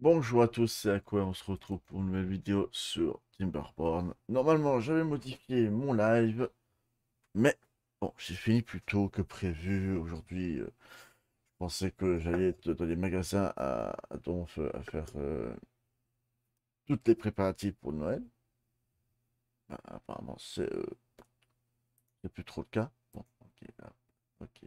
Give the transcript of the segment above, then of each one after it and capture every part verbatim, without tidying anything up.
Bonjour à tous, c'est Aqua, on se retrouve pour une nouvelle vidéo sur Timberborn. Normalement, j'avais modifié mon live, mais bon, j'ai fini plus tôt que prévu. Aujourd'hui, euh, je pensais que j'allais être dans les magasins à, à Donf à faire euh, toutes les préparatifs pour Noël. Bah, apparemment, c'est euh, c'est plus trop le cas. Bon, ok, là, ok.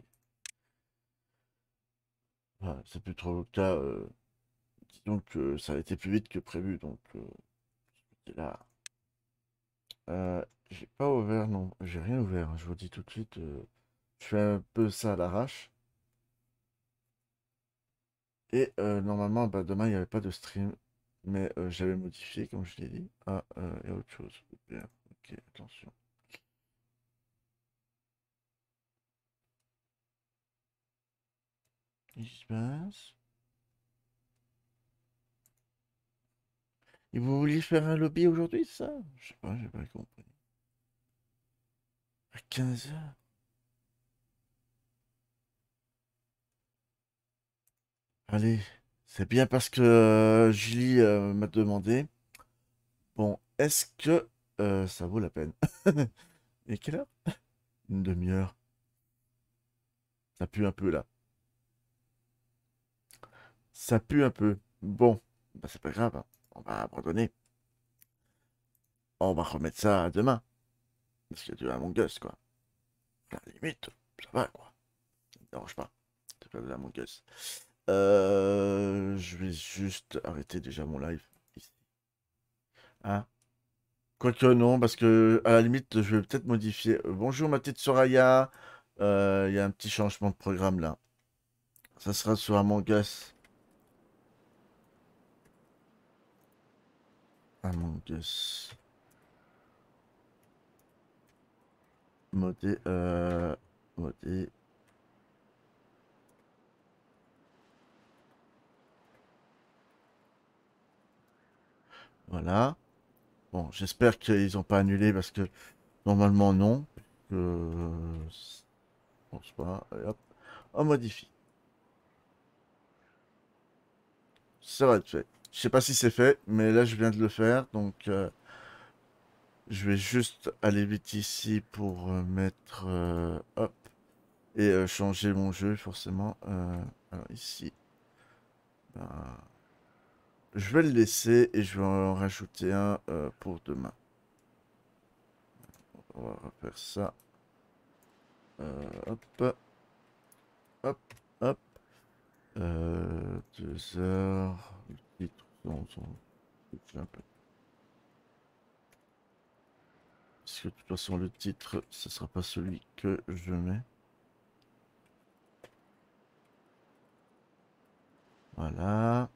Voilà, c'est plus trop le cas. Euh, disons que ça a été plus vite que prévu, donc euh, j'étais là. Euh, j'ai pas ouvert, non, j'ai rien ouvert, hein, je vous dis tout de suite. euh, je fais un peu ça à l'arrache. Et euh, normalement, bah, demain, il n'y avait pas de stream. Mais euh, j'avais modifié, comme je l'ai dit. Ah, euh, il y a autre chose. Bien, ok, attention. Qu'est-ce qui se passe? Et vous vouliez faire un lobby aujourd'hui, ça? Je sais pas, j'ai pas compris. À quinze heures. Allez, c'est bien parce que euh, Julie euh, m'a demandé. Bon, est-ce que euh, ça vaut la peine? Et quelle heure? Une demi-heure. Ça pue un peu là. Ça pue un peu. Bon, bah c'est pas grave, hein. On va abandonner. On va remettre ça à demain. Parce qu'il y a du Among Us, quoi. À la limite, ça va, quoi. Ça me dérange pas. C'est pas de l'Among Us. Euh, je vais juste arrêter déjà mon live ici. Hein? Quoique non, parce que à la limite, je vais peut-être modifier. Euh, bonjour ma petite Soraya. Euh, Il y a un petit changement de programme là. Ça sera sur Among Us. Among Us. Modé. Euh, modé. Voilà. Bon, j'espère qu'ils n'ont pas annulé parce que normalement non. Euh, je pense pas. Et hop, on modifie. Ça va être fait. Je sais pas si c'est fait, mais là je viens de le faire, donc euh, je vais juste aller vite ici pour euh, mettre euh, hop et euh, changer mon jeu forcément. Euh, alors ici, ben, je vais le laisser et je vais en rajouter un euh, pour demain. On va refaire ça. Euh, hop, hop, hop. Euh, deux heures. Le titre, on s'en fout un peu. Parce que de toute façon, le titre, ce sera pas celui que je mets. Voilà.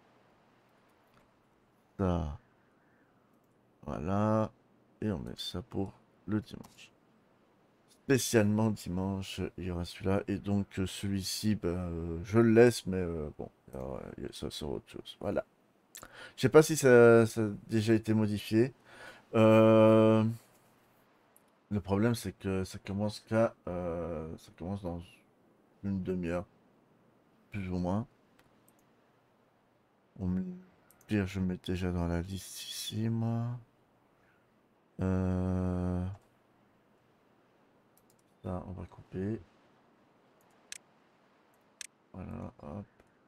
Ça. Voilà. Et on met ça pour le dimanche. Spécialement dimanche, il y aura celui-là. Et donc, euh, celui-ci, ben, euh, je le laisse, mais euh, bon, alors, euh, ça sera autre chose. Voilà. Je sais pas si ça, ça a déjà été modifié. Euh, le problème, c'est que ça commence qu'à, euh, ça commence dans une demi-heure, plus ou moins. Au pire, je mets déjà dans la liste ici, moi. Euh, ça, on va couper. Voilà, hop.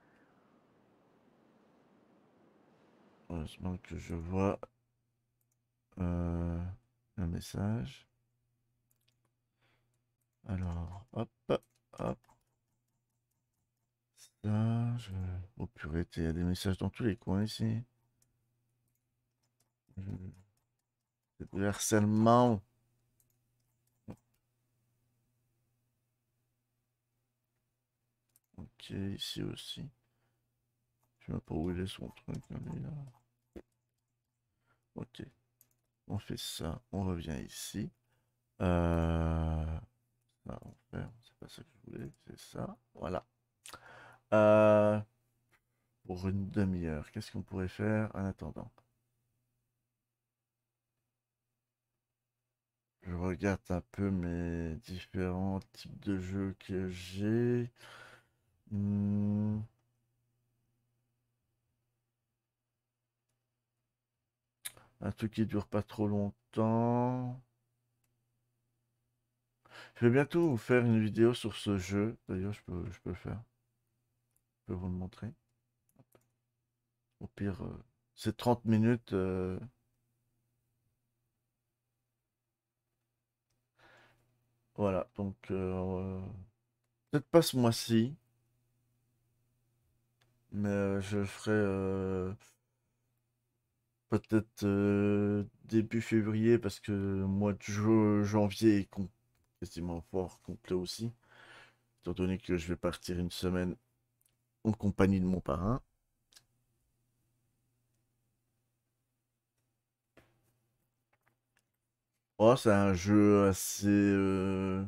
Heureusement que je vois euh, un message. Alors, hop, hop. Ça, je... Oh purée, il y a des messages dans tous les coins ici. Je- C'est du harcèlement. Ok, ici aussi. Je sais même pas où il est son truc, lui, là. Ok, on fait ça. On revient ici. Euh... Ça, on fait. C'est pas ça que je voulais, c'est ça. Voilà. Euh, pour une demi-heure, qu'est-ce qu'on pourrait faire en attendant? Je regarde un peu mes différents types de jeux que j'ai. Hmm, Un truc qui dure pas trop longtemps. Je vais bientôt vous faire une vidéo sur ce jeu. D'ailleurs, je peux, je peux le faire. Je peux vous le montrer. Au pire, euh, c'est trente minutes. euh, Voilà, donc euh, peut-être pas ce mois-ci, mais euh, je le ferai euh, peut-être euh, début février parce que le mois de jo- janvier est com- quasiment fort complet aussi, étant donné que je vais partir une semaine en compagnie de mon parrain. Oh, c'est un jeu assez euh,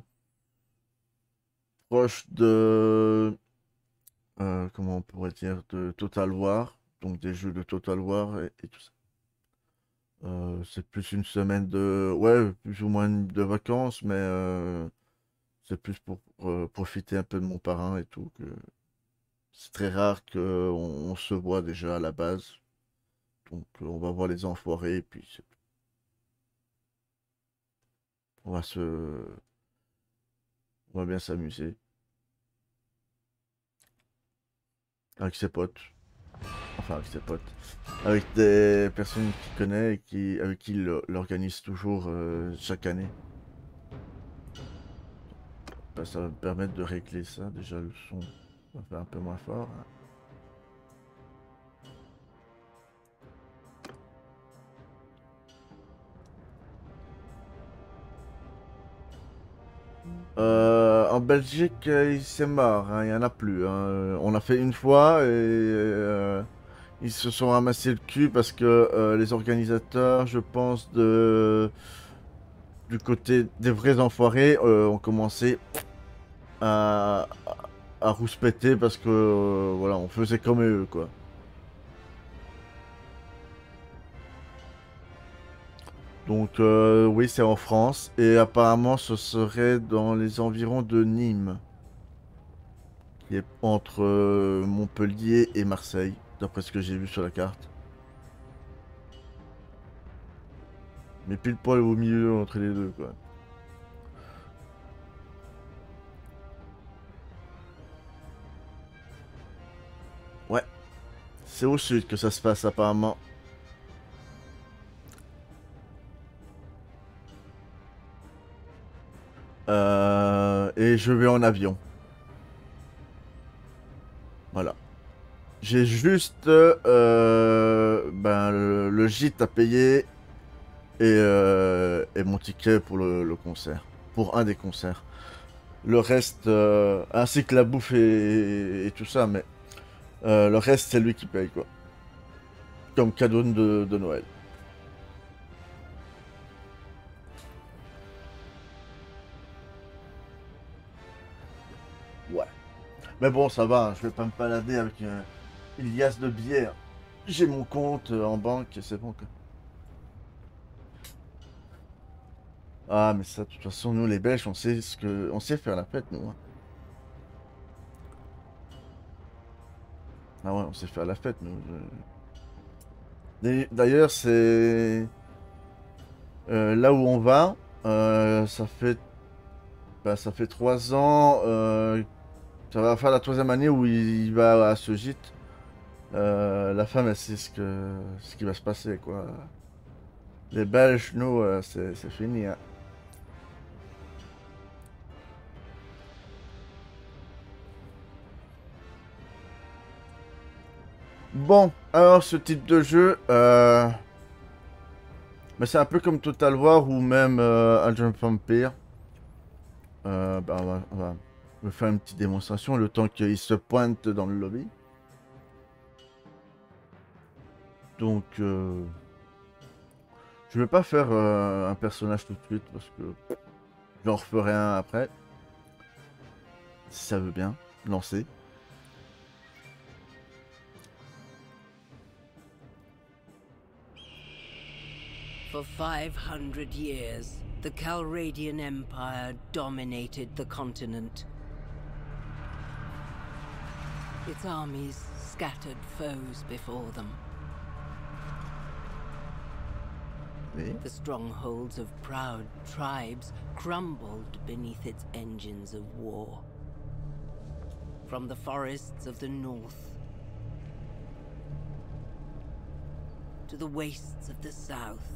proche de, euh, comment on pourrait dire, de Total War, donc des jeux de Total War et, et tout ça. Euh, c'est plus une semaine de, ouais, plus ou moins de vacances, mais euh, c'est plus pour euh, profiter un peu de mon parrain et tout. Que c'est très rare qu'on on se voit déjà à la base, donc euh, on va voir les enfoirés et puis c'est- on va se, on va bien s'amuser avec ses potes, enfin avec ses potes, avec des personnes qu'il connaît et qui, avec qui il l'organise toujours euh, chaque année. Bah, ça va me permettre de régler ça. Déjà le son va faire un peu moins fort, hein. Euh, en Belgique, euh, c'est mort, hein, il n'y en a plus, hein. On a fait une fois et euh, ils se sont ramassés le cul parce que euh, les organisateurs, je pense, de, du côté des vrais enfoirés, euh, ont commencé à, à rouspéter parce que euh, voilà, on faisait comme eux, quoi. Donc euh, oui, c'est en France et apparemment ce serait dans les environs de Nîmes, qui est entre euh, Montpellier et Marseille, d'après ce que j'ai vu sur la carte. Mais pile poil au milieu entre les deux, quoi. Ouais, c'est au sud que ça se passe apparemment. Euh, et je vais en avion. Voilà. J'ai juste euh, ben, le, le gîte à payer et, euh, et mon ticket pour le, le concert. Pour un des concerts. Le reste, euh, ainsi que la bouffe et, et tout ça, mais euh, le reste, c'est lui qui paye, quoi. Comme cadeau de, de Noël. Ouais. Mais bon, ça va, hein, je vais pas me balader avec euh, une liasse de billets, hein. J'ai mon compte euh, en banque et c'est bon, quoi. Ah, mais ça, de toute façon, nous les Belges, on sait ce que, on sait faire la fête, nous, hein. Ah ouais, on sait faire la fête, nous. je- D'ailleurs, c'est euh, là où on va. euh, ça fait, bah, ça fait trois ans. euh, ça va faire la troisième année où il, il va à ce gîte. Euh, la femme, elle sait ce que, ce qui va se passer, quoi. Les Belges, nous, euh, c'est c'est fini, hein. Bon, alors ce type de jeu, euh, bah, c'est un peu comme Total War ou même euh, Agent Vampire. Euh, bah, on va, on va me faire une petite démonstration le temps qu'il se pointe dans le lobby. Donc, euh, je vais pas faire euh, un personnage tout de suite parce que j'en referai un après, si ça veut bien lancer. For five hundred years, the Calradian Empire dominated the continent. Its armies scattered foes before them. Oui. The strongholds of proud tribes crumbled beneath its engines of war. From the forests of the north to the wastes of the south,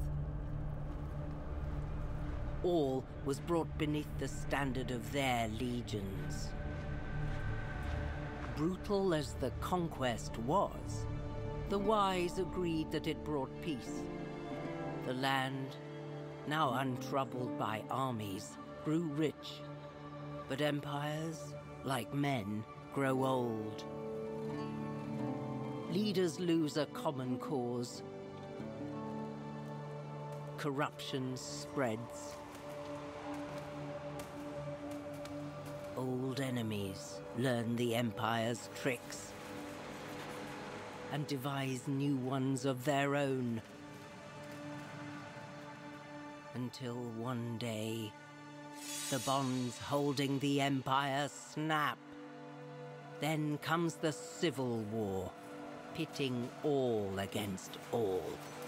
all was brought beneath the standard of their legions. Brutal as the conquest was, the wise agreed that it brought peace. The land, now untroubled by armies, grew rich, but empires, like men, grow old. Leaders lose a common cause. Corruption spreads. Old enemies learn the Empire's tricks and devise new ones of their own. Until one day, the bonds holding the Empire snap. Then comes the Civil War, pitting all against all.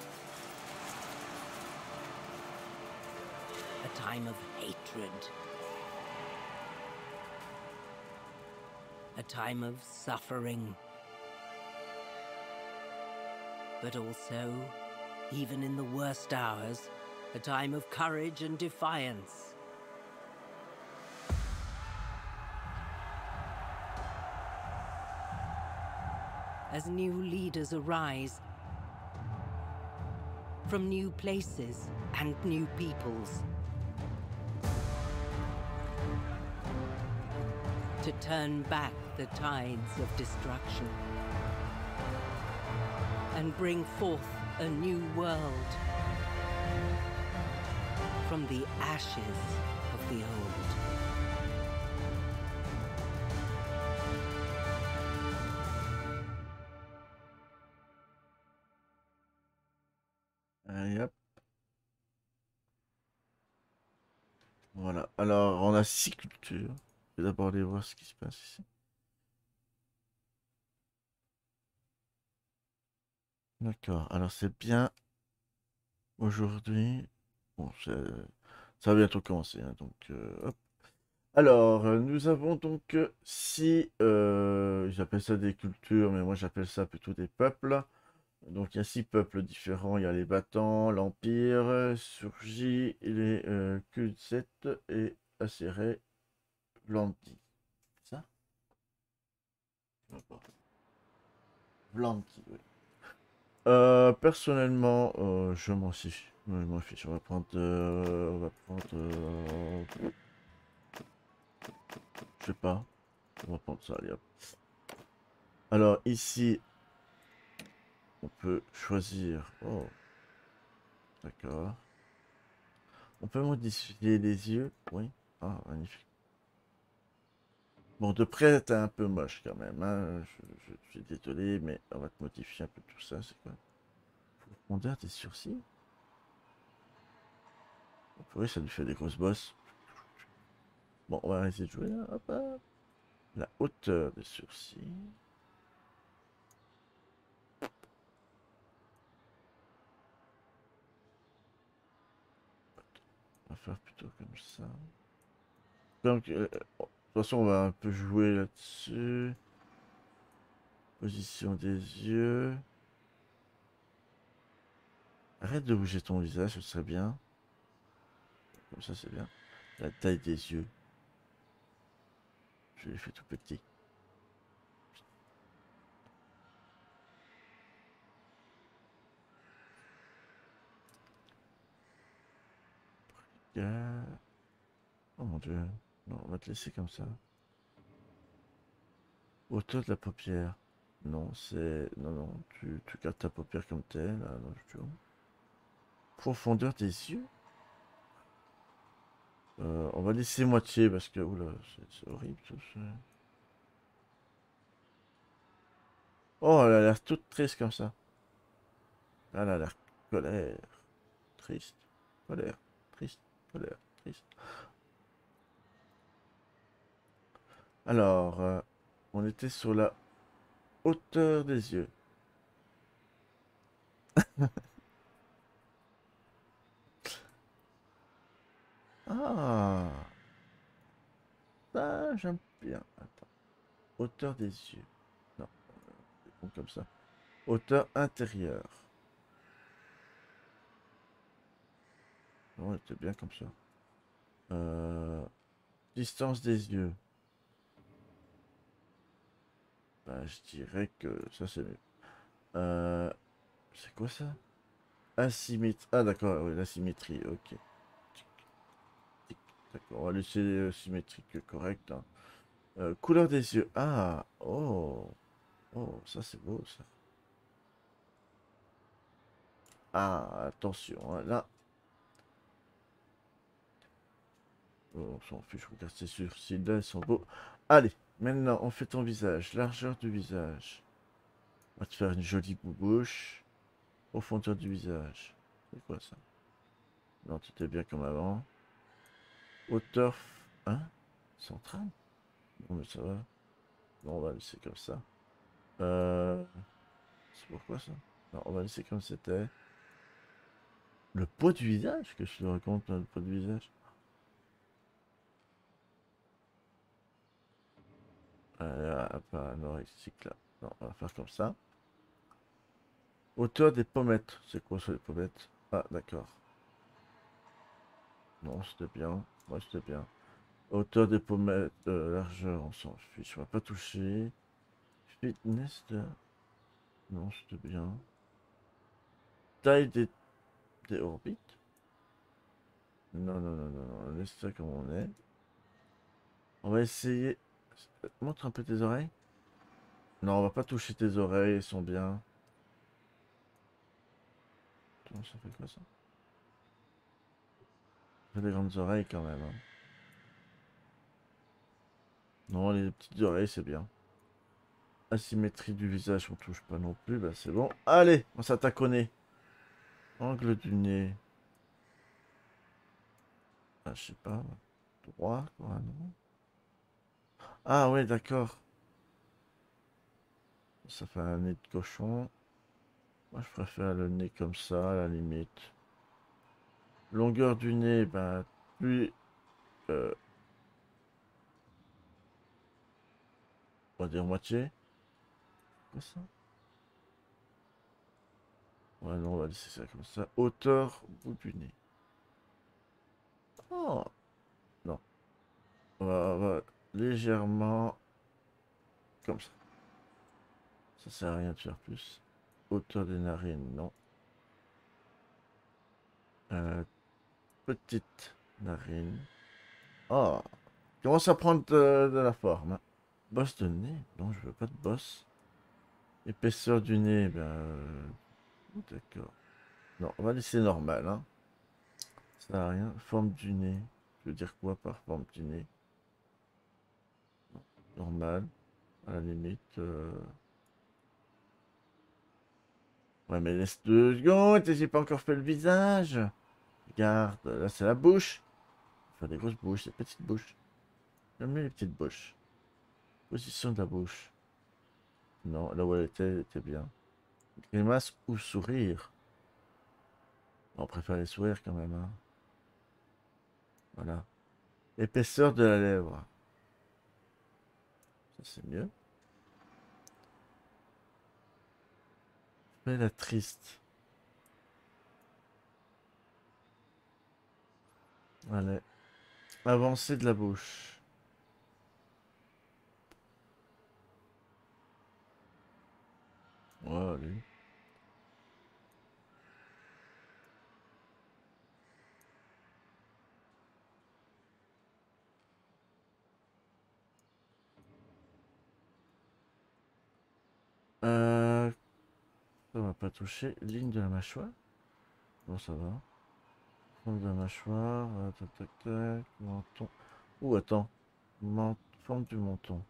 A time of hatred. A time of suffering. But also, even in the worst hours, a time of courage and defiance. As new leaders arise from new places and new peoples, to turn back the tides of destruction and bring forth a new world from the ashes of the old. Allez, hop. Voilà. Alors, on a six cultures. Je vais d'abord aller voir ce qui se passe ici. D'accord. Alors, c'est bien aujourd'hui. Bon, ça va bientôt commencer. Hein, donc, euh, hop. Alors, euh, nous avons donc euh, six. Euh, j'appelle ça des cultures, mais moi j'appelle ça plutôt des peuples. Donc, il y a six peuples différents. Il y a les Battants, l'Empire, euh, Surgi, les euh, Kulset et Acéré, Vlanti. C'est ça? Vlanti, oui. Euh, personnellement, euh, je m'en fiche. Je m'en fiche. On va prendre. euh, on va prendre. euh, je sais pas. On va prendre ça, allez hop. Alors, ici, on peut choisir. Oh, d'accord. On peut modifier les yeux. Oui. Ah, magnifique. Bon, de près, t'es un peu moche quand même. Hein. Je, je suis désolé, mais on va te modifier un peu tout ça. C'est quoi? Profondeur des sourcils. Oui, ça lui fait des grosses bosses. Bon, on va essayer de jouer là. Hop, hop. La hauteur des sourcils. On va faire plutôt comme ça. Donc, euh, de toute façon, on va un peu jouer là-dessus. Position des yeux. Arrête de bouger ton visage, ce serait bien. Comme ça, c'est bien. La taille des yeux. Je les fais tout petit. Oh mon dieu. Non, on va te laisser comme ça. Hauteur de la paupière. Non, c'est... Non, non, tu, tu gardes ta paupière comme telle. Là, non, je... Profondeur des yeux. Euh, on va laisser moitié parce que... Oula, c'est horrible tout ça. Oh, elle a l'air toute triste comme ça. Elle a l'air colère. Triste. Colère. Triste. Colère. Triste. Alors, euh, on était sur la hauteur des yeux. Ah, ça, j'aime bien. Attends. Hauteur des yeux. Non, c'est bon comme ça. Hauteur intérieure. Non, c'était bien comme ça. Euh, distance des yeux. Bah, je dirais que ça, c'est mieux. Euh, c'est quoi ça? Asymétrie. Ah, d'accord, oui, la symétrie, ok. D'accord, on va laisser euh, symétrique correct, hein. Euh, couleur des yeux. Ah, oh, oh, ça c'est beau ça. Ah, attention, hein, là. Oh, on s'en fiche, regarde ces sourcils-là, ils sont beaux. Allez, maintenant, on fait ton visage. Largeur du visage. On va te faire une jolie bouche. Profondeur du visage. C'est quoi ça? Non, tu étais bien comme avant. Hauteur. Hein? Centrale? Non, mais ça va. Non, on va laisser comme ça. Euh. C'est pourquoi ça? Non, on va laisser comme c'était. Le poids du visage? Que je te raconte, le poids du visage? Euh, pas anorexique là. Non, on va faire comme ça. Hauteur des pommettes. C'est quoi ça, les pommettes? Ah, d'accord. Non, c'était bien. Ouais, c'était bien. Hauteur des pommettes, euh, largeur, on s'en fiche. On va pas toucher. Fitness de... Non, c'était bien. Taille des, des orbites? Non, non, non, non, non. Laisse ça comme on est. On va essayer. Montre un peu tes oreilles. Non, on va pas toucher tes oreilles, elles sont bien. Attends, ça fait quoi ça? Ça fait des grandes oreilles quand même, hein. Non, les petites oreilles, c'est bien. Asymétrie du visage, on touche pas non plus, bah c'est bon. Allez, on s'attaque au nez. Angle du nez. Ah, je sais pas. Droit, quoi, non? Ah ouais, d'accord. Ça fait un nez de cochon. Moi, je préfère le nez comme ça, à la limite. Longueur du nez, bah, plus... euh, on va dire moitié. Quoi ça? Ouais, non, on va laisser ça comme ça. Hauteur, bout du nez. Oh, non. On va, on va légèrement comme ça. Ça sert à rien de faire plus. Hauteur des narines, non. Euh, petite narine. Oh, commence à prendre de, de la forme, hein. Bosse de nez? Non, je veux pas de bosse. Épaisseur du nez, ben... euh, d'accord. Non, on va laisser normal, hein. Ça sert à rien. Forme du nez. Je veux dire quoi par forme du nez? Normal, à la limite. euh, Ouais, mais laisse deux secondes, j'ai pas encore fait le visage. Regarde, là c'est la bouche. Faire des grosses bouches, des petites bouches. J'aime mieux les petites bouches. Position de la bouche. Non, là où elle était, elle était bien. Grimace ou sourire? On préfère les sourires quand même, hein. Voilà. Épaisseur de la lèvre. Ça c'est mieux. Mais la triste. Allez. Avancée de la bouche. Ouais, allez. Euh, ça va pas toucher. Ligne de la mâchoire. Bon, ça va. Forme de la mâchoire. euh, Tac, tac, tac. Menton. Ouh, attends. Men- Forme du menton.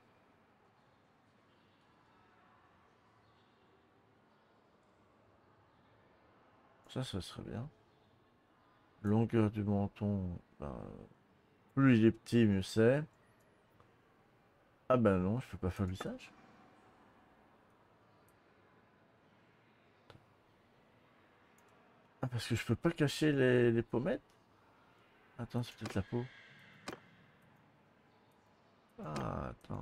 Ça, ça serait bien. Longueur du menton. Ben, plus il est petit, mieux c'est. Ah ben non, je peux pas faire le visage. Ah, parce que je peux pas cacher les, les pommettes? Attends, c'est peut-être la peau. Ah, attends.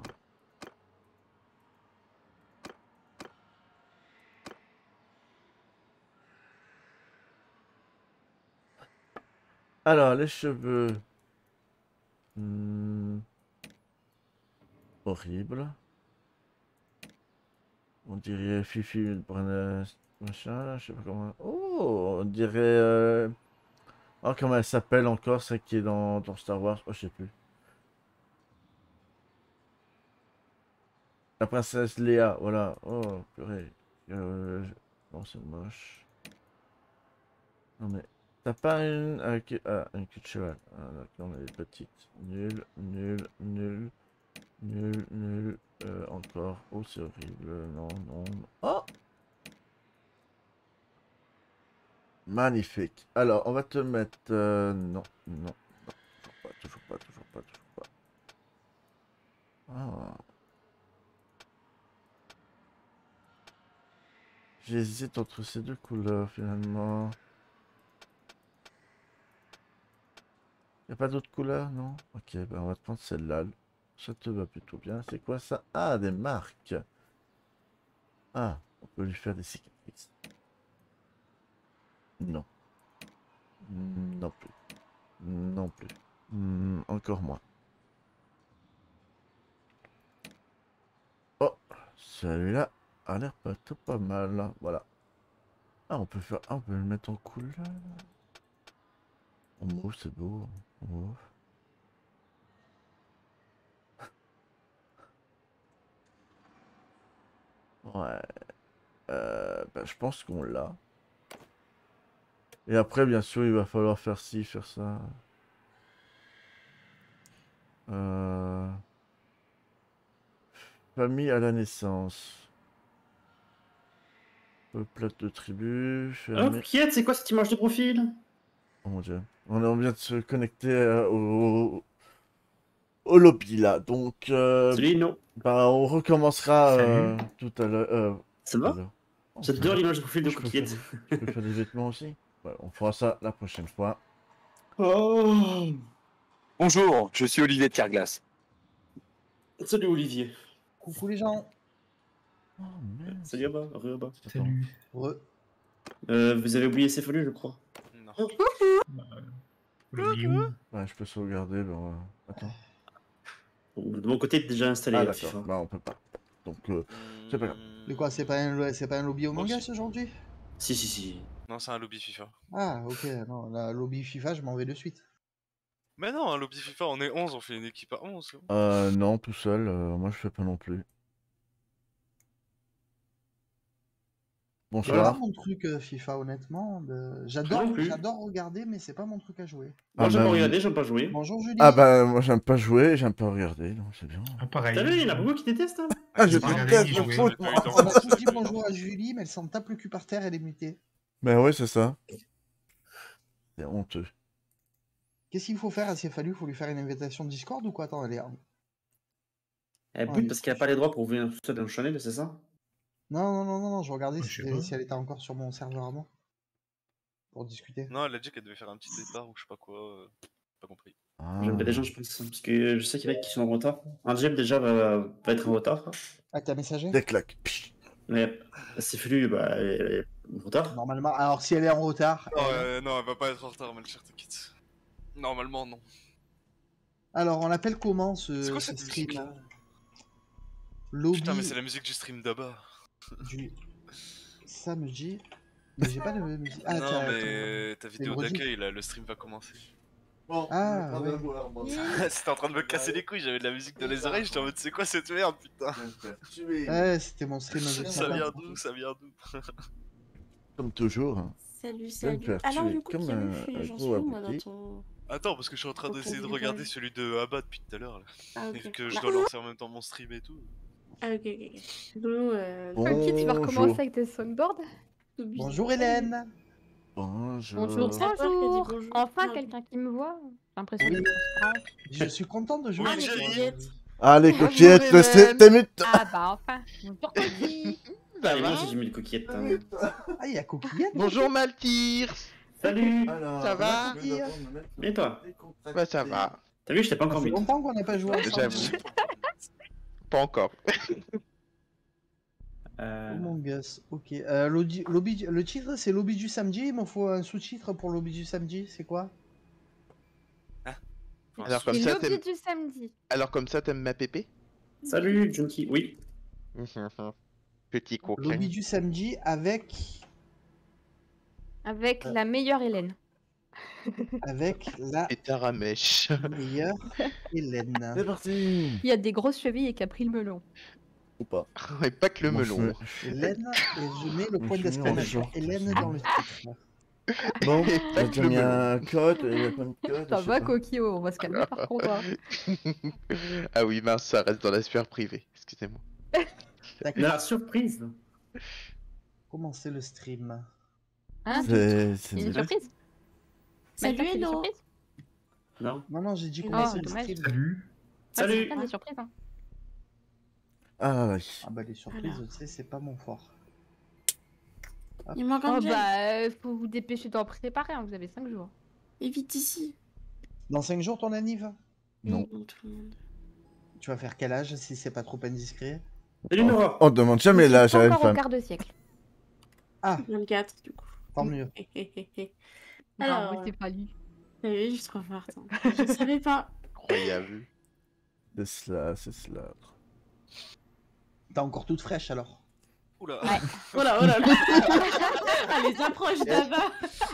Alors, les cheveux. Hmm. Horrible. On dirait Fifi Brenner, machin, là, je sais pas comment. Oh, on dirait. Euh... Oh, comment elle s'appelle encore, celle qui est dans, dans Star Wars? Oh, je sais plus. La princesse Léa, voilà. Oh, purée. Euh... Bon, c'est moche. Non, mais. T'as pas une. Ah, qui- ah, une queue de cheval. Ah, d'accord, elle est petite. Nul, nul, nul. Nul, nul. Euh, encore. Oh, c'est horrible. Non, non. Oh! Magnifique. Alors, on va te mettre... euh, non, non, non. Toujours pas, toujours pas, toujours pas, toujours pas. Ah. J'hésite entre ces deux couleurs, finalement. Y a pas d'autres couleurs, non? Ok, ben on va te prendre celle-là. Ça te va plutôt bien. C'est quoi ça? Ah, des marques. Ah, on peut lui faire des cicatrices. Non. Non plus. Non plus. Hmm, encore moins. Oh, celui-là a l'air pas, tout pas mal, hein. Voilà. Ah, on peut faire... Ah, on peut le mettre en couleur. En mauve, c'est beau. En mauve. Ouais. Euh, bah, je pense qu'on l'a. Et après, bien sûr, il va falloir faire ci, faire ça. Euh... Famille à la naissance. Peuplade de tribu. Alors, Fermé. Coquillette, c'est quoi cette image de profil? Oh mon dieu. On est- on vient de se connecter euh, au... au lobby là. Donc, euh, Salut, non. bah, on recommencera euh, Salut. tout à l'heure. euh, Ça tout à va? l'heure. On J'adore peut- l'image de profil de je peux faire Coquillette. des- je peux faire des vêtements aussi. Ouais, on fera ça la prochaine fois. Oh. Bonjour, je suis Olivier de Carglass. Salut Olivier. Coucou les gens. Oh merde. Salut Abba, re Abba. Salut. Re. Euh, vous avez oublié Céphalus, je crois. Non. Oublié où? Ouais, je peux sauvegarder. Ben, ouais. Attends. De mon côté, déjà installé Ah la d'accord. FIFA. Bah on peut pas. Donc euh, c'est pas grave. Hmm, De quoi, c'est pas un, c'est pas un lobby au Moi manga aussi. aujourd'hui? Si, si, si. Non, c'est un lobby FIFA. Ah, ok, non, la lobby FIFA, je m'en vais de suite. Mais non, un lobby FIFA, on est onze, on fait une équipe à onze. c'est bon. Euh, non, tout seul. euh, moi je fais pas non plus. C'est pas Bonsoir. mon truc euh, FIFA, honnêtement. de- Moi J'adore, non plus. j'adore regarder, mais c'est pas mon truc à jouer. Moi, Ah, j'ai bah, pas oui. regardé, j'aime pas jouer. Bonjour Julie. Ah bah moi j'aime pas jouer, j'aime pas regarder, donc c'est bien. Ah, pareil. T'as vu, il y en a beaucoup qui détestent, hein. Ah je j'ai pas regardé déteste ni le joué. foot J'ai pas moi. eu le On temps. a tous dit bonjour à Julie, mais elle s'en tape le cul par terre, elle est mutée. Mais ouais c'est ça. C'est honteux. Qu'est-ce qu'il faut faire à Céphalus? Faut lui faire une invitation Discord ou quoi? Attends, elle est... Elle Ouais. bute parce qu'elle a pas les droits pour ouvrir tout ça dans le channel, c'est ça? Non, non, non, non, non, je regardais Je si, sais elle- pas. si elle était encore sur mon serveur à moi. Pour discuter. Non, elle a dit qu'elle devait faire un petit départ ou je sais pas quoi. euh, Pas compris. Ah. J'aime bien les gens, je pense. Parce que je sais qu'il y en a qui sont en retard. Angel, déjà, va, va être en retard. Ah, t'as messagé? Des claques. Psh. Mais Céphalus, bah, elle elle est en retard. Normalement, alors si elle est en retard, Non, elle- euh, non, elle va pas être en retard, Malcher, t'inquiète. Normalement, non. alors on appelle comment ce, C'est quoi ce cette stream musique-là? Lobby Putain, mais c'est la musique du stream d'Abba. du samedi. Mais j'ai pas de musique. Ah, non, t'as- mais ta vidéo une redite. d'accueil, là, le stream va commencer. Bon, Ah, je vais ouais. pas voir, moi. C'était en train de me casser les couilles, j'avais de la musique dans les oreilles, j'étais en mode c'est quoi cette merde, putain. Tu es, Ouais, c'était mon stream de ce Ça matin. vient d'où, ça vient d'où? comme toujours. hein. Salut, Je vais me salut. faire Alors tuer du coup, comme Pierre, un- je suis- un j'en gros suis où, moi, dans abruti. ton... Attends, parce que je suis en train Faut d'essayer de qu'on regarder dévoile. celui de Abba depuis tout à l'heure, là. Ah, Et ok. que je Bah, dois lancer en même temps mon stream et tout. Ah, ok, ok, ok. Loulou, euh... Bon. Ok, tu vas Bonjour. recommencer avec tes soundboards. Bonjour Hélène. Bonjour. Bonjour, C'est toi qui as dit bonjour. bonjour. Enfin, Ah. quelqu'un qui me voit. J'ai l'impression Oui. d'être transparente. Je suis content de jouer Oui, avec j'ai toi. Juliette. Allez Bonjour, coquillette, Hélène. c'est tes mutes. Ah bah enfin. Bonjour, Coquille. Allez, moi aussi, j'ai mis le coquillette. hein. Ah, il y a Coquillette. Bonjour Maltire. Salut. Alors, Ça va là, je vais devoir me mettre Et toi? décontracté. Bah ça va. T'as vu, je t'ai pas Ça encore fait mis. longtemps qu'on n'a pas joué ensemble. J'avoue. Pas encore. Euh... Among Us, ok. Euh, lobby, lobby- le titre c'est Lobby du samedi, il m'en faut un sous-titre pour Lobby du samedi, c'est quoi? Alors comme Et ça, lobby t'aimes... du samedi. Alors comme ça, t'aimes ma pépé? Salut, Junkie. Oui. Petit coquin. Lobby du samedi avec... Avec Euh. la meilleure Hélène. avec la Et Taramèche. meilleure Hélène. C'est parti. Il y a des grosses chevilles et qui a pris le melon. Ou pas. Et pas que le Mon melon. cheveu. Hélène, et je mets le Je point suis mis en d'exclamation short. Hélène dans le titre. Bon, Et on pas a que déjà le mis melon. un code, il y a plein de codes. Ça je sais va, pas. Coquillot, on va se calmer par contre. hein. Ah oui, mince, ça reste dans la sphère privée. Excusez-moi. D'accord. La surprise. Commencez le stream. Hein, tu- C'est c'est Il y a une nul. surprise Salut, Maëlys, t'as fait des hello. surprises Non. Non, non, j'ai dit Oh, commencer le dommage. stream. Salut. Ouais, c'est Salut. plein des surprises. Hein. Ah oui. Ah bah les surprises, Alors. tu sais, c'est pas mon fort. Il manque Oh un gel. bah, euh, faut vous dépêcher d'en préparer, hein, vous avez cinq jours. Et vite ici. Dans cinq jours, ton anniv? Non. Oui, tout le monde. Tu vas faire quel âge si c'est pas trop indiscret? Salut, Nora. On demande jamais Je l'âge suis à pas une encore au femme. quart de siècle. Ah, vingt-quatre, du coup. tant mieux. Alors, Alors, moi, c'est pas lui. t'as vu, je suis trop forte. hein. Je savais pas. Incroyable. C'est cela, c'est cela. T'es encore toute fraîche alors. Oula. Ouais. Oh là, oh là. Ah, les approches d'Ava.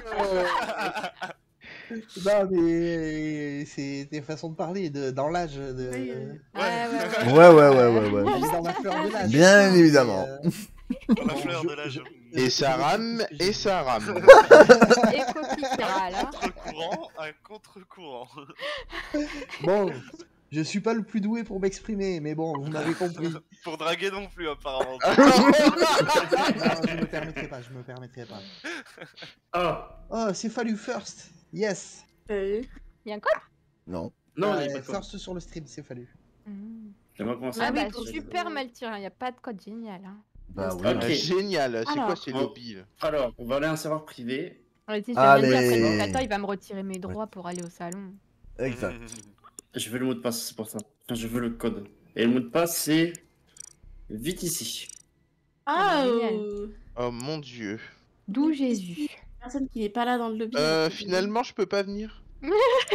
Non mais c'est des façons de parler, de, dans l'âge. De... Oui, oui. Ouais, ouais, ouais. Ouais, ouais, ouais, ouais, ouais. Je vis dans la fleur de l'âge. Bien Mais, évidemment. euh, Dans la bon, fleur je- de l'âge. je- Et je- ça je- rame, je- et ça rame. Et Coquille qui râle, hein. Contre-courant, un contre-courant. Bon, je suis pas le plus doué pour m'exprimer, mais bon, vous m'avez compris. Pour draguer non plus, apparemment. Non, je me permettrai pas, je me permettrai pas. Ah. Oh, c'est fallu first. Yes. T'as vu? Il y a un code Non. Non, Euh, il y a pas de code. first sur le stream, c'est fallu. J'aimerais commencer. Ah Ah bah, oui, pour- super mal tiré, il n'y a pas de code génial. Hein. Bah oui. Ok. Ah, génial. C'est quoi Alors. ces Oh. lobbies là? Alors, on va aller à un serveur privé. Ouais, si je Allez. viens de dire après l'éducateur, il va me retirer mes droits pour aller au salon. Exact. Je veux le mot de passe, c'est pour ça. Enfin, je veux le code. Et le mot de passe, c'est... Vite ici. Ah, génial. euh, Oh mon dieu. D'où Jésus. personne qui n'est pas là dans le lobby. Euh, là. finalement, je peux pas venir. Il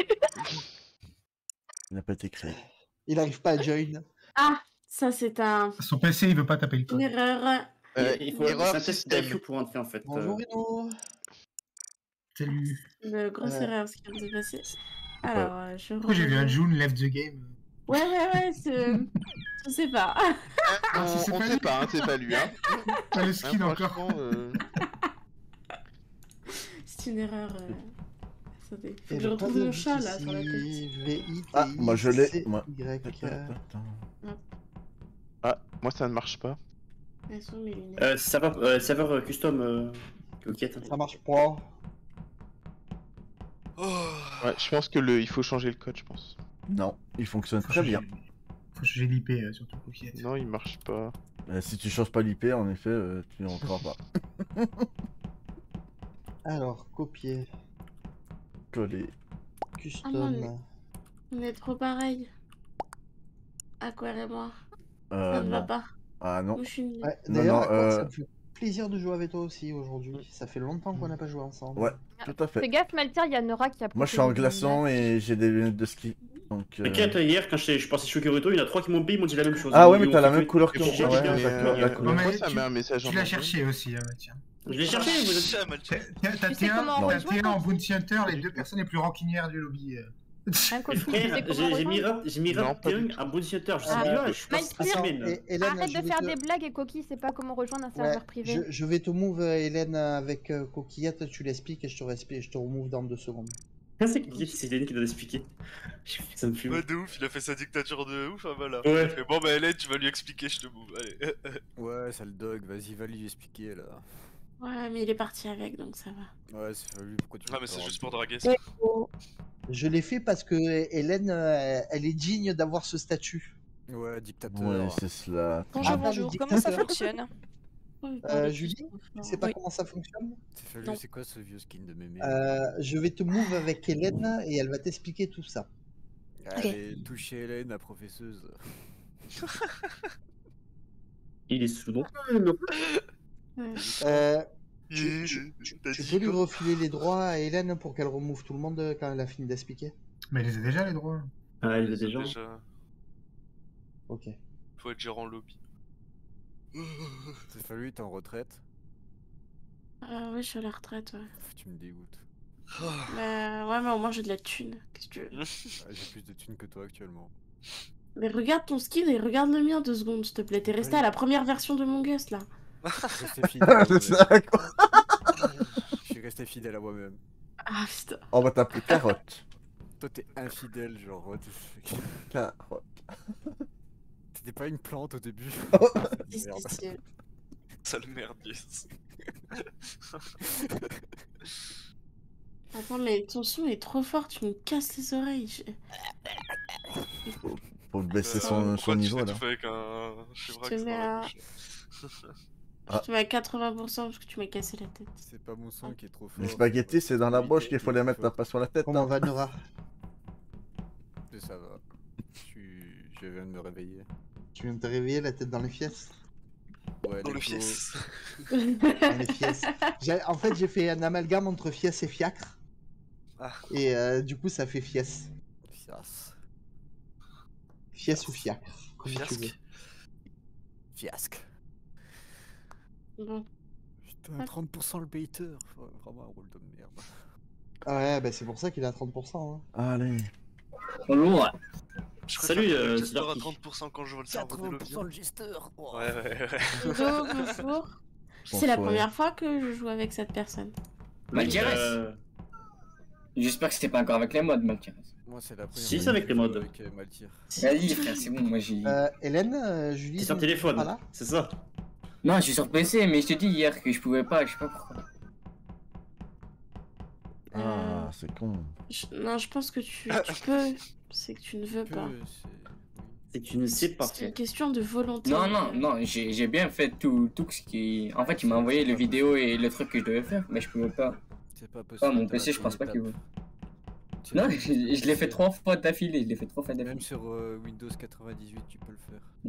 n'a pas été créé. Il arrive pas à join. Ah, ça c'est un... Son P C, il veut pas taper le une code. erreur. Euh, il faut erreur c'est un test système. I Q pour entrer, en fait. Bonjour Euh, Reno. Salut. Une grosse Ouais. erreur ce qui vient de se passer. Alors, euh, je Pourquoi j'ai vu un reviens. June left the game? Ouais, ouais, ouais, c'est... je sais pas. Ah, On, si c'est on pas sait lui. pas, hein, c'est pas lui. Hein. Pas le Hein, skin encore. franchement, euh, C'est une erreur. Euh... Attendez, faut Et que je le retrouve code mon chat là sur la tête. V I T I Ah, moi je l'ai. C Moi. Y. Ah, moi ça ne marche pas. Elles sont mes lunettes. euh, serveur, euh, serveur euh, custom. Euh... Coquette. Ça marche pas. Oh. Ouais, je pense que le, il faut changer le code, je pense. Non, il fonctionne Faut très changer- bien. Faut changer l'I P, euh, surtout coquillette. Non, il marche pas. Euh, si tu changes pas l'I P, en effet, euh, tu n'y rentreras pas. Alors, copier. Coller. Custom. Ah, non, On est trop pareil. Aqua et moi. Euh, Ça ne va non. pas. Ah non. Moi, je suis nulle. Ouais, Non, d'ailleurs, non, Aqua, euh, ça me fait plaisir de jouer avec toi aussi aujourd'hui. Ça fait longtemps qu'on n'a pas joué ensemble. Ouais, tout à Fais fait. gaffe, Maltir, il y a Nora qui a Moi je suis en glaçant et j'ai des lunettes de ski. Donc. euh, T'inquiète, hier, quand je suis passé chez Kuruto, il y en a trois qui m'ont payé, ils m'ont dit la même chose. Ah Ils ouais, m'ont mais t'as la fait même que- couleur que que j'ai moi. dit, Ouais, bien. Mais, la euh, couleur- la Ouais, couleur. mais Pourquoi ça tu- met un message en Tu l'as anglais cherché aussi, hein, tiens. Je l'ai cherché, vous êtes... Chat, mal T'as chat. t'as- t'as Tu sais T un comment t'as rejoindre T un en Bounty Hunter, les deux personnes les plus rancunières du lobby. euh. Un coquille, tu Frère, sais comment j'ai j'ai mis rejoindre rap, j'ai mis Non, rap pas du Young, un body hunter, je sais Ah, bien, je passe Mike, trois Attends, semaines. et- Hélène, Arrête je de vais faire te- des blagues et Coquille sait pas comment rejoindre un Ouais, serveur privé. je, je vais te move euh, Hélène avec euh, Coquillette, tu l'expliques et je te, respi- je te remove dans deux secondes. Ah, c'est qui c'est Hélène qui doit l'expliquer. Ça me fume. Ouais, de ouf, il a fait sa dictature de ouf, ah voilà. Ouais. Il a fait, bon bah Hélène, tu vas lui expliquer, je te move. Allez. Ouais, sale dog, vas-y, va lui expliquer là. Ouais, mais il est parti avec, donc ça va. Ouais, c'est lui, pourquoi tu Ah, veux mais pas c'est juste rentrer pour draguer ça. Je l'ai fait parce que Hélène, euh, elle est digne d'avoir ce statut. Ouais, dictateur. Ouais, c'est cela. Bonjour, bonjour, comment ça fonctionne? Pourquoi vous Euh, parlez Julie, tous trop tu fort sais pas Oui. comment ça fonctionne? C'est fallu, Non. c'est quoi ce vieux skin de mémé? Euh, je vais te move avec Hélène et elle va t'expliquer tout ça. Allez, touchez Hélène, la professeuse. Il est sous donc. Ouais. Euh, tu, tu- tu- tu peux lui refiler les droits à Hélène pour qu'elle remove tout le monde euh, quand elle a fini d'expliquer? Mais elle les a déjà, les droits. Ah, il est C'est déjà. déjà. Ok. Faut être gérant lobby. C'est fallu, t'es en retraite. Euh, ouais, je suis à la retraite, ouais. Pff, tu me dégoûtes. Bah, ouais, mais au moins j'ai de la thune. Qu'est-ce que tu veux? Ah, j'ai plus de thunes que toi actuellement. Mais regarde ton skin et regarde le mien deux secondes, s'il te plaît. T'es resté à la première version de mon Gus, là. Resté fidèle à C'est moi-même. ça, quoi. Je suis resté fidèle à moi-même. Ah, putain. On va t'appeler Carotte. Toi, t'es infidèle, genre. ouais, t'es- Carotte. T'étais pas une plante au début. Si, si, Merde. si. Sale merdier. Attends, mais ton son est trop fort, tu me casses les oreilles. Je- Faut baisser Euh, son, son pourquoi tu niveau t'es là. tout fait avec un Je chevrax te dans mets la à... bouche. Ah. Je te mets à quatre-vingts pour cent parce que tu m'as cassé la tête. C'est pas mon son qui est trop fort. Les spaghettis, c'est dans la Oui, bouche qu'il faut il les est mettre fort. pas sur la tête. Comment hein. va Nora? Mais ça va. Je, suis... je viens de me réveiller. Tu viens de te réveiller la tête dans les fiesses? Ouais, Dans les le clos- fies. Dans les fiesses. J'ai- En fait, j'ai fait un amalgame entre fiesse et fiacre. Ah. Et euh, du coup, ça fait fiesse. Fiasque. Fiesse ou fiacre, comme tu veux. Fiasque. Fiasque. Bon. Putain, trente pour cent le baiter. Ouais, vraiment un rôle de merde. Ah ouais, bah c'est pour ça qu'il a trente pour cent. Hein. Allez. Bonjour. Je Salut, préfère euh, que le jester à Slarky. trente pour cent quand je vois le cerveau de quatre-vingts lobby. pour cent le jester. Oh. Ouais, ouais, ouais. Bonjour, bonjour. C'est la Bonsoir. première fois que je joue avec cette personne. Maltires. Euh, J'espère que c'était pas encore avec les mods, Maltires. Moi, c'est la première Si, fois c'est avec que les je joue mods. Avec euh, Maltire. Vas-y, frère, c'est bon, moi j'ai. Euh, Hélène, euh, Julie. T'es sur tu- téléphone, Voilà. c'est ça. Non, je suis sur P C, mais je te dis hier que je pouvais pas, je sais pas pourquoi. Ah, c'est con. Je- Non, je pense que tu, tu peux. C'est que tu ne veux Peu, pas. c'est- C'est que tu ne sais pas C'est faire. une question de volonté. Non, non, non, j'ai j'ai bien fait tout, tout ce qui. En fait, il m'a envoyé les vidéos et le truc que je devais faire, mais je pouvais pas. C'est pas Ah, possible. mon t'as P C, raté je pense une pas qu'il étape. veut. Tu Non, as je, raté une je l'ai fait étape. trois fois d'affilée, je l'ai fait trois fois Même d'affilée. sur euh, Windows quatre-vingt-dix-huit, tu peux le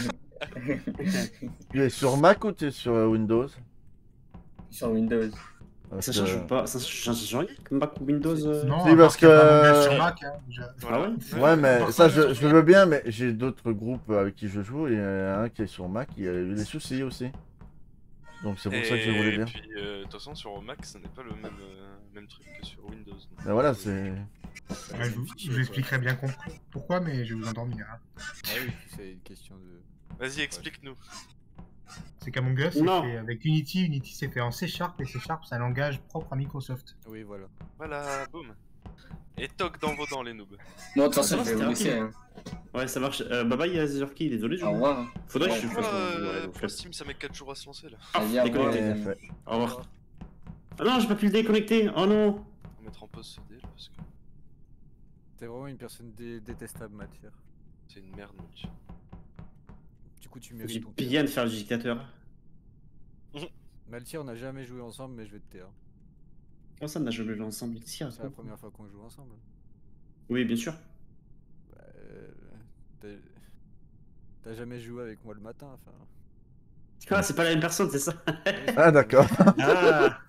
faire. Tu es sur Mac ou tu es sur euh, Windows? Sur Windows. Parce Ça que- change pas, ça change rien que Mac ou Windows. euh Non, Si, à part parce qu'il y a pas que- Among Us sur Mac, hein, déjà. Ah ouais Ouais, mais Par ça, contre, je, sur- je veux bien, mais j'ai d'autres groupes avec qui je joue et il y en a un qui est sur Mac, il a eu des soucis aussi. Donc c'est pour ça que je voulais Et bien. puis, euh, de toute façon, sur Mac, ça n'est pas le même, euh, même truc que sur Windows. donc, Mais voilà, euh, c'est. Ouais, je, vous, je vous expliquerai bien com- pourquoi, mais je vais vous endormir. Hein. Ah oui, c'est une question de. Vas-y, explique-nous. C'est qu'Among Us, c'est Non. fait avec Unity. Unity, c'est fait en C Sharp, et C Sharp, c'est un langage propre à Microsoft. Oui, voilà. Voilà, boum. Et toc dans vos dents, les noobs. Bon, de toute Ah, façon, ça je vais va, vous c'était laisser. rapide. Hein. Ouais, ça marche. Euh, bye bye, Zerky, désolé, je Au revoir. hein. Faudrait que je Pourquoi fasse mon- euh, ouais, donc, pourquoi Steam, ça met quatre jours à se lancer là? Vas-y, au revoir, déconnecté. les Ouais, amis. fait. Au revoir. Ah non, j'ai pas pu le déconnecter. Oh non. On va mettre en pause ce dé là, parce que T'es vraiment une personne dé- détestable, Maltire. c'est une merde, multi. Du coup, tu J'ai mérites ton bien de faire le dictateur. Maltire, on n'a jamais joué ensemble, mais je vais te taire. Comment ça, on a joué le jeu ensemble ici? C'est la première fois qu'on joue ensemble. Oui, bien sûr. Bah, euh, t'as- T'as jamais joué avec moi le matin, enfin. Ah, c'est pas la même personne, c'est ça. Ah, d'accord. Ah.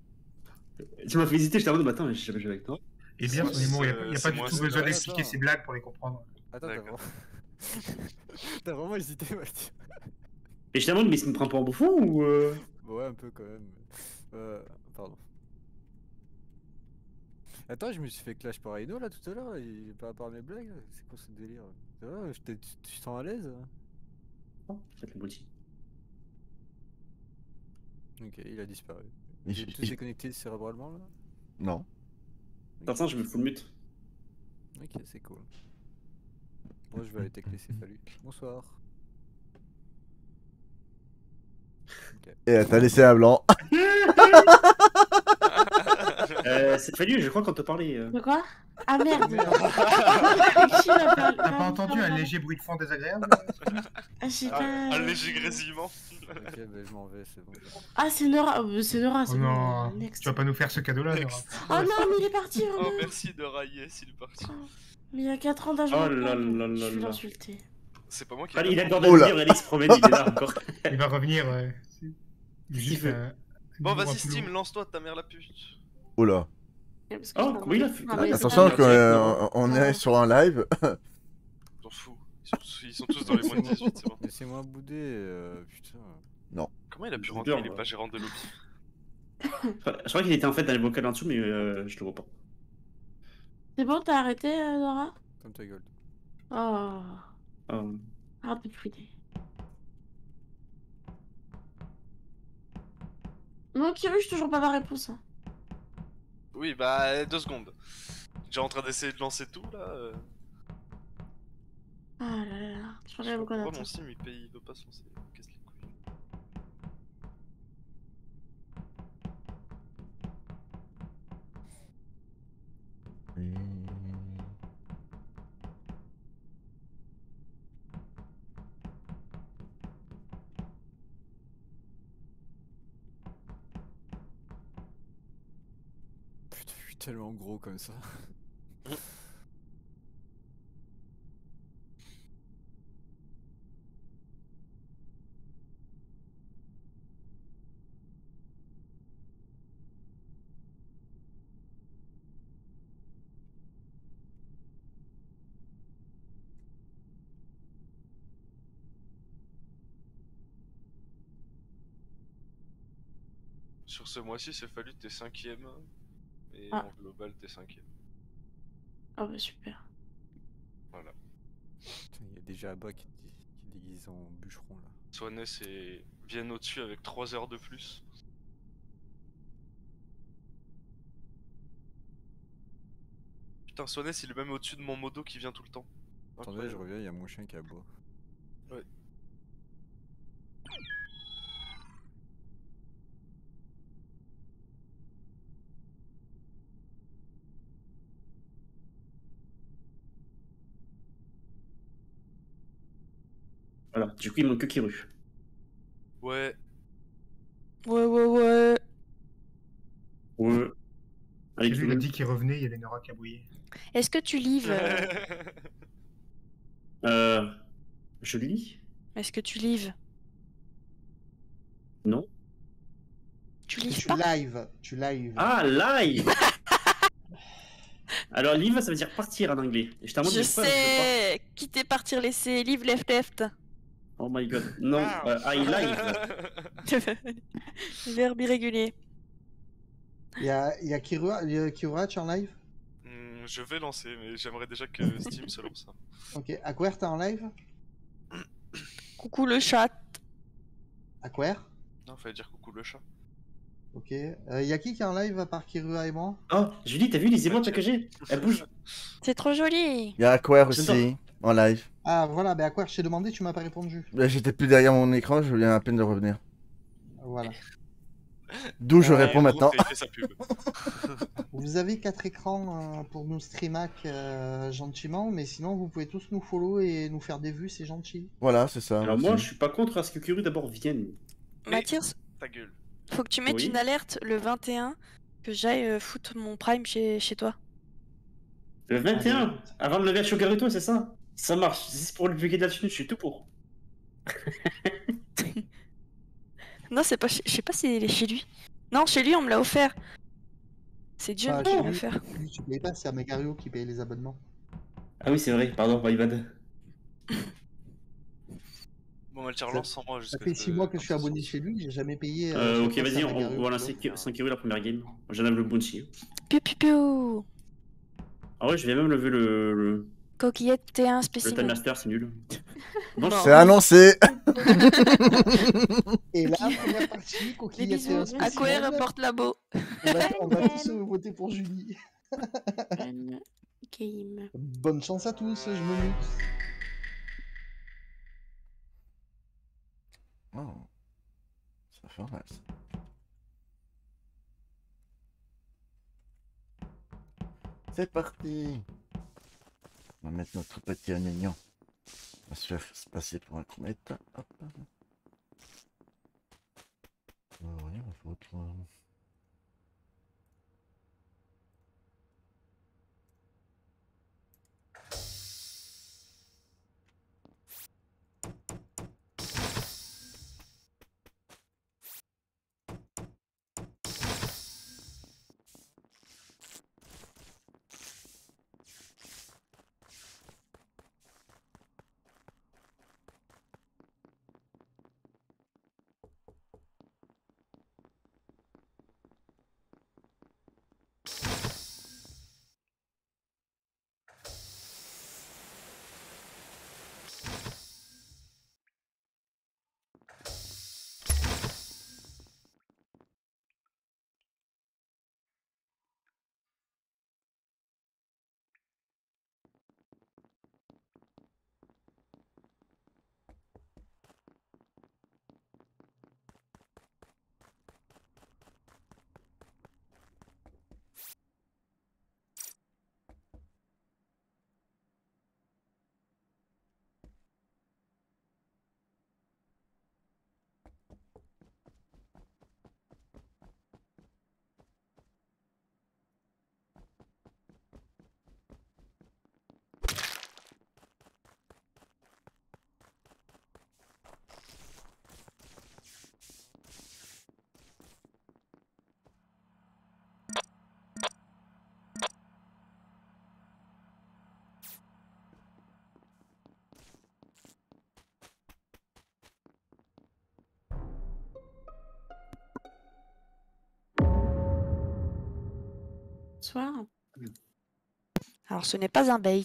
Tu m'as félicité, j'étais en mode, attends, mais j'ai jamais joué avec toi. Et bien, C'est son humour, il n'y a, moins- il y a c'est pas du moins tout ça. besoin Attends. d'expliquer ses blagues pour les comprendre. Attends, t'as D'accord. vraiment... t'as vraiment hésité, Maltire. Et je te demande, mais il me prend pas en bouffon ou euh... Ouais, un peu quand même. Euh, pardon. Attends, je me suis fait clash par Aino là tout à l'heure, il est pas à part mes blagues, là. C'est quoi ce délire? Ça va, je t'ai- tu tu te sens à l'aise? Oh, faites le multi. Ok, il a disparu. Il- Il est tous il- déconnecté cérébralement là? Non. Attends, je me fous le mute. Ok, c'est cool. Moi je vais aller tecler ses falus. Bonsoir. Ok. Et t'as laissé un blanc. euh, c'est fallu, je crois, quand te parlais. Euh... De quoi? Ah merde. Qui m'a parlé- T'as pas entendu un léger bruit de fond désagréable? Ah, j'ai Un, pas... un léger grésillement. Ok, bah je m'en vais, c'est bon. Ah, c'est Nora, euh, c'est Nora, c'est Oh bon. non, Next. tu vas pas nous faire ce cadeau-là, Nora. Oh non, mais il est parti, Oh, vraiment. merci de railler, s'il est parti. Mais il y a quatre ans d'âge. Oh maintenant, là là là je vais là. l'insulter. C'est pas moi qui. Ah, l'ai il a le temps appris. de Oh là. venir, il se promène, il est là encore. Il va revenir, ouais. Qu'est-ce qu'il Juste fait un- Bon, un vas-y, peu Steam, lourd. lance-toi, ta mère la pute. Oh là. Parce que Oh, je comment il a fait Ah, mais Attention c'est qu'on pas- euh, on est sur un live. T'en fous. Ils sont, tous- ils sont tous dans les moins de dix-huit, c'est bon. Laissez-moi bouder, euh, putain. Comment il a pu J'ai rentrer? peur, Il est moi. pas gérant de lobby. Je crois qu'il était en fait dans les vocales en dessous, mais euh, je le vois pas. C'est bon, t'as arrêté, euh, Nora? Comme ta gueule. Oh. Euh, Arrête de fouiller. Non, Kirush, toujours pas ma réponse. Hein. Oui, bah, deux secondes. Déjà en train d'essayer de lancer tout là. euh. Ah là là là. Je Je sais regarde pas beaucoup pourquoi d'attente. mon Steam il, paye, il veut pas se lancer. Qu'est-ce les couilles. Putain, je suis tellement gros comme ça. Sur ce mois-ci, c'est fallu t'es cinquième. Et Ah. en global, t'es cinquième. Oh bah super. Voilà. Putain, il y a déjà Abba qui, qui est déguisé en bûcheron là. Swaness et viennent au-dessus avec trois heures de plus. Putain, Swaness il est même au-dessus de mon modo qui vient tout le temps. Attendez, je Incroyable. reviens, il y a mon chien qui aboie. Ouais. Voilà, du coup il manque que Kiru. Ouais. Ouais, ouais, ouais. Ouais. Allez, Kiru, tu il a veux dit qu'il revenait, il y avait Nora qui a bouillé. Est-ce que tu lives euh, Euh. Je lis? Est-ce que tu lives Non. Tu lives Tu pas live, tu live. Ah, live! Alors, live, ça veut dire partir en anglais. Et je t'en montre Je des preuves, je sais. Quitter, partir, laisser. Live, left, left. crois. Oh my god. Non, euh, I live. Verbe irrégulier. Il y a, il y a Kirua, il y a Kirua, tu es en live? Hmm, je vais lancer, mais j'aimerais déjà que Steam se lance. hein. Ok, Aquer, t'es en live? Coucou le chat. Aquer? Non, fallait dire coucou le chat. Ok. Euh, y a qui qui est en live à part Kirua et moi? Oh, Julie, t'as vu les émotes que j'ai? Elle bouge. C'est trop joli. Il y a Aquer J'adore. aussi, en live. Ah voilà, bah Aquer, je t'ai demandé, tu m'as pas répondu. Là, j'étais plus derrière mon écran, je viens à peine de revenir. Voilà. D'où je Euh, réponds Et maintenant. il fait sa pub. Vous avez quatre écrans euh, pour nous streamac euh, gentiment, mais sinon vous pouvez tous nous follow et nous faire des vues, c'est gentil. Voilà, c'est ça. Alors, merci. moi, je suis pas contre à ce que Kiru d'abord vienne. Mathias, Ta gueule. faut que tu mettes Oui. une alerte le vingt et un que j'aille euh, foutre mon prime chez, chez toi. Le vingt et un, avant de lever à Chogaruto, c'est ça? Ça marche. Si c'est pour le bugger de la thune, je suis tout pour. Non, c'est pas. chez- Je sais pas s'il est chez lui. Non, chez lui, on me l'a offert. C'est John Ah, qui chez l'a lui, offert. lui, tu payes pas, c'est à Megario qui paye les abonnements. Ah oui, c'est vrai, pardon, my bad. Bon, elle te Ça- relance sans moi Ça jusqu'à fait ce six mois que je suis abonné chez lui, j'ai jamais payé. Euh, chaque ok, fois, c'est vas-y, à on, Megario on va qui lancer l'offre. sans Kiru la première game. J'enlève le bounty. Piu piu piu. Ah ouais, je vais même lever le, le, Coquillette T un le Time spécimen. Master, c'est nul. Bon, Non. C'est annoncé. Et là, première partie, Des coquillette bisous. un À quoi spécimen. reporte labo. On va, on va tous euh, voter pour Julie. Fun game. Bonne chance à tous, je me mute. Oh. Ça fait mal, ça. C'est parti. On va mettre notre petit oignon. On va se faire se passer pour un comète. Hop. Alors, rien à foutre. Bonsoir. Alors, ce n'est pas un bait.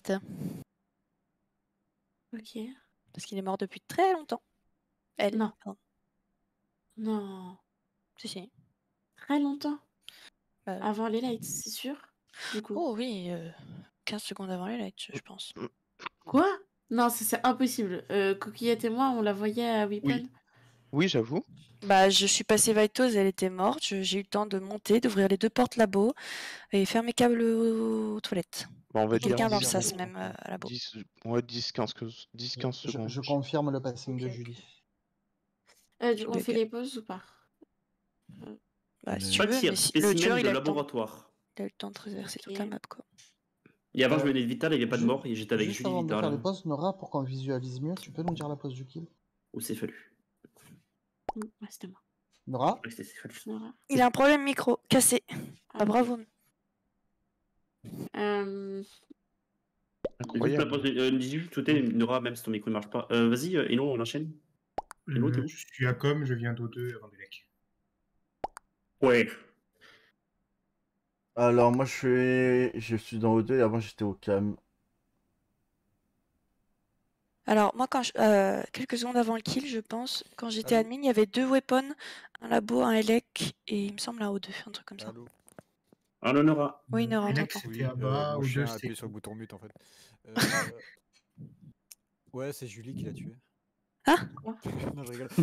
Ok. Parce qu'il est mort depuis très longtemps. Elle. Non. Pardon. Non. Si, si. Très longtemps. Bah, Avant les lights, c'est sûr. Du coup. Oh oui, euh, quinze secondes avant les lights, je pense. Quoi? Non, ça, c'est impossible. Euh, Coquillette et moi, on la voyait à Weapon. Oui. Oui, j'avoue. Bah, je suis passée Vitoz, elle était morte. Je- J'ai eu le temps de monter, d'ouvrir les deux portes labo et faire mes câbles aux, aux toilettes. Bon, on va Et dire quelqu'un dans le dix, sas même euh, à labo. dix, ouais, dix, quinze, dix, quinze Je, secondes. je confirme le passing de Julie. Euh, du- Tu on bug. fait les pauses ou pas? Euh, Bah, si tu Pas de veux, tir, mais si... le spécimen tueur, de il a, le temps... laboratoire. il a eu le temps de traverser toute Ok. la map, quoi. Et avant, Euh, je venais de Vital, il n'y avait pas de ju- mort, et j'étais avec Juste Julie avant de Vital. faire les pauses, Nora, pour qu'on visualise mieux, tu peux nous dire la pause du kill? Où c'est fallu. mm, ouais, c'était moi. Nora? Ouais, c'est fallu. Nora. Il a un problème micro, cassé. Ah, Bah, ok. bravo. Euh, Juste la Incroyable. pause, euh, dis juste tout est, Nora, même si ton micro ne marche pas. Euh, Vas-y, euh, Eno, on enchaîne. Eno, t'es Euh, où? je suis à com, je viens d'O deux avant Delec. Ouais. Alors, moi, je suis, je suis dans O deux et avant, j'étais au cam. Alors, moi, quand je... euh, quelques secondes avant le kill, je pense, quand j'étais Allô? admin, il y avait deux weapons, un labo, un elec, et il me semble un O deux, un truc comme ça. Allô? Allô, Nora. Oui, Nora, on Alex, t'entend. c'était Oui, à bas, euh, mon O deux, chien a c'était appuyé sur le bouton mute en fait. Euh, Ouais, c'est Julie qui l'a tué. Ah Non, je rigole.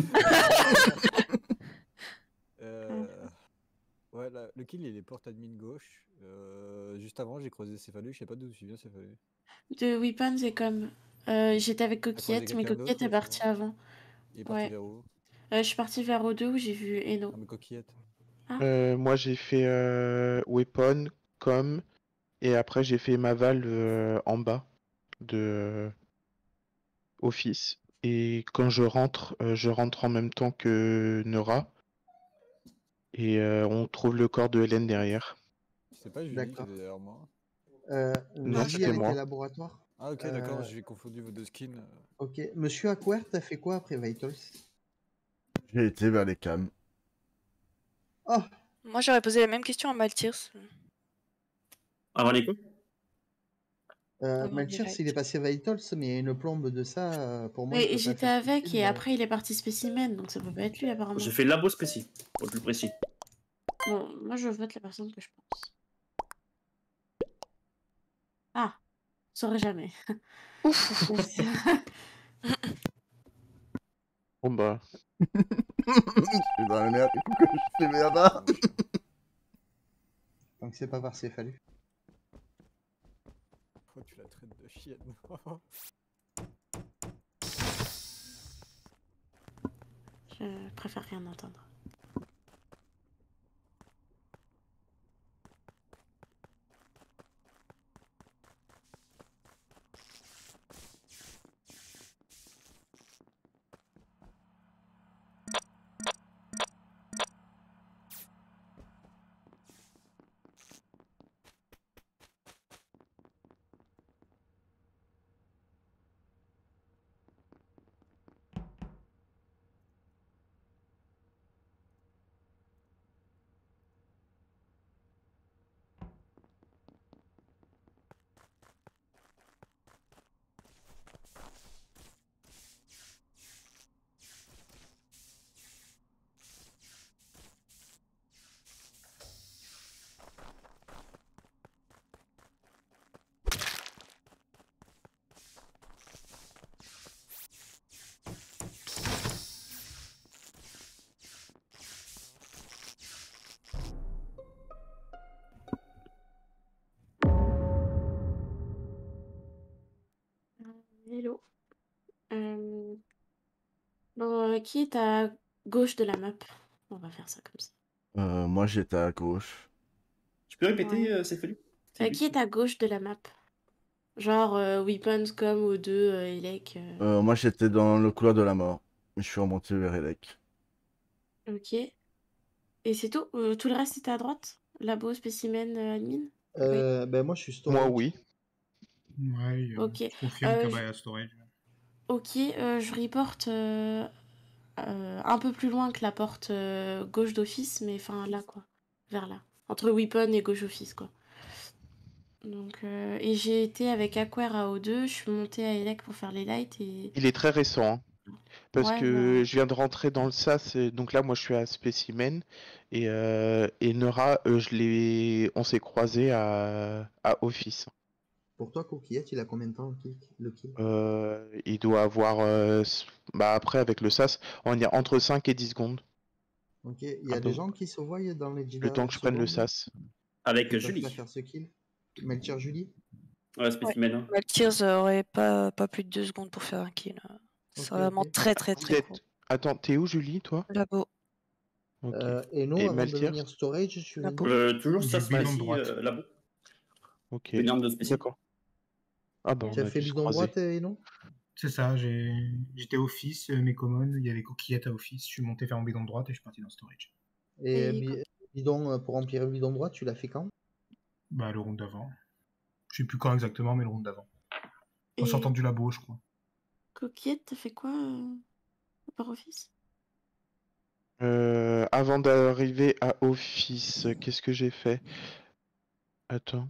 Euh, Ouais, la- le kill il est porte admin gauche. Euh, Juste avant, j'ai creusé Céphalus, je sais pas d'où tu viens Céphalus. de Weapon, c'est comme. Euh, j'étais avec T'as croisé Coquillette, mais quelqu'un Coquillette d'autre est ou partie c'est moi? avant. Il est parti Ouais. vers où? Euh, je suis partie vers O deux où j'ai vu Eno. Non mais coquillette. Ah, Euh, moi, j'ai fait euh, Weapon, Com, et après, j'ai fait Maval euh, en bas de euh, Office. Et quand je rentre, euh, je rentre en même temps que Nora. Et euh, on trouve le corps de Hélène derrière. C'est pas Julie qui D'accord. était derrière moi. Euh, Non, Julie, c'était elle était moi. laboratoire. Ah ok, Euh, d'accord, j'ai confondu vos deux skins. Ok. Monsieur Aquart, t'as fait quoi après Vitals? J'ai été vers les cams. Oh, Moi, j'aurais posé la même question à Maltirs. Avant les coups. euh, Avant les Maltiers, lights. il est passé Vitals, mais il y a une plombe de ça. euh, Pour moi, il mais peut pas j'étais faire ce avec kill, et euh. après il est parti spécimen, donc ça peut pas être lui apparemment. J'ai fait labo spécial, pour le plus précis. Bon, moi je vote la personne que je pense. Ah, je saurais jamais. Ouf. Bon bah. Je suis dans la merde, du coup, que je fais là-bas. Tant que c'est pas par Céphalus. fois tu la traites de chienne. Je préfère rien entendre. Hello. Euh, Bon, euh, qui est à gauche de la map? On va faire ça comme ça. Euh, moi, j'étais à gauche. Tu peux répéter, Ouais. euh, Céphalie? Euh, qui est à gauche de la map? Genre euh, Weapons comme O deux, euh, Elec. euh, Euh, moi, j'étais dans le couloir de la mort. Je suis remonté vers Elec. Ok. Et c'est tout? Euh, tout le reste était à droite? Labo, spécimen, euh, admin? Euh, ben moi je suis storage. Moi, oui. Ouais, euh, Ok. je confirme Euh, qu'Abba je- est à storage. Ok, euh, je reporte euh, euh, un peu plus loin que la porte euh, gauche d'office, mais enfin là quoi. Vers là. Entre Weapon et gauche office quoi. Donc, euh, et j'ai été avec Aquare à O deux, je suis montée à Elec pour faire les lights et. Il est très récent, hein. Parce Ouais, que bah. je viens de rentrer dans le S A S, et donc là, moi, je suis à Spécimen. Et, euh, et Nora, euh, je l'ai... on s'est croisés à... à Office. Pour toi, Coquillette, il a combien de temps le kill? Le kill Euh, il doit avoir... euh, s- Bah, après, avec le S A S, on est entre cinq et dix secondes. Ok, il y Un a peu. des gens qui se voient dans les dix Le temps dernières que je prenne le secondes. S A S. Avec Qui peuvent Julie. pas faire ce kill. Melchior Julie. Ouais, spécimen. hein. Maltears aurait pas, pas plus de deux secondes pour faire un kill. C'est Ok, vraiment ok. très très très Peut-être- court. Attends, t'es où, Julie, toi? Labo. Ok. Euh, et nous, Et avant de Maltiers? venir storage, tu veux Labo. dire Euh, toujours J'ai ça, le bidon de spécie, droite. euh, labo. Ok. Une arme de spécie. D'accord. Ah bah, Tu on as a fait dû se bidon croiser. droite et non C'est ça, j'ai- j'étais office, euh, mes commons, il y avait Coquillette à office, je suis monté faire mon bidon de droite et je suis parti dans le storage. Et, Et bi- bidon, euh, pour remplir le bidon droit, tu l'as fait quand Bah, le round d'avant. Je sais plus quand exactement, mais le round d'avant. En Et- sortant du labo, je crois. Coquillette, t'as fait quoi euh, par office? Euh, avant d'arriver à Office, qu'est-ce que j'ai fait? Attends.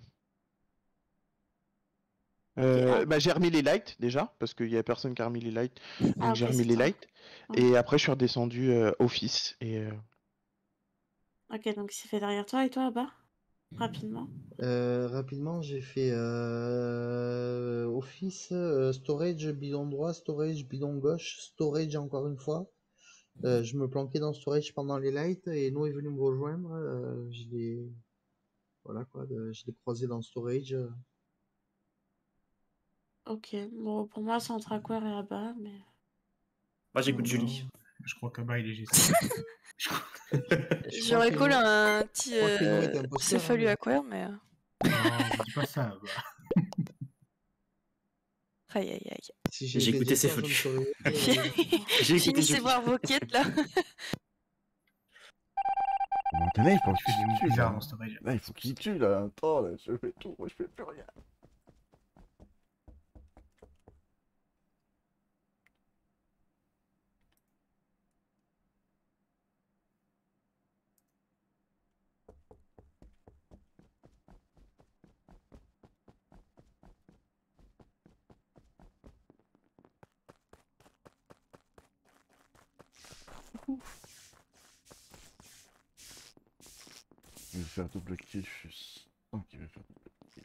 Euh, ah. bah, j'ai remis les lights déjà, parce qu'il y a personne qui a remis les lights. Donc Ah, ok, j'ai remis c'est les toi. lights. Ouais. Et après, je suis redescendu euh, Office. Et, euh, Ok, donc c'est fait derrière toi et toi là-bas? Rapidement. Euh, rapidement, j'ai fait euh, office, euh, storage, bidon droit, storage, bidon gauche, storage encore une fois. Euh, je me planquais dans storage pendant les lights et nous est venu me rejoindre. euh, je l'ai, voilà quoi, de- je l'ai croisé dans storage. euh. Ok, bon, pour moi c'est entre Aquare et là-bas, mais. Moi, j'écoute Julie. Je crois qu'Abba, il est G C. Je crois J'aurais que collé nous- un petit je crois que nous était euh, imposteur, céphalu hein, aquaire, mais. euh, Non, dis pas ça, Abba. Aïe aïe aïe. Si J'ai été écouté Jester, Céphalu. je me serais- J'ai écouté Finissez Julie. voir vos quêtes là. Maintenant, il faut Tu fais des qu'il moves tue, bizarres là. dans storage. Là, il faut qu'il tue, là. Attends, là, je fais tout, moi, je fais plus rien. Il veut faire double kill, je suis sûr qu'il veut faire double kill.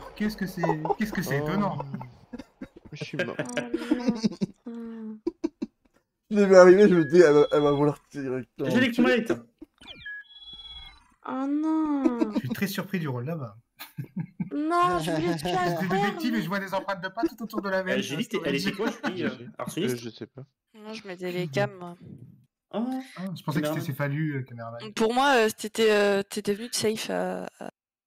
Qu'est-ce que c'est Qu'est-ce que c'est Oh. étonnant. Je suis mort. Je l'ai vu arriver, je me dis, elle va, elle va vouloir tirer. J'ai l'électromagnétique. Oh non. Je suis très surpris du rôle là-bas. Non, je voulais tuer Je un suis détective et je vois des empreintes de pas tout autour de la veine. Euh, Julie, t'es- elle était quoi, Julie, euh, Euh, arsoniste je sais pas. Non, je mettais les cams, moi. Ah, Ah, je pensais que c'était Céphalu, euh, Caméraman. Pour moi, euh, t'étais euh, t'étais venu de safe à... à-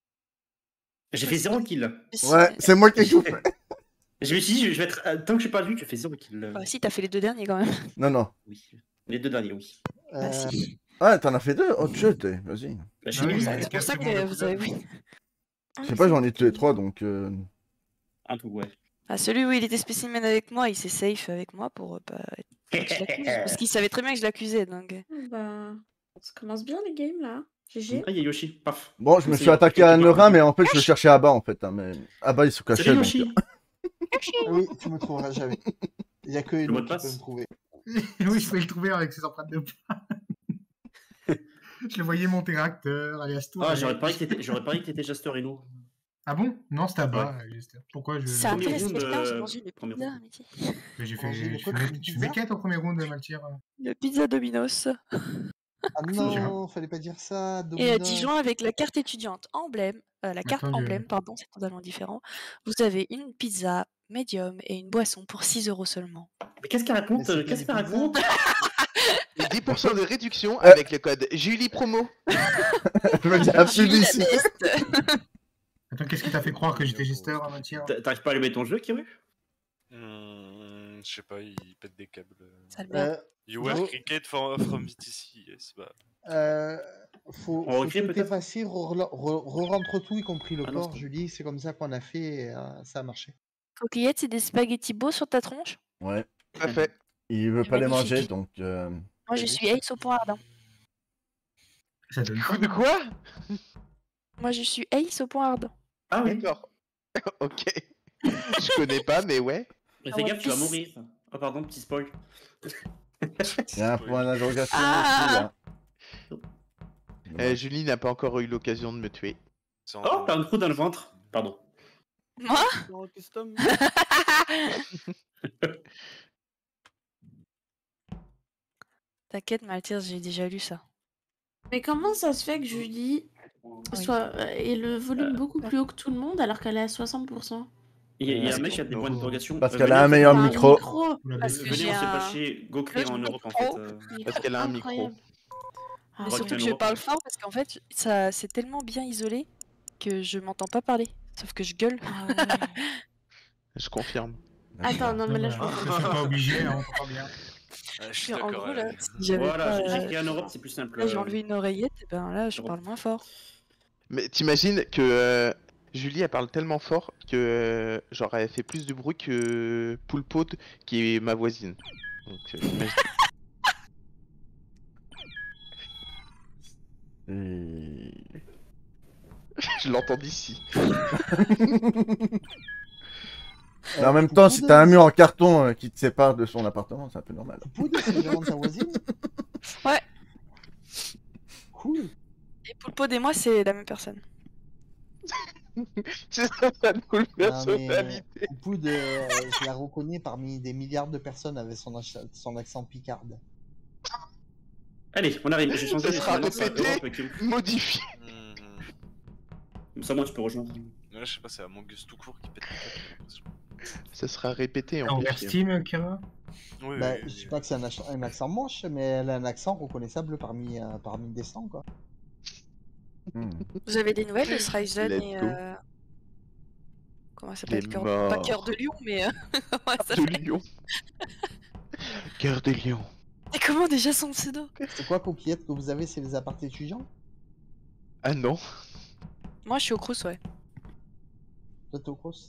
J'ai fait zéro kill. Ouais, c'est moi qui ai tout fait. Je me suis dit, je je vais être. euh, Tant que je suis pas vu, tu fais zéro kill. Bah si, t'as fait les deux derniers quand même. Non, non. Oui. Les deux derniers, oui. Ah si. Ah, t'en as fait deux? Oh, shit, eh, vas-y. Bah, Ah chez oui, nous, mais ça- C'est pour ça que vous avez win. Je sais pas, j'en ai tué trois, donc... euh, Un tout, ouais. Ah, celui où il était spécimen avec moi, il s'est safe avec moi pour euh, pas être- que je l'accuse. Parce qu'il savait très bien que je l'accusais, donc... euh. Bah, ça commence bien les games là. G G. Ah, il y a Yoshi, paf. Bon, je me C'est- suis attaqué à Nerin, mais en fait, je le cherchais à bas, en fait. Hein, mais à bas, il se cachait. Salut donc, Yoshi. Oui, tu me trouveras jamais. Il y a que Le mot Eno de qui peut passe. me trouver. Oui, je pouvais le trouver avec ses empreintes de pas. Je le voyais monter réacteur, aller à ce tour. Ah, aller- j'aurais parié que t'étais- j'aurais parié que t'étais Jester Reno. Ah bon? Non, c'était à bas. euh, Jester. Pourquoi je. Ça Premier intéresse round, quelqu'un, j'ai euh, mangé une premier pizza, round. Mehdi. Mais j'ai fait. Manger le Tu quoi, fais, une tu pizza fais quête au premier round, Maltire. Une pizza Domino's. Ah non, fallait pas dire ça. Et à Domino. Dijon, avec la carte étudiante emblème, euh, la carte Attends, je- emblème, pardon, c'est totalement différent, vous avez une pizza médium et une boisson pour six euros seulement. Mais qu'est-ce qu'elle Mais raconte c'est euh, pas Qu'est-ce des qu'elle pizzas. raconte Et dix pour cent de réduction avec le code Julie Promo. Je me dis, ah, plus Julie, la d'ici. best. Attends, qu'est-ce qui t'a fait croire que j'étais Jester, Maltire? T'a- T'arrives pas à allumer ton jeu, Kiru Hmm, je sais pas, il pète des câbles. Sale merde. Euh, You were Bon. cricket from, from V T C, yes, bah. euh, faut, On faut recrée tout peut-être effacer, re- re- re-rentre tout, y compris le Ah non, corps, c'est- Julie. C'est comme ça qu'on a fait et euh, ça a marché. Coquillette, c'est des spaghettis beaux sur ta tronche. Ouais. Parfait. Il veut pas les Magnifique. manger, donc... euh, Moi, je suis Ace au point ardent. Ça donne faim. De quoi? Moi, je suis Ace au point ardent. Ah oui. D'accord. Ok. Je connais pas, mais ouais. Mais Ah fais ouais, gaffe, tu vas pisse. mourir. Oh, pardon, petit spoil. Il y a un point d'interrogation Ah. aussi, là. Euh, Julie n'a pas encore eu l'occasion de me tuer. C'est en- Oh, t'as un trou dans le ventre. Pardon. Moi En custom. T'inquiète, Maltire, j'ai déjà lu ça. Mais comment ça se fait que Julie Oui. soit euh, ait le volume Euh. beaucoup plus haut que tout le monde alors qu'elle est à soixante pour cent? Il y a, il y a un Parce mec qui a des qu'on- points d'interrogation. Parce Euh, qu'elle a venez, un on meilleur se- Enfin, micro. Vous l'avez Parce vu. que Venez, j'ai on s'est un- fâché. Go créer Le en micro Europe, en fait. pro. euh. Il est Parce trop qu'elle a un micro. incroyable. Ah, Mais Crois surtout qu'il y que a je une parle Europe. fort parce qu'en fait, ça c'est tellement bien isolé que je m'entends pas parler. Sauf que je gueule. Ah ouais. Je confirme. Attends, non, mais là, je Voilà. comprends Je suis pas obligé, hein, on comprend bien. Ah, je suis En d'accord. gros, ouais. là, si j'avais Voilà, pas, j'ai- j'ai euh, créé en Europe, c'est plus simple. là, j'ai euh. enlevé une oreillette, et ben là, je Europe. parle moins fort. Mais t'imagines que euh, Julie, elle parle tellement fort que euh, genre elle fait plus de bruit que Poulpot qui est ma voisine. Donc euh, t'imagines. Et- Je l'entends d'ici. Mais en même temps, si t'as un mur en carton euh, qui te sépare de son appartement, c'est un peu normal. Poudre, c'est vraiment ta voisine? Ouais. Cool. Et Poulpot et moi, c'est la même personne. C'est ça ta nouvelle Non, mais personnalité. Poudre, euh, je la reconnais parmi des milliards de personnes avec son, ach- son accent picarde. Allez, on arrive. J'ai changé Ça les sera maintenant, c'est répété. Europe, Kiru. Modifié. Hmm, Comme ça, moi, tu peux rejoindre. ouais, je sais pas, c'est Among Us tout court qui pète les câbles, j'ai l'impression. Ça sera répété en Envers fait. Steam, Kira? Oui, Bah, oui, je oui, dis oui. pas que c'est un, ach- un accent moche, mais elle a un accent reconnaissable parmi, euh, parmi des cent, quoi. Hmm. Vous avez des nouvelles de Sryzen Let's et. go. Euh... Comment ça s'appelle Les cœur... morts. Pas cœur de lion, mais. euh, comment ça De s'appelle lion. Cœur de lion. Et comment déjà son pseudo? C'est quoi, Coquillette, que vous avez? C'est les apparts étudiants? Ah non. Moi, je suis au Crous, ouais. Toi, t'es au Crous?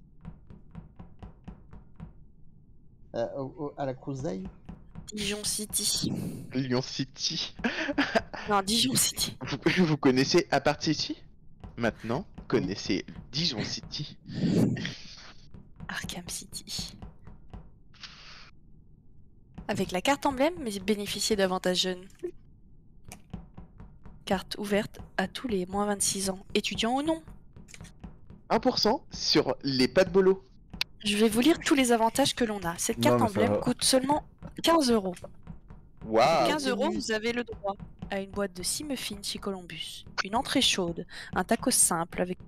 Euh, au- au- à la Crous d'Aille? Dijon City. Lyon City. Non, Dijon City. Vous, vous connaissez Apart City? Maintenant, connaissez Dijon City. Arkham City. Avec la carte emblème, mais bénéficiez d'avantages jeunes. Carte ouverte à tous les moins vingt-six ans, étudiants ou non. un pour cent sur les pattes bolo. Je vais vous lire tous les avantages que l'on a. Cette carte Non, mais ça emblème va. coûte seulement quinze euros. Waouh. Pour quinze euros, vous avez le droit à une boîte de six muffins chez Columbus, une entrée chaude, un tacos simple avec...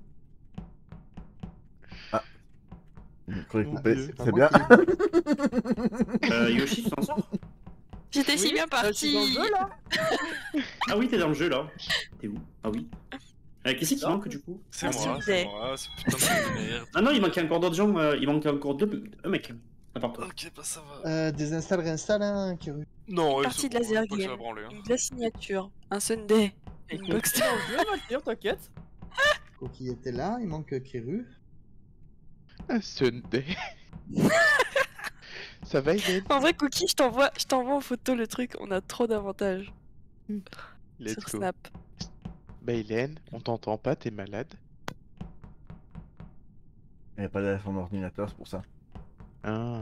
Le micro est Ah, coupé, c'est pas c'est moi bien. qui- Euh, Yoshi, tu t'en sors? J'étais si Oui, bien euh, je suis dans le partie. jeu, là. Ah oui, t'es dans le jeu là. T'es où? Ah oui. Euh, Qu'est-ce qui manque du coup? C'est Un moi, sundae. c'est moi, ce putain de jeu de merde. Ah non, il manquait encore d'autres gens. euh, il manque encore deux, un mec. À part toi. Ok, bah ça va. Euh, désinstalle, réinstalle, hein, Kiru. Non, ouais, Partie c'est de bon, laser pas que ça va game, branler, hein. une glace signature, un sundae, une box de... Je vais maintenir, t'inquiète. Coquille était là, il manque Kiru. Un Sunday. Ça va, Hélène? En vrai, Cookie, je t'envoie, je t'envoie en photo le truc. On a trop d'avantages Let's sur go. Snap. Bah, Hélène, on t'entend pas, t'es malade. Il n'y a pas d'air son ordinateur, c'est pour ça. Ah.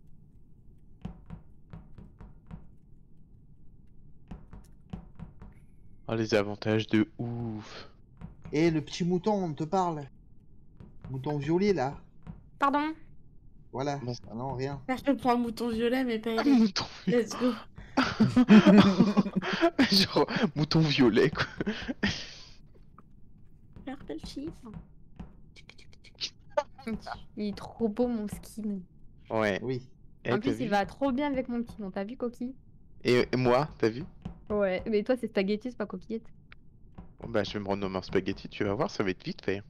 Oh, les avantages de ouf. Et le petit mouton, on te parle. Mouton violet là. Pardon. Voilà. Ah non, rien. Je prends le mouton violet, mais pas Un elle. mouton Let's go. Genre, mouton violet, quoi. Regarde le chiffre. Il est trop beau mon skin. Ouais. Oui. Eh, En t'as plus, vu il va trop bien avec mon petit nom. T'as vu, Coquille? Et, et moi, t'as vu? Ouais, mais toi, c'est spaghetti, c'est pas coquillette. Bon, bah, je vais me renommer en spaghetti, tu vas voir, ça va être vite fait.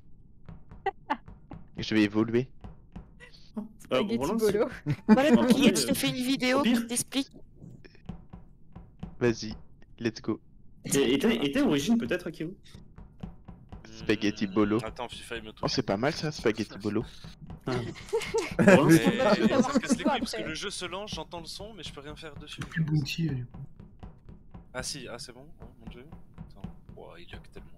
Je vais évoluer. Spaghetti Roland, bolo. Voilà, Bon, Coquillette, après, je te fais une vidéo au pire- qui t'explique. Vas-y, let's go. Et et t'es et t'es origine peut-être, Kiru? Spaghetti bolo. Attends, FIFA il me Oh, touche. c'est pas mal ça, spaghetti bolo. Roland, Mais c'est- va tout ça avoir me casse les sur toi couilles parce que après. le jeu se lance, j'entends le son, mais je peux rien faire dessus. Plus bounty, euh, du coup. Ah si, ah c'est bon, oh, mon dieu. Attends, wow, il lag tellement.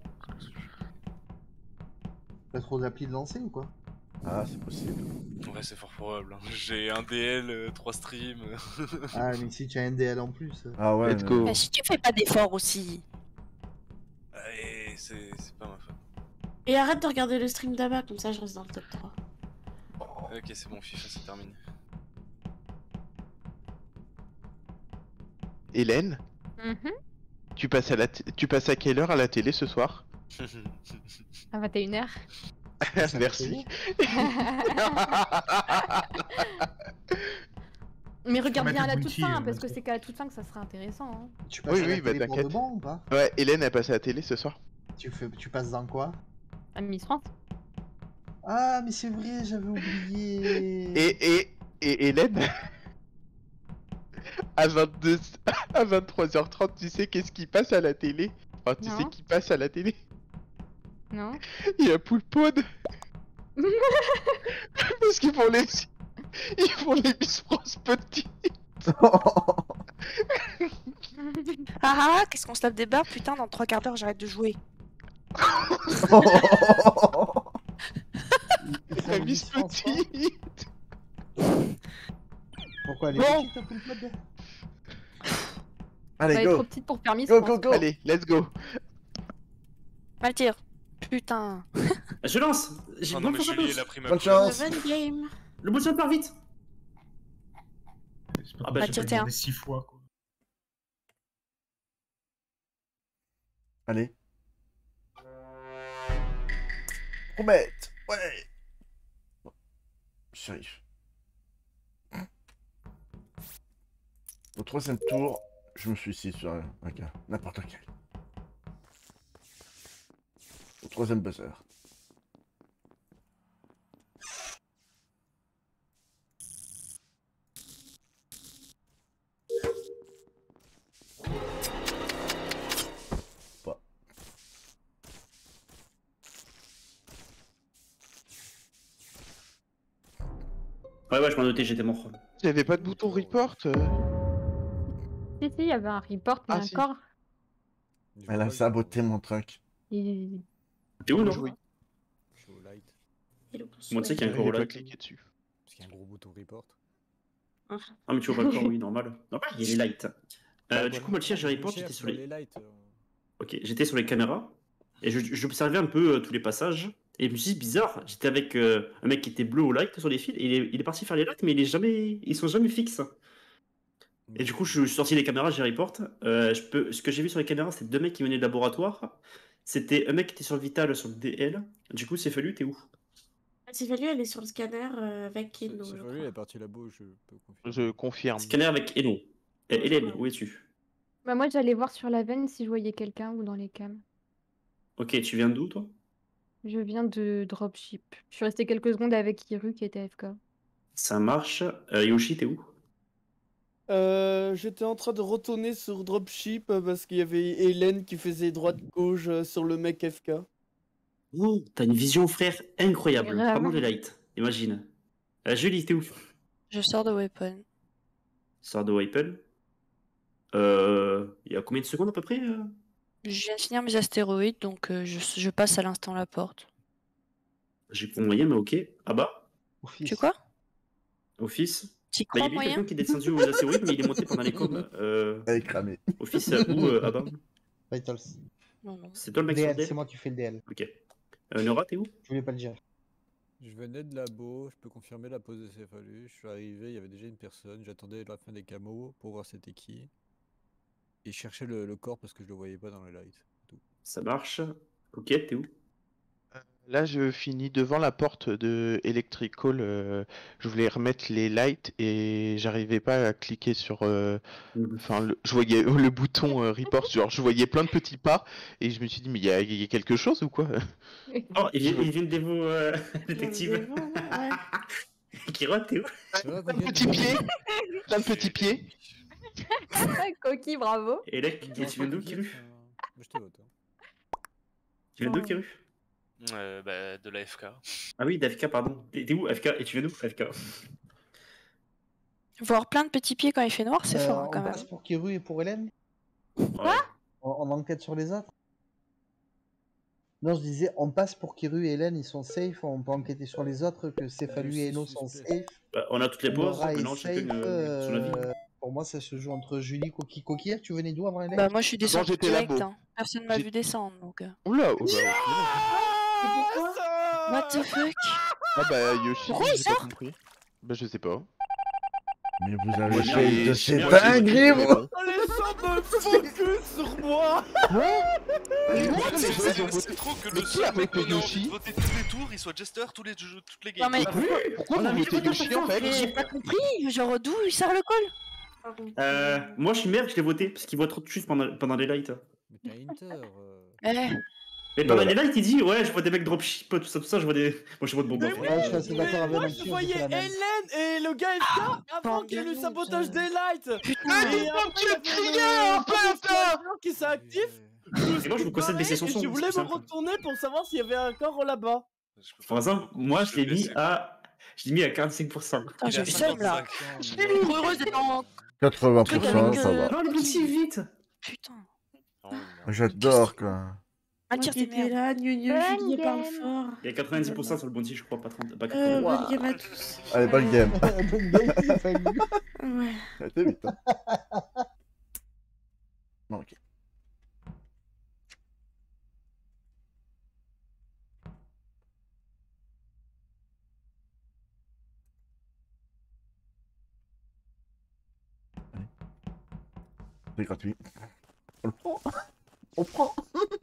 T'as trop d'applis de lancer ou quoi? Ah, c'est possible. Ouais, c'est fort probable. hein. J'ai un D L, euh, trois streams. Ah, mais si tu as un D L en plus. euh. Ah ouais. Let's mais- go. Mais si tu fais pas d'efforts aussi. Et c'est c'est pas ma faute. Et arrête de regarder le stream d'Abba, comme ça je reste dans le top trois. Ok, c'est bon, FIFA c'est terminé. Hélène, Mhm. tu passes, à la t- tu passes à quelle heure à la télé ce soir? À vingt et une heures. Merci. Mais regarde mettre bien à le la toute bounty, fin, euh, parce que maintenant. c'est qu'à la toute fin que ça sera intéressant. Hein. Tu passes Oui, à la oui, bah télé pour t'inquiète. de bon ou pas? Ouais, Hélène, elle passe à la télé ce soir. Tu, fais... tu passes dans quoi? À Miss France. Ah, mais c'est vrai, j'avais oublié. Et, et, et Hélène, à, vingt-deux, à vingt-trois heures trente, tu sais qu'est-ce qui passe à la télé? Enfin, tu sais Non. qui passe à la télé? Non. Il y a Poulpod. Parce qu'ils font les... Ils font les Miss France petites. Ah ah, qu'est-ce qu'on se tape des barres? Putain, dans trois quarts d'heure, j'arrête de jouer. La Miss petite. Pourquoi elle est Bon. petite, ta Poulpod? Elle Allez, est trop go. petite pour faire Miss Go, France. go, go. Allez, let's go. Mal tir. Putain. Je lance. J'ai Oh non, bonne mais chance à Julie, tous. elle a pris ma Bonne couleur. chance. Seven game. Le bouton part vite. C'est pas Ah comme bah, ça j'ai que été un. demandé six fois, quoi. Allez. Promette. Ouais. Shérif. Au troisième tour, je me suicide sur un, un gars. N'importe quel. Au troisième buzzer. Pas. Ouais, ouais, je m'en doutais, j'étais mort. J'avais pas de bouton report. euh. Si, si, il y avait un report, mais Ah, si. encore. Elle a saboté mon truc. Il... T'es où, non? Je suis au light. Moi, tu sais qu'il y a un J'avais gros pas light. cliqué dessus. Parce qu'il y a un gros bouton report. Ah, mais tu vois pas le corps, oui, normal. Normal, il y a les lights. Euh, du coup, moi, le tir, j'ai report, Cher j'étais sur sur les. les lights. euh. Ok, j'étais sur les caméras et je- j'observais un peu euh, tous les passages. Et je me suis dit, bizarre, j'étais avec euh, un mec qui était bleu au light sur les fils, et il est, il est parti faire les lights, mais il est jamais, ils sont jamais fixes. Et du coup, je, je suis sorti des caméras, j'ai report. Euh, je peux, ce que j'ai vu sur les caméras, c'est deux mecs qui venaient de laboratoire. C'était un mec qui était sur le vital, sur le D L. Du coup, c'est fallu, t'es où? C'est fallu, elle est sur le scanner euh, avec Keno, C'est je fallu, crois. elle est partie là-bas, je peux confirmer. Je confirme. Scanner avec Eno. Euh, Hélène, où es-tu? Bah moi j'allais voir sur la veine si je voyais quelqu'un ou dans les cams. Ok, tu viens d'où, toi? Je viens de dropship. Je suis restée quelques secondes avec Kiru qui était A F K. Ça marche. Euh, Yoshi, t'es où? Euh, j'étais en train de retourner sur Dropship euh, parce qu'il y avait Hélène qui faisait droite-gauche euh, sur le mec F K. Oh, t'as une vision, frère, incroyable. Grave. Pendant les lights, imagine. Euh, Julie, t'es où? Je sors de Weapon. Sors de Weapon. Euh, il y a combien de secondes à peu près? euh Je viens de finir mes astéroïdes, donc euh, je, je passe à l'instant la porte. J'ai pas moyen, mais ok. Ah bah, Tu quoi? Office. T'y Bah, il y crois a bien moyen? quelqu'un qui est descendu aux astéroïdes, mais il est monté pendant les coms. Euh... Elle est cramée. Office, euh, où euh, ah bah Vitals. Non, non. C'est toi le mec sur le D L, D L? c'est moi qui fais le D L. Ok. Euh, Nora, t'es où? Je voulais pas le dire. Je venais de labo, je peux confirmer la pause de céphalus. Je suis arrivé, il y avait déjà une personne. J'attendais la fin des camos pour voir c'était qui. Et je cherchais le, le corps parce que je le voyais pas dans le light. Tout. Ça marche. Ok, t'es où? Là, je finis devant la porte de Electrical. euh, je voulais remettre les lights et j'arrivais pas à cliquer sur. euh, Enfin, le- je voyais le bouton euh, report. Genre, je voyais plein de petits pas et je me suis dit, mais il y, a- il y a quelque chose ou quoi? Oh, il vient, il vient de dévo euh, détective. Kira, t'es où? Plein de petits pieds. Plein de petits pieds. Coquille, bravo. Et là, tu viens d'où, Kiru? Je te vote. Tu viens d'où, Kiru? Euh, bah, de la F K. Ah oui, d'A F K, pardon. T'es t'es où, F K? Et tu viens d'où, F K? Voir plein de petits pieds quand il fait noir, c'est Euh, fort hein, on quand même. passe pour Kiru et pour Hélène? Quoi? on, on enquête sur les autres? Non, je disais, on passe pour Kiru et Hélène, ils sont safe, on peut enquêter sur les autres, que Céphalu et Eno sont safe. Bah, on a toutes les pauses, Nora est maintenant chacune safe, euh, son avis. euh, Pour moi, ça se joue entre Julie, Coquille, Coquille. Tu venais d'où avant Hélène? Bah moi je suis descendu j'étais direct, labo. hein. Personne m'a vu descendre donc. euh. Oula, oh, bah, What the fuck? ah bah Yoshi, Pourquoi il j'ai pas sort? compris. Bah je sais pas. Mais vous avez Moi, fait j'ai- de j'ai- ces moi, j'ai- dingueries, vous! Alessandre focus sur moi. C'est gens, ils ont voté. c'est trop que Mais le qui a seul mec voté qu'on a envie Yoshi de voter tous les tours, il soit Jester tous les jeux, toutes les Non games. mais Pourquoi On a vous mis votez le Yoshi en fait? j'ai pas compris, genre d'où il sort le col? Euh, moi, je suis merde, je l'ai voté, parce qu'il voit trop de juste pendant, pendant les lights. Mais t'as Inter. euh, Eh, Mais pendant Voilà. les lights, il dit, ouais, je vois des mecs dropship, tout ça, tout ça, je vois des... Moi, je vois de bonbons. Mais oui, Ouais, je suis assez d'accord avec moi Mathieu, je j'ai voyais fait la même. Hélène et le gars F K avant bande qu'il y ait de le noobs, sabotage euh. des lights. putain. Et après, il y avait le saboteur qui s'est actif. Et moi, je vous conseille de baisser son Et son. je voulais c'est me simple. retourner pour savoir s'il y avait un corps là-bas. Par exemple, moi, je l'ai mis à... Je l'ai mis à quarante-cinq pour cent. Putain, j'ai Il le a seum là. cinquante-cinq. Je suis trop heureuse d'être en quatre-vingts pour truc cent, avec ça euh, va. Non, le petit, vite. Putain. Oh, merde. J'adore, quoi. Attire tes T'es merdes. là, Gnu Gnu, Bonne Julie parle game. fort. Il y a quatre-vingt-dix pour cent sur le bounty, je crois, pas trente. Pas Euh, quatre-vingts. bonne game à tous. Allez, bonne game. Bonne game, Céphalu. Ouais. Ça a été vite, hein. Bon, ok. Allez. C'est gratuit. On le prend. On prend.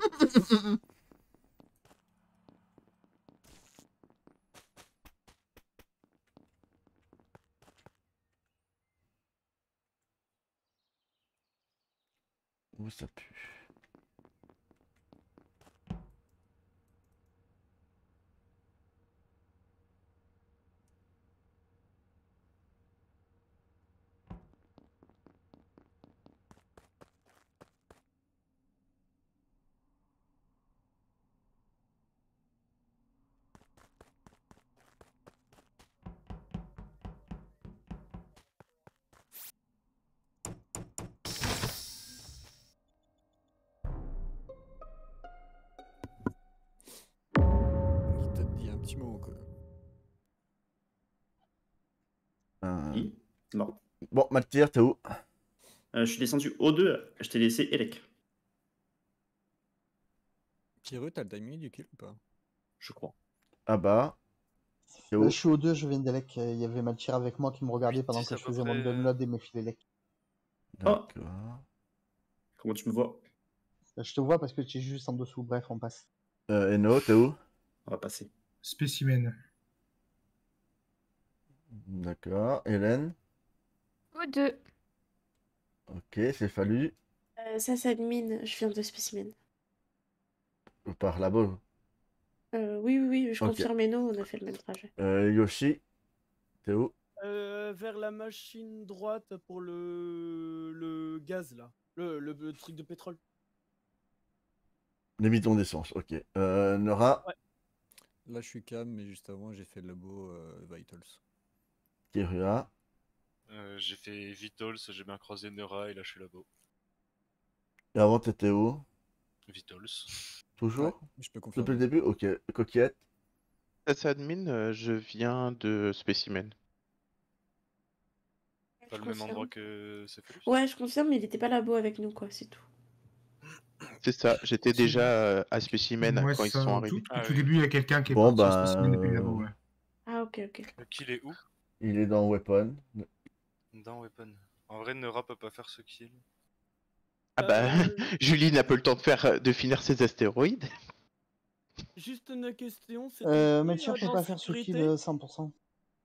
Où ça pue? Il t'a dit un petit mot quoi. Euh, Oui, c'est mort. Bon, Mathieu, t'es où? Euh, je suis descendu au deux, je t'ai laissé Elec, Kiru, t'as le timing du kill ou pas? je crois. Ah bah. C'est Là, où? je suis au deux, je viens d'Elec. Il y avait Malchir avec moi qui me regardait pendant dix que à je peu faisais mon près, download et mes filets. D'accord. Comment tu me vois? Je te vois parce que tu es juste en dessous. Bref, on passe. Euh, Eno, t'es où? On va passer. Spécimen. D'accord. Hélène? Ou deux. Ok, c'est fallu. Euh, ça, c'est admin, je viens de spécimen. Par là-bas. Euh, oui, oui, oui, je Ok. confirme Eno, on a fait le même trajet. Euh, Yoshi? T'es où? Euh, vers la machine droite pour le, le gaz là. Le, le, le truc de pétrole. Les bidons d'essence, ok. Euh, Nora? Ouais. Là, je suis calme, mais juste avant, j'ai fait le labo euh, Vitals. Kirua? Euh, j'ai fait Vitals, j'ai bien croisé Nora et là je suis là-bas. Et avant, t'étais où? Vitals. Toujours? Ouais, je peux Depuis le confirmer. début? Ok. Coquillette? Admin, euh, je viens de spécimen. Pas le Je même endroit confirme. que Cephalus? Ouais, je confirme, mais il était pas là-bas avec nous, quoi, c'est tout. C'est ça, j'étais C'est- déjà euh, à spécimen Ouais, quand c'est ils ça. sont Au arrivés. tout, au Ah tout oui. début, il y a quelqu'un qui est Bon, parti au ben, spécimen depuis le labo, euh, ouais. Ah, ok, ok. Le kill est où? Il est dans Weapon. Dans Weapon. En vrai, Nora peut pas faire ce kill. Ah bah, Euh, Julie n'a pas le temps de faire, de finir ses astéroïdes. Juste une question, c'était Euh, qui Malchir euh, peut dans pas faire ce kill sécurité? euh, cent pour cent.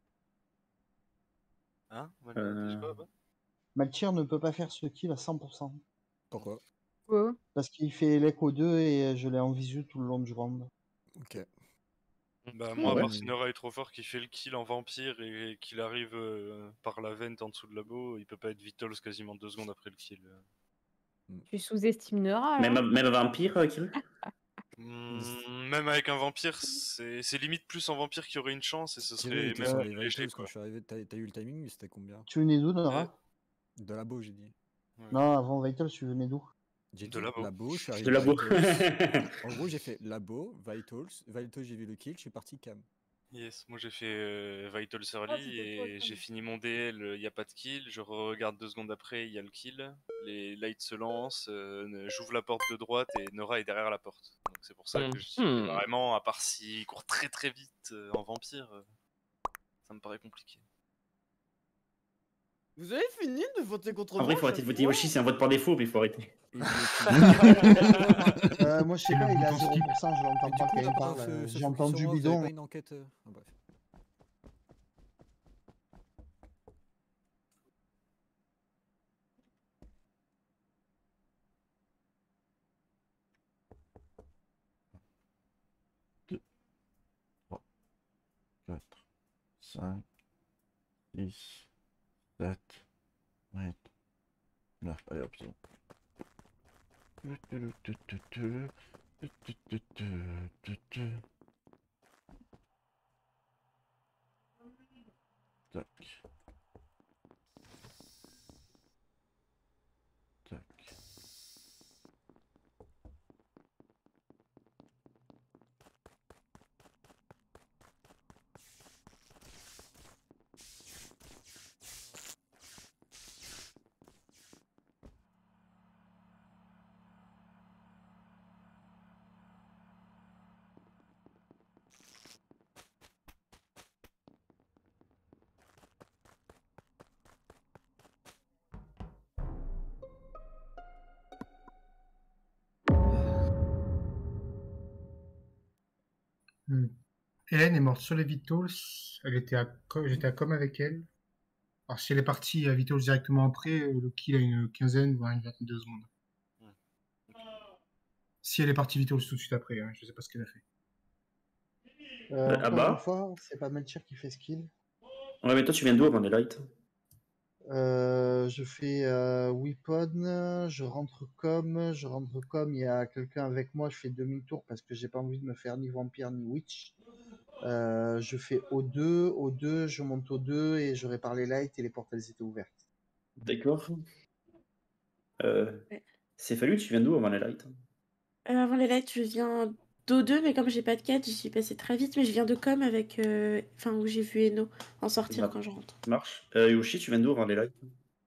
Hein? Voilà, Euh, t'as dit quoi là-bas? Malchir ne peut pas faire ce kill à cent pour cent. Pourquoi? Ouais. Parce qu'il fait Elec au deux et je l'ai en visu tout le long du round. Ok. Bah Ah moi, à ouais. part si Nora est trop fort, qui fait le kill en vampire et qu'il arrive euh, par la vente en dessous de labo, il peut pas être Vitals quasiment deux secondes après le kill. Tu sous-estimes Nora, Même, alors? même vampire, euh, Kiru? Hmm, même avec un vampire, c'est c'est limite plus en vampire qu'il y aurait une chance et ce Kiru, il serait était même sur Euh, les léger Vitals quoi. quand je suis arrivé. T'as t'as eu le timing, mais c'était combien? Tu venais d'où, Euh, Nora? De labo, j'ai dit. ouais. Non, avant Vital, tu venais d'où? J'ai De dit labo. labo, je suis arrivé De labo. Vitals. En gros, j'ai fait labo, Vitals. Vitals, j'ai vu le kill, je suis parti cam. Yes, moi j'ai fait euh, Vital Ah, Early c'était toi, et Cam. j'ai fini mon D L, il n'y a pas de kill, je regarde deux secondes après, il y a le kill, les lights se lancent, euh, j'ouvre la porte de droite et Nora est derrière la porte. Donc c'est pour ça que je dis Hmm. vraiment, à part s'il court très très vite euh, en vampire, euh, ça me paraît compliqué. Vous avez fini de voter contre En moi vrai, il à faut arrêter chaque de voter fois? Yoshi, c'est un vote par défaut, mais il faut arrêter. Et du coup, Euh, moi, je sais C'est le pas, il est à bouton zéro skip. pour cent, je mais l'entends du pas coup, quand là, il pendant parle. que euh, se J'ai focus entendu sur moi, vous avez bidon. pas une enquête. euh, ah, bref. deux, trois, quatre, cinq, six, sept, huit, neuf. Allez hop, c'est bon. Tac. Tac. Hmm. Hélène est morte sur les Vitals. Elle était à co- J'étais à com avec elle. Alors si elle est partie à Vitals directement après, euh, le kill a une quinzaine, voire une vingtaine de secondes. Si elle est partie Vitals tout de suite après, hein, je sais pas ce qu'elle a fait. Euh, Ah encore bah une fois, c'est pas Melchir qui fait ce kill. Ouais, mais toi, tu viens d'où avant les lights? Euh, je fais euh, weapon, je rentre com, je rentre com, il y a quelqu'un avec moi, je fais demi-tour parce que j'ai pas envie de me faire ni vampire ni witch. Euh, je fais O deux, O deux, je monte au deux et je répare les lights et les portes elles étaient ouvertes. D'accord. Euh, Ouais. c'est fallu, tu viens d'où avant les lights? Euh, avant les lights, je viens d'O deux, mais comme j'ai pas de quête, j'y suis passée très vite, mais je viens de com avec. euh, Enfin, où j'ai vu Eno en sortir Bah, quand je rentre. ça marche. Euh, Yoshi, tu viens d'où avant les lights?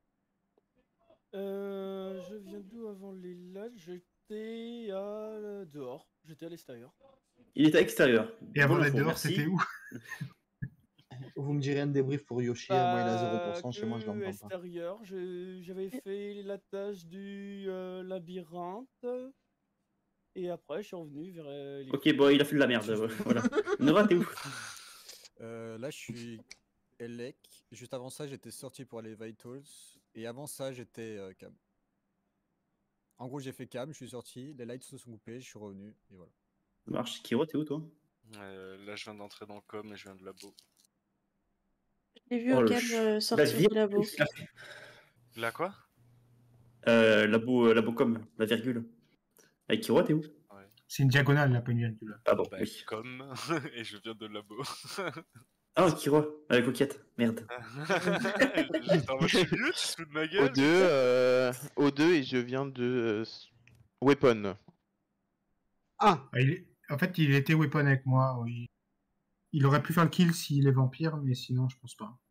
Euh, je viens d'où avant les lights? J'étais à dehors. J'étais à l'extérieur. Il était à l'extérieur. Et avant Bonne d'être info, dehors, merci. c'était où? Vous me direz un débrief pour Yoshi, hein, moi il a zéro pour cent, Bah, chez moi je que l'entends pas. extérieur, je- j'avais fait la tâche du euh, labyrinthe. Et après, je suis revenu vers euh, les... Ok, bon, il a fait de la merde. ouais, voilà. Nora, t'es où? Euh, là, je suis Elec. Juste avant ça, j'étais sorti pour aller Vitals. Et avant ça, j'étais euh, Cam. En gros, j'ai fait Cam, je suis sorti, les lights se sont coupés, je suis revenu, et voilà. Ça marche. Kiro, t'es où toi? Euh, là, je viens d'entrer dans le com et je viens de labo. J'ai vu Oh, le Ocam ch- euh, la sortir vie- du labo. Là, quoi? Euh, labo, euh, labo com, la virgule. Avec Kiro, t'es où? C'est une diagonale, là, pas une virgule. Ah bon, Bah, oui. comme, et je viens de labo. Ah, Kiro, avec Coquette. Merde. J'étais en mode, je suis mieux, tu te fous de ma gueule? O deux, euh, O deux et je viens de euh, Weapon. Ah, il est- En fait, il était weapon avec moi. Oui. Il aurait pu faire le kill s'il est vampire, mais sinon, je pense pas.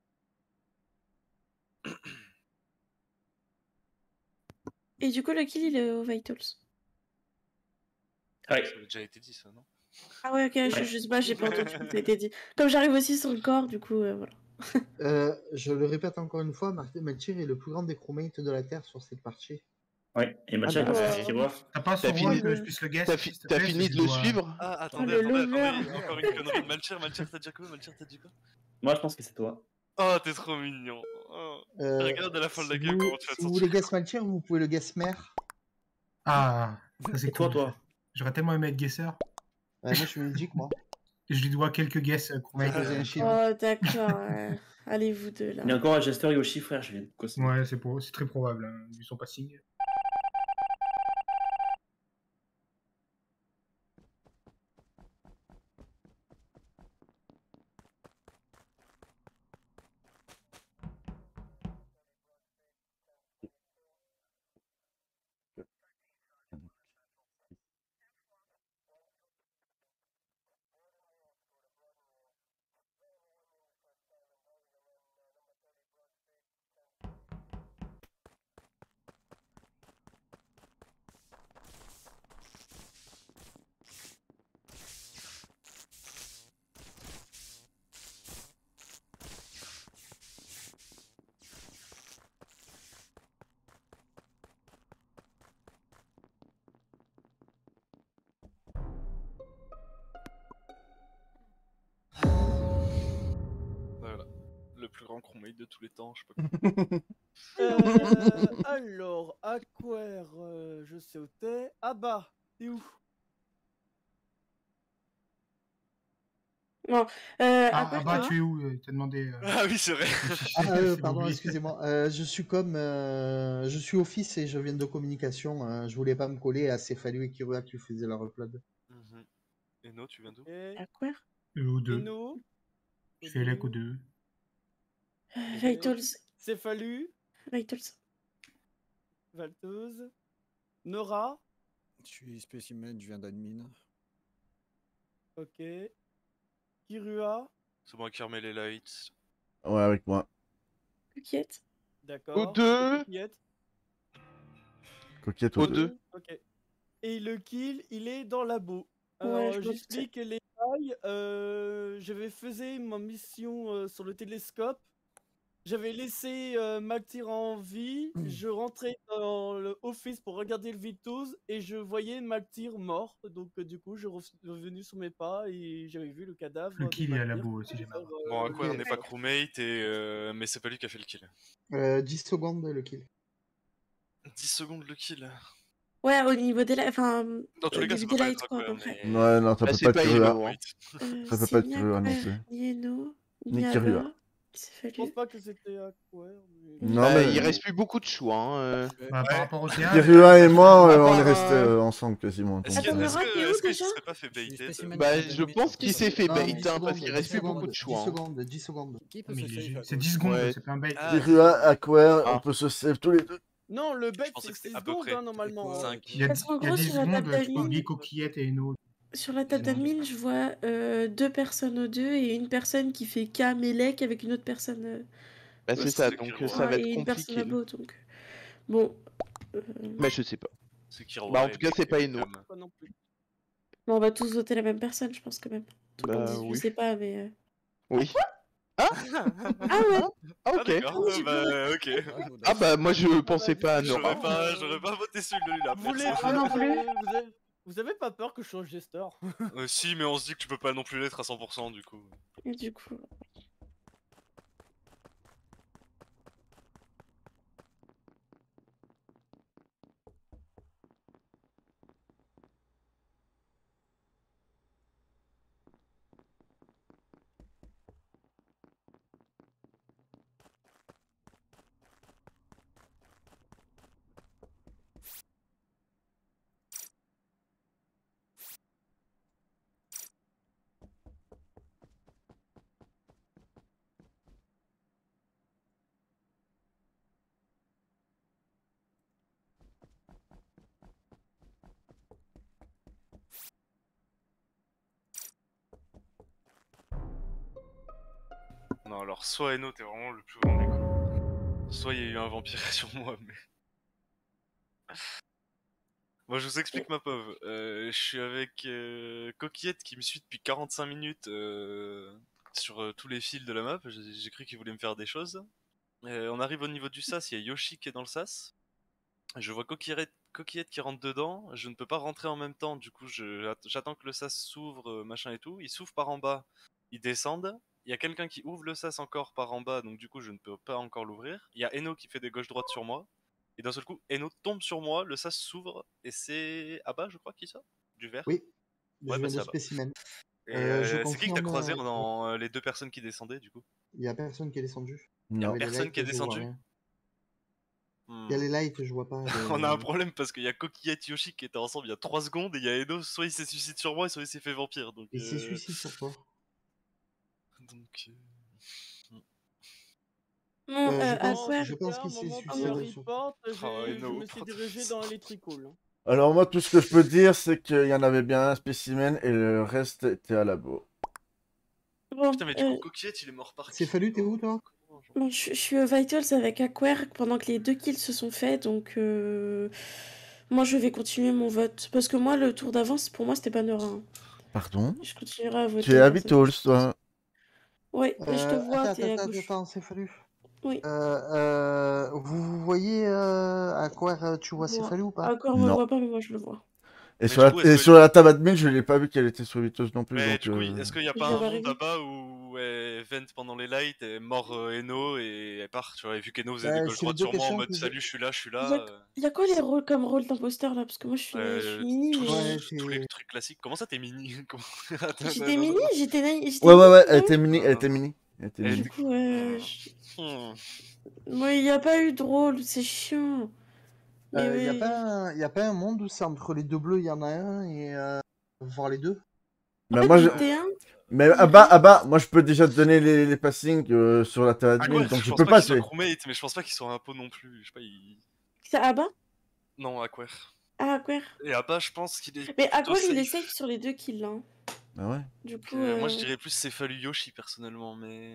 Et du coup, le kill, il est au Vitals. Ouais. Ça avait déjà été dit, ça, non? Ah ouais, ok, je, je sais pas, j'ai pas entendu ce que ça a été dit. Comme j'arrive aussi sur le corps, du coup, euh, voilà. Euh, je le répète encore une fois, Martin Melchior est le plus grand des crewmates de la Terre sur cette partie. Ouais, et Mathieu, Ah bah, avec Kiro. T'as pas T'as son fini, rôle que je puisse le guess, t'as s'il fi- te t'as plaît, fini parce de que le je dois- suivre? Ah, Oh, attendez, le attendez, lover. attendez, encore une connerie de Malcher, Malcher, t'as dit quoi? Malcher, t'as dit quoi? Moi, je pense que c'est toi. Oh, t'es trop mignon. Oh. Euh, Regarde à la fin de la si gueule vous, comment tu vas te si vous sentir. voulez guess Melchior, vous pouvez le guess mère. Ah, ça c'est Et toi, cool. toi? J'aurais tellement aimé être guesser. Ouais, moi je suis Magic, moi. Et je lui dois quelques guesses euh, crewmates. Poser un chiffre. Oh, d'accord. ouais. Allez, vous deux, là. Il y a encore un Jester Yoshi, frère, je viens de cosser. Ouais, c'est pour... c'est très probable, hein, vu son passing. Voilà. Le plus grand crewmate de tous les temps, je sais pas quoi. Euh, alors, Aquaire, euh, je sais où t'es. Ah bah, t'es où? Bon, euh, Ah, Aquaire, ah bah, tu tu es où? euh, T'as demandé. euh, Ah oui, c'est vrai. Ah, euh, c'est pardon, oublié. excusez-moi. Euh, je suis comme. euh, je suis office et je viens de communication. euh, je voulais pas me coller à Céphalu et Kirua qui faisaient leur upload. Mhm. Et no, tu viens d'où? Et Aquaire Euh, au deux. Eno, Je fais Elec au deux. euh, Vitals. Céphalu, Vitals. Valteuse, Nora, Je suis spécimen, je viens d'admin. ok. Kirua, C'est moi qui remets les lights. Ouais, avec moi. Coquette. d'accord. O deux. Coquillette, Coquette O au deux. deux. ok. Et le kill, il est dans labo. Ouais, Alors, je me j'explique les failles. Euh, j'avais faisais ma mission euh, sur le télescope. J'avais laissé euh, Maltyr en vie. Je rentrais dans le office pour regarder le Vitous et je voyais Maltyr mort. Donc, euh, du coup, je suis revenu sur mes pas et j'avais vu le cadavre. Le de kill est à Maltyr labo, si jamais. sur, euh, Bon, le Aquaire ok. n'est pas crewmate, et, euh, mais c'est pas lui qui a fait le kill. Euh, dix secondes le kill. dix secondes le kill. Ouais, au niveau des lights, enfin, Dans tous au les cas, niveau ça peut des pas lights, être quoi, à peu Aquaire, près. mais... Ouais, non, ça Bah, peut c'est pas pas être Eno, Kirua. hein. Euh, Ça peut c'est pas être ni Kirua non Aquaire, plus. ni Eno, Ni ni Kirua. Abba. Il s'est Je pense fallu. pas que c'était Aquaire. Mais... Non, Bah, mais il reste plus beaucoup de choix. Hein. euh. Bah, par rapport au théâtre. Kirua et moi, À euh, on est part, restés euh, euh, ensemble quasiment. Est-ce donc, que- Attends, euh, est-ce Nora, que- t'es où est-ce qu'il déjà se serait pas fait Je suis baiter? spécimen, Bah, je viens je d'admin. pense qu'il s'est fait Non, bait, dix hein, parce secondes, qu'il dix reste plus beaucoup secondes, de dix choix. hein. secondes, dix secondes. Qui peut Mais se il est save ju- à c'est gauche? dix secondes, Ouais. c'est pas un bait. Ah, Kirua, Aquaire, Ah. on peut se save tous les deux. Non, le bait, pensais c'est que c'était six à peu secondes, près. hein, normalement. C'était quoi? cinq. Il y a, Parce qu'en il y a gros, dix sur la secondes, table tu peux d'admin, oublier Coquillette et Eno. sur la table Sinon, d'admin, je vois euh, deux personnes aux deux et une personne qui fait Cam et Lec avec une autre personne euh, Bah, Ouais, c'est c'est ça, le donc Kirua. euh, ça va et être une personne compliqué. là-bas. Donc, bon. euh, Bah, je sais pas. C'est Kirua Bah, en et tout cas, Beck c'est pas et Eno. Cam. Pas non plus. Bon, on va tous voter la même personne, je pense quand même. Tout le monde Bah dit, je oui. sais pas, mais. euh, Oui. Ah ouais. Ah, ok. d'accord, euh, bah ok. Ah bah moi je pensais pas à J'aurais Nora. pas, j'aurais pas voté celui-là, Vous voulez perso. pas, vous avez, vous avez- vous avez pas peur que je change Jester? Euh, si, mais on se dit que tu peux pas non plus l'être à cent pour cent du coup. Et du coup. Non, alors soit Eno, t'es vraiment le plus grand des cons. Soit il y a eu un vampire sur moi, mais. Moi, je vous explique ma pauvre. Euh, je suis avec euh, Coquillette qui me suit depuis quarante-cinq minutes euh, sur euh, tous les fils de la map. J'ai j'ai cru qu'il voulait me faire des choses. Euh, on arrive au niveau du sas, il y a Yoshi qui est dans le sas. Je vois Coquillette, Coquillette qui rentre dedans. Je ne peux pas rentrer en même temps, du coup, je- j'attends que le sas s'ouvre, euh, machin et tout. Il s'ouvre par en bas, ils descendent. Il y a quelqu'un qui ouvre le sas encore par en bas, donc du coup, je ne peux pas encore l'ouvrir. Il y a Eno qui fait des gauches-droites sur moi. Et d'un seul coup, Eno tombe sur moi, le sas s'ouvre, et c'est Abba, je crois, qui sort du vert. Oui, Ouais, je bah viens c'est de Abba. spécimen. Et Euh, je euh, c'est qui que t'as confirme. croisé euh, dans euh, les deux personnes qui descendaient, du coup? Il y a personne qui est descendu. Il y a Dans les personne qui est lights, je vois descendu? rien. Hmm. Il y a les lights, je vois pas. On a un de- problème parce qu'il y a Coquillette et Yoshi qui étaient ensemble il y a trois secondes et il y a Eno, soit il s'est suicidé sur moi, soit il s'est fait vampire. Donc, Il s'est euh... suicidé sur toi. donc euh... Non, Euh, euh, je à pense, quoi je pense qu'il s'est Moment de suicidé sur toi. report, Oh, j'ai- je Eno, me suis prends- dirigé dans l'électrical. hein. Alors moi, tout ce que je peux dire, c'est qu'il y en avait bien un spécimen et le reste était à labo. Bon, Putain, mais du euh, coup, Coquillette, il est mort par C'est qui? fallu, t'es où toi? bon, je, je suis au Vitals avec Aquare pendant que les deux kills se sont faits, donc euh, moi je vais continuer mon vote. Parce que moi, le tour d'avance, pour moi, c'était pas Nora. hein. Pardon? Je continuerai à voter. Tu es à la personne que Vitals, je pense. toi? Ouais, je te Euh, vois, attends, t'es à attends, gauche. attends, c'est fallu. Oui. Euh, euh, vous, vous voyez euh, à quoi euh, tu vois c'est Moi, fallu ou pas? Aquare me Non. voit pas, mais moi je le vois. Et Mais sur du la, coup, et est-ce que... sur la table admin, je l'ai pas vu qu'elle était sur Vitals non plus, Mais donc... du coup, euh, est-ce qu'il y a Je pas viens un monde d'arriver. là-bas où elle vent pendant les lights, et mort euh, Eno et elle part, tu vois, et vu qu'Eno faisait des Bah, gauches c'est les droites deux sur moi en questions mode que je... salut, je suis là, je suis Il y là. a, euh, il y a quoi les rôles comme rôle d'imposteur là? Parce que moi je suis, je suis euh, mini, tous, mais. Ouais, tous les t'es... trucs classiques. Comment ça, t'es mini? Comment- Attends, J'étais attends, mini, attends. j'étais naï- j'étais Ouais, ouais, mini, ouais, elle ouais. était mini, elle Euh, était mini. Elle était elle mini. Du était- coup, euh, je- Hmm. moi il n'y a pas eu de rôle, c'est chiant. Mais Euh, y a ouais. pas un... y a pas un monde où c'est entre les deux bleus, il y en a un, et euh, voir les deux? En Mais fait, moi, je... j'étais un. Mais il ah bah, reste- ah bah, moi je peux déjà te donner les, les passings euh, sur la table Ah admin, quoi, donc je je pense peux pas qu'ils passer. soient crewmates, mais je pense pas qu'ils soient un pot non plus. Je sais pas, ils... C'est Abba? Non, Aquare. Ah, Aquare. Et Abba, je pense qu'il est Mais plutôt Aquare il est safe. safe sur les deux kills. Hein. Ah ouais? Du Donc, coup. euh, moi, je euh, dirais plus Céphalu Yoshi personnellement, mais.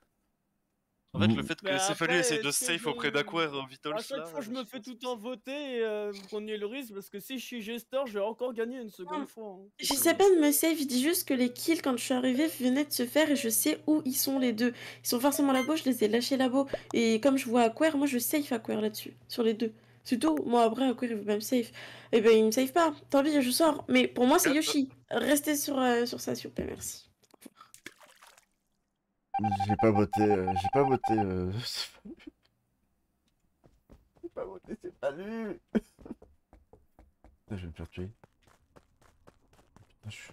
En fait, le Mm. fait Mais que Céphalu après, essaie de est-ce que safe je- auprès d'Aquare euh, Vitals À chaque là. fois, je euh, me sais fais pas tout si- le temps voter et euh, vous prenez le risque parce que si je suis Jester, je vais encore gagner une seconde Non, fois. hein. j'essaie pas de me save, je dis juste que les kills quand je suis arrivée venaient de se faire et je sais où ils sont les deux. Ils sont forcément là-bas, je les ai lâchés là-bas. Et comme je vois Aquare, moi je save Aquare là-dessus, sur les deux. C'est tout. Moi après, Aquare il veut pas me save. Et ben il me save pas. Tant pis, je sors. Mais pour moi c'est Yoshi. Restez sur, euh, sur ça s'il vous plaît, merci. J'ai pas voté, euh, j'ai pas voté. Euh... J'ai pas voté, c'est pas lu. Putain, je vais me faire tuer. Putain, je suis...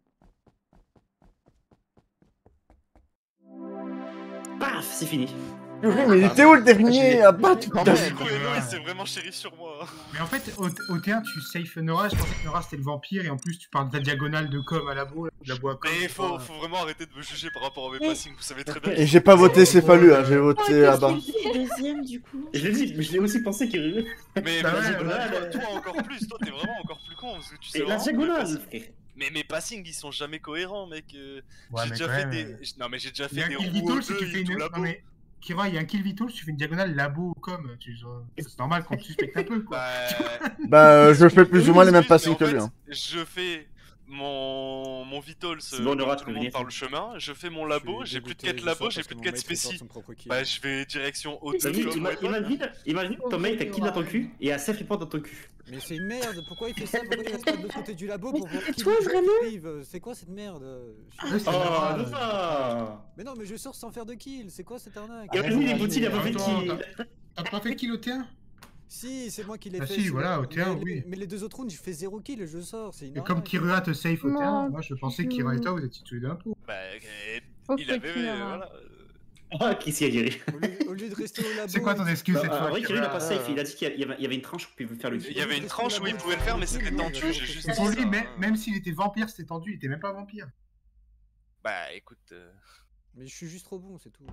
Paf, c'est fini. Oui, mais il était où le dernier à pas tout Quand à même. fait. Du coup, Eno, il s'est vraiment chéri sur moi. Mais en fait, au, au T un, tu safe Nora. Je pensais que Nora c'était le vampire et en plus, tu parles de la diagonale de com à labo, de labo à com. Mais c'est faut, pas- faut vraiment arrêter de me juger par rapport à mes Mais- passings, vous savez très bien. Et j'ai pas voté Céphalu, hein, j'ai Oh, voté qu'est-ce Abba. qu'il fait deuxième du coup? Je l'ai dit, mais je l'ai aussi pensé qu'il arrivait. Mais Bah la ouais, diagonale, ouais. toi, toi encore plus, toi t'es vraiment encore plus con parce que tu sais Et la vraiment que mes diagonale, passings- frère. Mais mes passings ils sont jamais cohérents, mec. euh, Ouais, j'ai mais déjà quand fait même, des. euh, j- Non, mais j'ai déjà Il y a fait un des kill roues vital aux si deux tu fais et une. tout Non, labo. mais Kira, il y a un kill vital si tu fais une diagonale labo ou com. Tu... C'est normal qu'on te suspecte un peu, quoi. Bah. Bah, euh, je fais plus ou moins les mêmes Excuse, mais passings en que lui. fait, Hein. Je fais mon, mon Vitals, C'est bon, on aura tout le monde trouvé. par le chemin. Je fais mon Je labo, suis j'ai plus de dégoûté, quête je labo, sors j'ai parce plus que de mon quête mate fait spéci. son propre kill. Bah, je vais direction haute T'as vu, club ima- weapon. imagine, imagine ton mate a kill dans ton cul et a self report dans ton cul. Mais c'est une merde, pourquoi il fait ça? Pourquoi il reste pas de l'autre côté du labo pour voir c'est qui toi, qui vraiment prive? C'est quoi cette merde? Je- Ouais, c'est Oh, Nora, non, euh, ça. Mais non, mais je sors sans faire de kill, c'est quoi cette arnaque? Ah, Imagine, il est ouais, bouti, il a pas ouais, fait de attends, kill. t'as- T'as pas fait de kill au T un? Si, c'est moi qui l'ai Ah fait. si, c'est voilà, le- au T un, mais, oui. mais- mais les deux autres rounds, je fais zéro kill et je sors, c'est une Et comme arnaque. Kirua te safe au T un, Non, moi je pensais que Kira et toi vous étiez tous les deux un peu. Bah, euh, Oh, il avait. petit euh, Nora. Voilà. Ah, qui s'y a viré? Au lieu, au lieu de rester au labo. C'est quoi ton excuse Bah, cette en fois vrai, Kirill il a pas Kirua safe, il a dit qu'il y avait- il y avait une tranche où il pouvait faire le Il kill. y avait une tranche où il pouvait le faire, mais c'était tendu. J'ai juste Et dit pour ça. lui, même, hein. même s'il était vampire, c'était tendu, il était même pas vampire. Bah, écoute. euh, Mais je suis juste trop bon, c'est tout.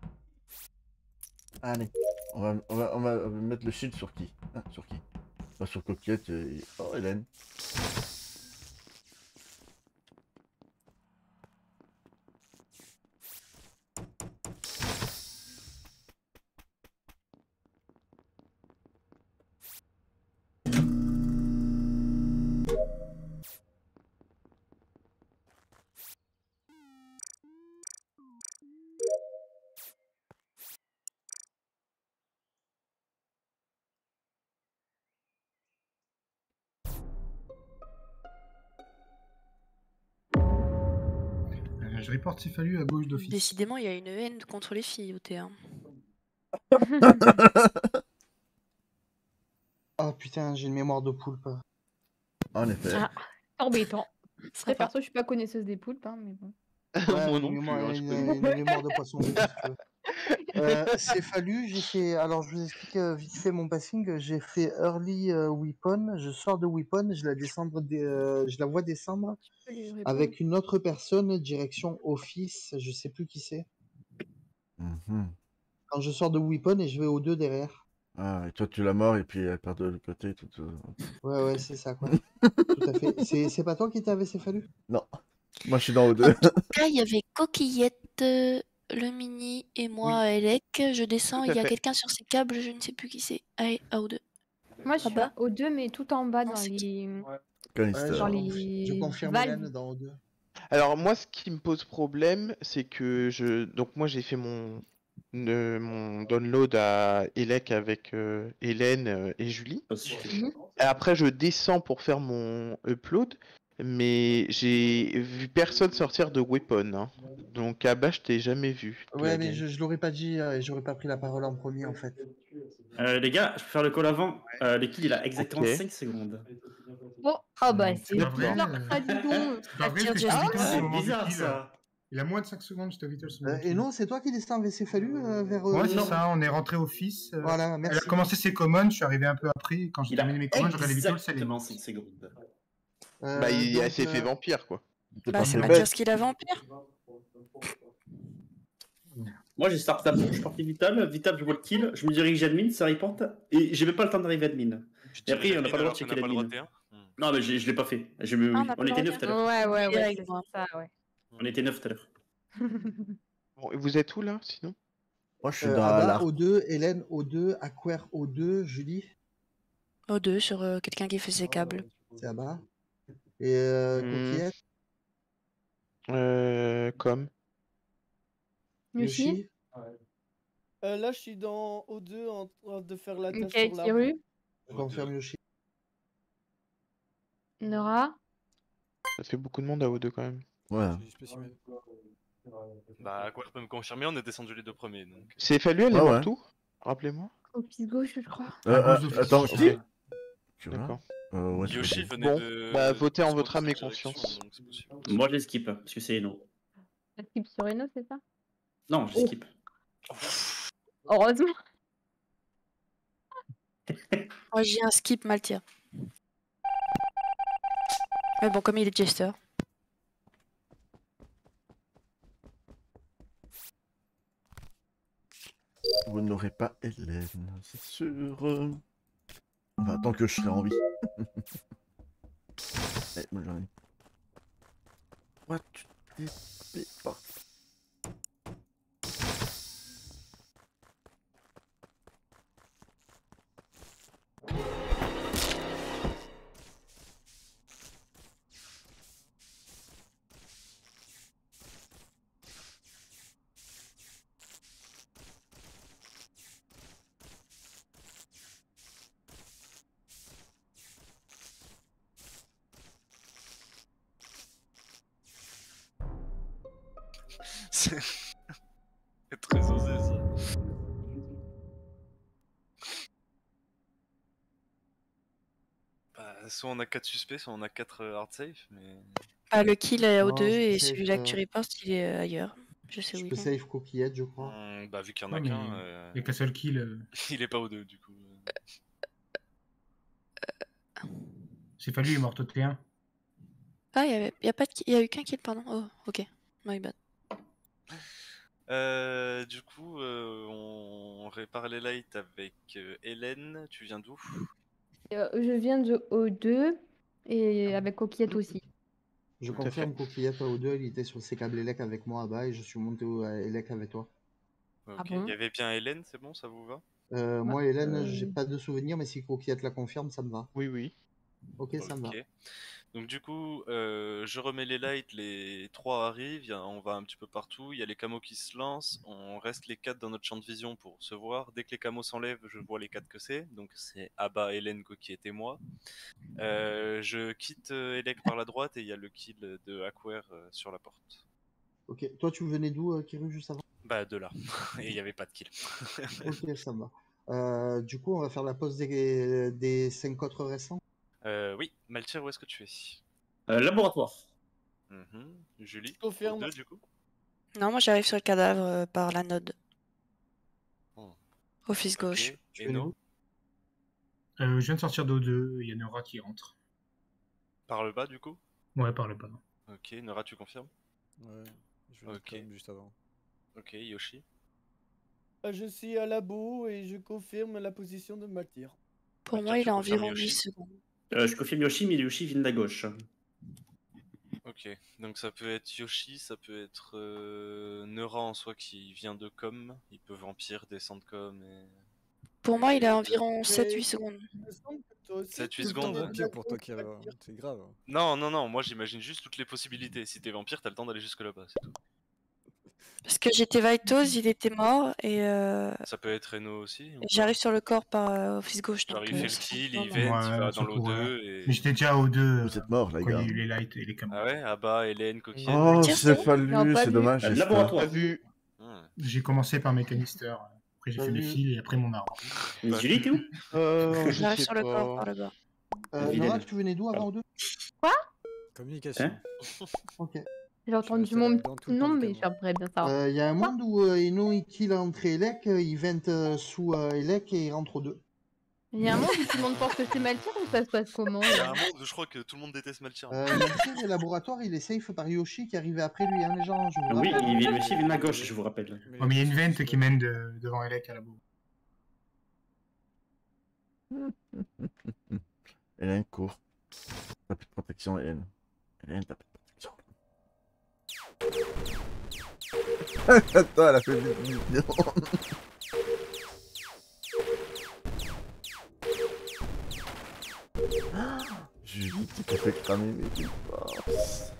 Allez, on va, on, va, on va mettre le shield sur qui? Ah, sur qui? Pas sur Coquette et... Oh, Hélène. Euh, je reporte Céphalu à gauche d'office. Décidément, il y a une haine contre les filles au T un. Ah putain, j'ai une mémoire de poulpe. En effet. Ah, c'est embêtant. Après, Sympa. perso, je suis pas connaisseuse des poulpes, hein, mais bon. Ouais, Moi une non plus, mémoire, hein, je une, connais. une mémoire de poisson rouge, si tu veux. Euh, Céphalu, j'ai fait. Alors, je vous explique euh, vite fait mon passing. J'ai fait early euh, weapon. Je sors de weapon, je la descendre, des- euh, je la vois descendre Tu peux lui répondre. avec une autre personne direction office. Je sais plus qui c'est. Mhm. Quand je sors de weapon et je vais aux deux derrière. Ah, et toi tu l'as mort et puis elle part de l'autre côté. Tout, tout. Ouais, ouais, c'est ça, quoi. Tout à fait. C'est c'est pas toi qui étais avec Céphalu? Non, moi je suis dans O En deux. tout cas, il y avait Coquillette, euh, le mini et moi, Elec. Je descends, Tout à il y a fait. quelqu'un sur ces câbles, je ne sais plus qui c'est. Allez, à O deux. Moi, je Ah suis bah. au deux, mais tout en bas Non, dans c'est qui? les. Canister. Ouais, je, Dans conf- je les confirme valves. Hélène dans O deux. Alors moi, ce qui me pose problème, c'est que je... Donc moi, j'ai fait mon... euh, mon download à Elec avec euh, Hélène euh, et Julie. Mhm. Et après, je descends pour faire mon upload, mais j'ai vu personne sortir de weapon. Hein. Donc à bas, je t'ai jamais vu de Ouais, la mais game. je, je l'aurais pas dit euh, et j'aurais pas pris la parole en premier, en fait. Euh, les gars, je peux faire le call avant. Euh, le kill, il a exactement Ok. cinq secondes. Oh, ah bah, c'est pas vrai, bizarre, euh. ça, dis donc. C'est pas vrai, Attire parce que du j'étais hasard. Vital C'est au moment du bizarre, kill. ça. Il a moins de cinq secondes, j'étais Vital au Euh, moment du et kill. non, c'est toi qui descends avec Céphalu euh, vers. euh, Ouais, c'est ça, on est rentré office. euh, Voilà, Elle merci. a commencé ses commons, je suis arrivé un peu après. et Quand j'ai Il a terminé mes commons, j'ai regardé Vital, ça allait. exactement cinq secondes. Euh, Bah, il donc, s'est fait euh, vampire, quoi. T'es Bah, pas c'est bête. Mathias qui l'a vampire. Moi, j'ai start la je suis parti Vital. Vital, je vois le kill. Je me dirige admin, ça reporte. Et j'ai même pas le temps d'arriver admin. Et après, on n'a pas le droit de checker pas le droit l'admin. de T un. Non, mais j'ai- je l'ai pas fait. Je me- Ah, on n'a pas On le était droit neuf de tout à l'heure. Ouais, ouais, Les ouais, règles, c'est moi. ça, ouais. On était neuf tout à l'heure. Bon, et vous êtes où, là, sinon? Moi je suis euh, dans Abba l'arc. O deux, Hélène O deux, Aquare O deux, Julie, O deux sur euh, quelqu'un qui fait ses câbles. c'est Abba. Et euh, Hmm. Coquillette, Euh... Comme. Yoshi, Yoshi, Euh, là, je suis dans O deux en train de faire la tâche ok, sur l'arbre. Kiru, je confirme Yoshi. Nora. Ça fait beaucoup de monde à O deux, quand même. Ouais. J'ai spécimen. Bah, quoi, peut me confirmer, on est descendu les deux premiers. Donc. C'est fallu, elle est Ouais, morte ouais. où? Rappelez-moi. Office gauche, je crois. Euh, À euh, gauche d'office. attends, Ok. qui? Tu vois D'accord. euh, ouais, c'est Yoshi possible. venait Bon, de. bah, votez en de votre âme et direction, conscience. donc c'est possible. Moi, je les skip, parce que c'est non. La skip sur Eno, c'est ça? Non, je Oh. skip. Heureusement. Moi, j'ai un skip Maltia. Mais bon, comme il est jester. Vous n'aurez pas Hélène, c'est sûr. Enfin, tant que je serai en vie. Allez, bonne journée. What, tu t'es fait pas. C'est c'est très osé ça. Bah, soit on a quatre suspects, soit on a quatre hard safe, mais. Ah, le kill est au Non, deux je peux et save, celui-là que euh, tu reportes, il est euh, ailleurs. Je sais où Je il peux est. save coquillette, je crois. Hmm, bah, vu qu'il y en a Ouais, mais qu'un. euh, il y a qu'un seul kill. euh, Il est pas aux deux du coup. C'est fallu, il est mort au T un. Ah, il y avait... y a pas de... ki- y a eu qu'un kill, pardon. Oh, ok. My bad. Euh, du coup, euh, on répare les lights avec euh, Hélène. Tu viens d'où? Euh, je viens de O deux et avec Coquillette aussi. Je Tout à fait. confirme coquillette O deux, il était sur ses câbles Elec avec moi là-bas et je suis monté au à Elec avec toi. Ok, bon il y avait bien Hélène, c'est bon, ça vous va? Euh, Bah, moi, Hélène, euh, j'ai pas de souvenir, mais si coquillette la confirme, ça me va. Oui, oui. Ok, ça me va. Ok. Donc du coup, euh, je remets les lights, les trois arrivent, il y a- on va un petit peu partout, il y a les camos qui se lancent, on reste les quatre dans notre champ de vision pour se voir. Dès que les camos s'enlèvent, je vois les quatre que c'est, donc c'est Abba, Hélène, Coquillette et moi. Euh, je quitte euh, Elec par la droite et il y a le kill de Aquare euh, sur la porte. Ok, toi, tu venais d'où, euh, Kiru, juste avant? Bah de là, et il n'y avait pas de kill. Ok, ça me va. Euh, du coup, on va faire la pause des, des cinq autres récents. Euh, oui, Maltier, où est-ce que tu es? Euh, laboratoire. Mhm. Julie, Confirme. deux du coup. Non, moi j'arrive sur le cadavre euh, par la node. Oh. Office Ok, gauche. et no Euh, je viens de sortir d'O deux, il y a Nora qui rentre. par le bas du coup. Ouais, par le bas. Ok, Nora, tu confirmes? Ouais, je vais Ok. comme juste avant. Ok, Yoshi. Euh, Je suis à labo et je confirme la position de Maltir. Pour Maltier, moi, il tu a confirmes environ huit Yoshi? secondes. Euh, je confirme Yoshi, mais Yoshi vient de la gauche. Ok, donc ça peut être Yoshi, ça peut être euh, Neura en soi qui vient de com. Il peut vampire, descendre com et. Pour moi, il a et- environ sept Mais huit secondes. il me semble que toi aussi, sept huit tu Tout le temps secondes. vampire pour toi qui a... C'est grave. hein. Non, non, non, moi j'imagine juste toutes les possibilités. Si t'es vampire, t'as le temps d'aller jusque là-bas, c'est tout. Parce que j'étais Vaitos, il était mort et, euh, Ça peut être Reno aussi. ou et pas j'arrive sur le corps par euh, Office gauche. Genre Donc, il euh, fait le c'est kill, pas il normal. vente, il va Ouais, dans l'O surtout, deux ouais. et. Mais j'étais déjà au deux Vous êtes morts, les quand il y gars. a eu les lights et les camos. Ah ouais, Abba, Hélène, Coquillette. Oh, Maltier, c'est c'est fallu, Non, pas c'est vu. dommage. Euh, j'espère. laboratoire. Pas vu. Hmm. J'ai commencé par mes canisters, après j'ai Pas fait mes vu. fils et après mon arbre. Mais Bah, Julie, t'es où? Euh, je J'arrive sais sur le corps pas. par le bas. Euh, Vilaine. Nora, tu venais d'où avant O deux? Communication. Hein Ok. J'ai entendu resté mon là-dedans petit tout le temps nom, du mais camo. j'aimerais bien savoir. Euh, Il y a un monde où euh, Eno il kill entre Elec, euh, il vente euh, sous euh, Elec et il rentre aux deux. Il y a un monde où tout le monde pense que c'est Maltir ou ça se passe comment Il y a là un monde où je crois que tout le monde déteste Maltier. Euh, Maltier, le laboratoire, il est safe par Yoshi qui est arrivé après lui, hein, les gens, je vous Oui, rappelle. il, Yoshi vient de la gauche, je vous rappelle. Ouais, mais il y a une vente qui mène de- devant Elec à la boue. Hélène court. T'as plus de protection, Hélène. Hélène, t'as plus de protection. Attends, elle a fait vite, vite, vite. Julie, tu t'es fait cramer mes forces.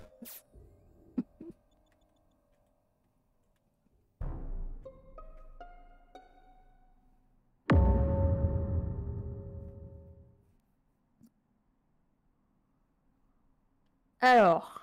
Alors,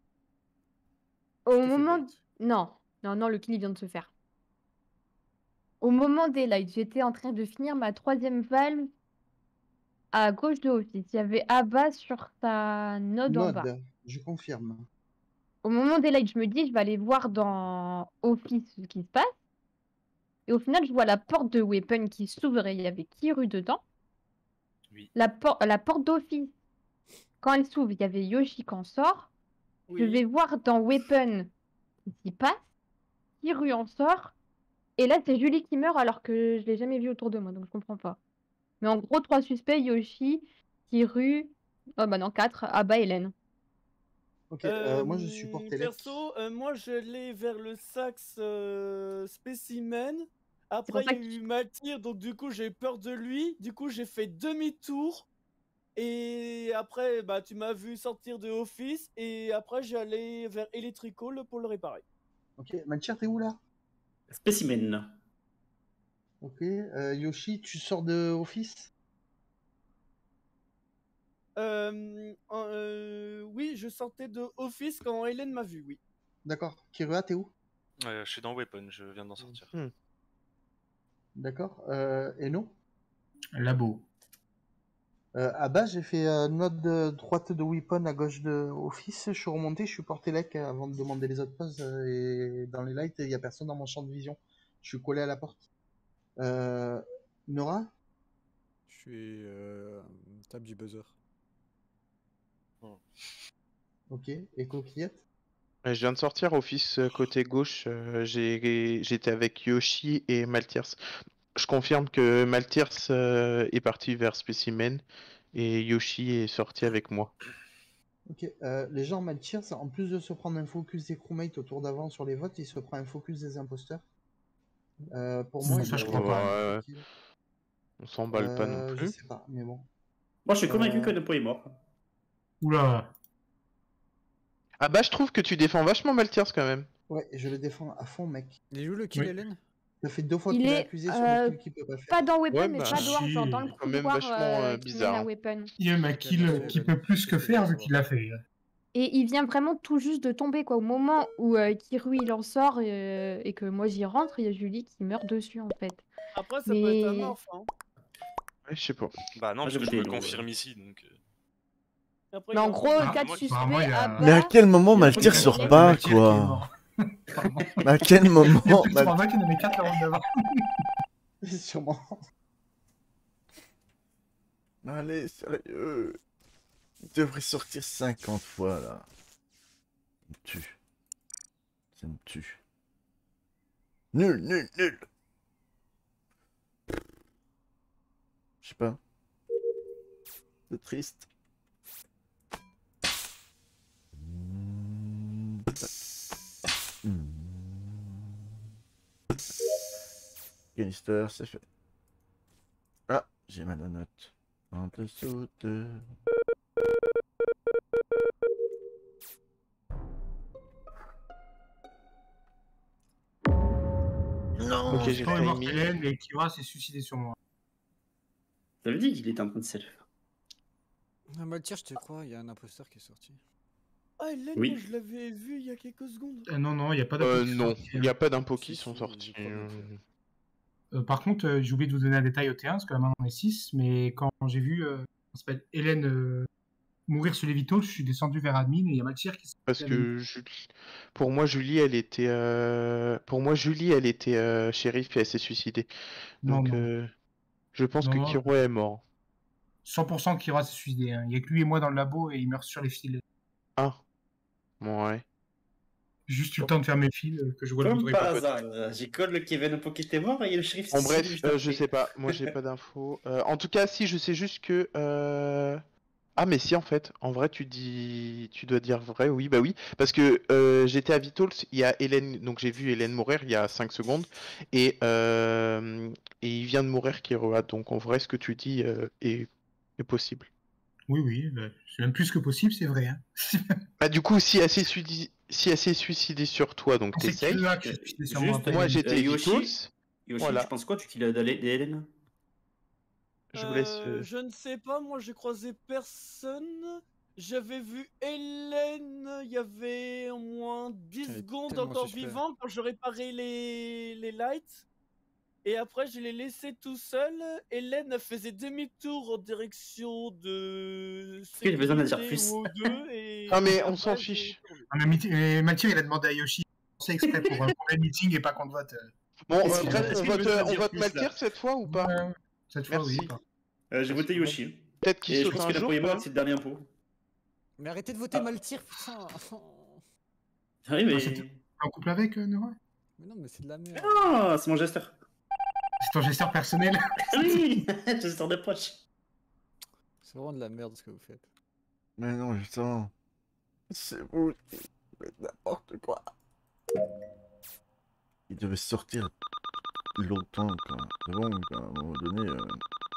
au T'es fait moment... bait. Non, non, non, le kill il vient de se faire. Au moment des lights, j'étais en train de finir ma troisième valve à gauche de Office. Il y avait Abba sur sa node en bas. Node, je confirme. Au moment des lights, je me dis, je vais aller voir dans Office ce qui se passe. Et au final, je vois la porte de Weapon qui s'ouvre et il y avait Kiru dedans. Oui. La, por- la porte d'office, quand elle s'ouvre, il y avait Yoshi qui en sort. Je vais voir dans Weapon ce qui passe. Kiru en sort. Et là, c'est Julie qui meurt alors que je l'ai jamais vue autour de moi, donc je comprends pas. Mais en gros, trois suspects, Yoshi, Kiru, oh bah non, quatre, Abba et Hélène. Ok, euh, moi je supporte Elec. Perso, euh, moi je l'ai vers le Sax euh, Spécimen. Après, il y a eu Maltyr, donc du coup j'ai eu peur de lui. Du coup, j'ai fait demi-tour. Et après, bah, tu m'as vu sortir de Office. Et après, j'ai allé vers Electrical pour le réparer. Ok, Maltyr, t'es où là? Spécimen. Ok, euh, Yoshi, tu sors de Office? Euh, euh, oui, je sortais de Office quand Hélène m'a vu, oui. D'accord. Kirua, t'es où? Euh, je suis dans Weapon, je viens d'en sortir. Hmm. D'accord. Euh, Eno? Labo. Euh, à bas, j'ai fait euh, note de droite de Weapon, à gauche de Office. Je suis remonté, je suis porté Lec avant de demander les autres pauses. euh, et dans les lights, il n'y a personne dans mon champ de vision. Je suis collé à la porte. Euh, Nora? Je suis euh, table du buzzer. Ok. Et Coquillette? Ouais, je viens de sortir Office euh, côté gauche. euh, j'ai- J'étais avec Yoshi et Maltyrs. Je confirme que Maltyrs euh, est parti vers Specimen et Yoshi est sorti avec moi. Ok. Euh, les gens Maltyrs, en plus de se prendre un focus des crewmates au tour d'avant sur les votes, ils se prennent un focus des imposteurs. Euh, pour moi, Ça, il je est- crois pas. Ouais, tranquille. on s'emballe pas non Euh, Je plus. sais pas, mais bon. Moi, je suis convaincu Euh, que Nepo est mort. Oula. Ah bah je trouve que tu défends vachement Maltyrs quand même. Ouais, je le défends à fond, mec. Il est où le kill, Oui. Hélène? Ça fait deux fois Il qu'il est est accusé sur euh, des kills qu'il peut pas faire. pas dans Weapon, Ouais, mais bah, pas dehors, genre dans le si. Quand même couloir vachement, euh, euh, qui bizarre, mène à hein. Weapon. Il y a un Ok, kill merci, qui Hélène. peut plus que C'est ce que je faire voulais vu qu'il l'a fait. Et il vient vraiment tout juste de tomber, quoi. Au moment où euh, Kiru il en sort euh, et que moi j'y rentre, il y a Julie qui meurt dessus, en fait. Après, ça peut être un Mais morph. Hein. Ouais, je sais pas. Bah non, Moi, parce j'ai que je voté me le non, confirme ouais. ici, donc... euh, Après, Mais il y en a gros, encore- quatre moi, suspects, apparemment, il y a- Abba... Mais à quel moment Il y a Maltyr pas de- sort il y a pas, Maltyr qui est quoi? mort. Pardon. Mais à quel Il y a moment plus de trois Mal- vingt qu'il y en avait quatre la ronde d'avant. Sûrement. Allez, sérieux. Il devrait sortir cinquante fois, là. Ça me tue. Ça me tue. Nul, nul, nul. Je sais pas. C'est triste. Canister, c'est fait. Ah, j'ai ma note. En dessous de... Non, Ok, j'ai Quand est mort timé. Hélène et Kira s'est suicidé sur moi. J'avais dit qu'il était en train de self. Ah, Maltyr, je te crois, il y a un imposteur qui est sorti. Ah, Hélène, Oui. moi je l'avais vu il y a quelques secondes. Euh, non, non, il n'y a pas Euh, d'impôts qui sont non, sortis, il n'y a hein. pas d'impôts qui Si, sont si, sortis. j'y crois beaucoup. euh. Euh, par contre, euh, j'ai oublié de vous donner un détail au T un, parce que là maintenant on est six, mais quand j'ai vu euh, on s'appelle Hélène euh, mourir sur les vitaux, je suis descendu vers admin et il y a Maltyr qui s'est Parce avec nous. que Julie... pour moi Julie elle était euh... pour moi Julie elle était euh, shérif et elle s'est suicidée. Non, Donc non. euh, je pense Non, que non. Kiro est mort. cent pour cent Kira s'est suicidé. Hein. Il n'y a que lui et moi dans le labo et il meurt sur les fils. Ah. Ouais. Juste eu le temps de faire mes fils euh, que je vois le Comme bouton par pas. hasard, euh, j'ai code le Kevin Nepo qui était mort et le shérif En s'est bref, suicidé juste euh, après. je sais pas, moi j'ai pas d'infos. Euh, en tout cas, si je sais juste que euh... ah mais si en fait, en vrai tu dis tu dois dire vrai, oui, bah oui, parce que euh, j'étais à Vitals, il y a Hélène, donc j'ai vu Hélène mourir il y a cinq secondes et euh... et il vient de mourir Kiroa, donc en vrai ce que tu dis euh, est... est possible. Oui, oui, bah, c'est même plus que possible, c'est vrai. Hein. Bah du coup, si elle s'est suicidée, si elle s'est suicidée sur toi, donc Non, t'es c'est safe. Kira qui s'est suicidé sur moi. Juste, pas Moi Hélène. j'étais euh, Yoshi, Vitals. Yoshi, Voilà. tu penses quoi, tu kills d'Hélène? Je vous laisse. Euh, euh, Je ne sais pas, moi j'ai croisé personne. J'avais vu Hélène, il y avait au moins dix Elle est secondes tellement encore suspect. vivante quand je réparais les, les lights. Et après, je l'ai laissé tout seul. Hélène faisait demi-tour en direction de qu'il y avait besoin d'en dire sécurité plus ou O deux. Et Ah mais après, on s'en j'ai fiche. tourné. Ah, mais Miti- mais Mathieu, il a demandé à Yoshi. C'est exprès pour, euh, pour le meeting et pas qu'on te vote. euh. Bon, Est-ce euh, que- bref, est-ce on que vote, je peux euh, te on dire vote plus, Maltire là cette fois ou pas? Ouais, cette fois, Merci. oui. Euh, J'ai voté Yoshi. Peut-être qu'il Et je saute pense un que jour, Napoléon quoi. Mark, c'est le dernier impôt. Mais arrêtez de voter Maltire, putain. Ah oui, mais. Ah, c'était en couple avec, euh, Nora? Mais non, mais c'est de la merde. Ah, c'est mon gesteur. C'est ton gesteur personnel? Oui, gesteur de poche. C'est vraiment de la merde ce que vous faites. Mais non, justement. C'est vous qui faites n'importe quoi. Il devait sortir longtemps, quoi. C'est bon, quoi, à un moment donné. Euh...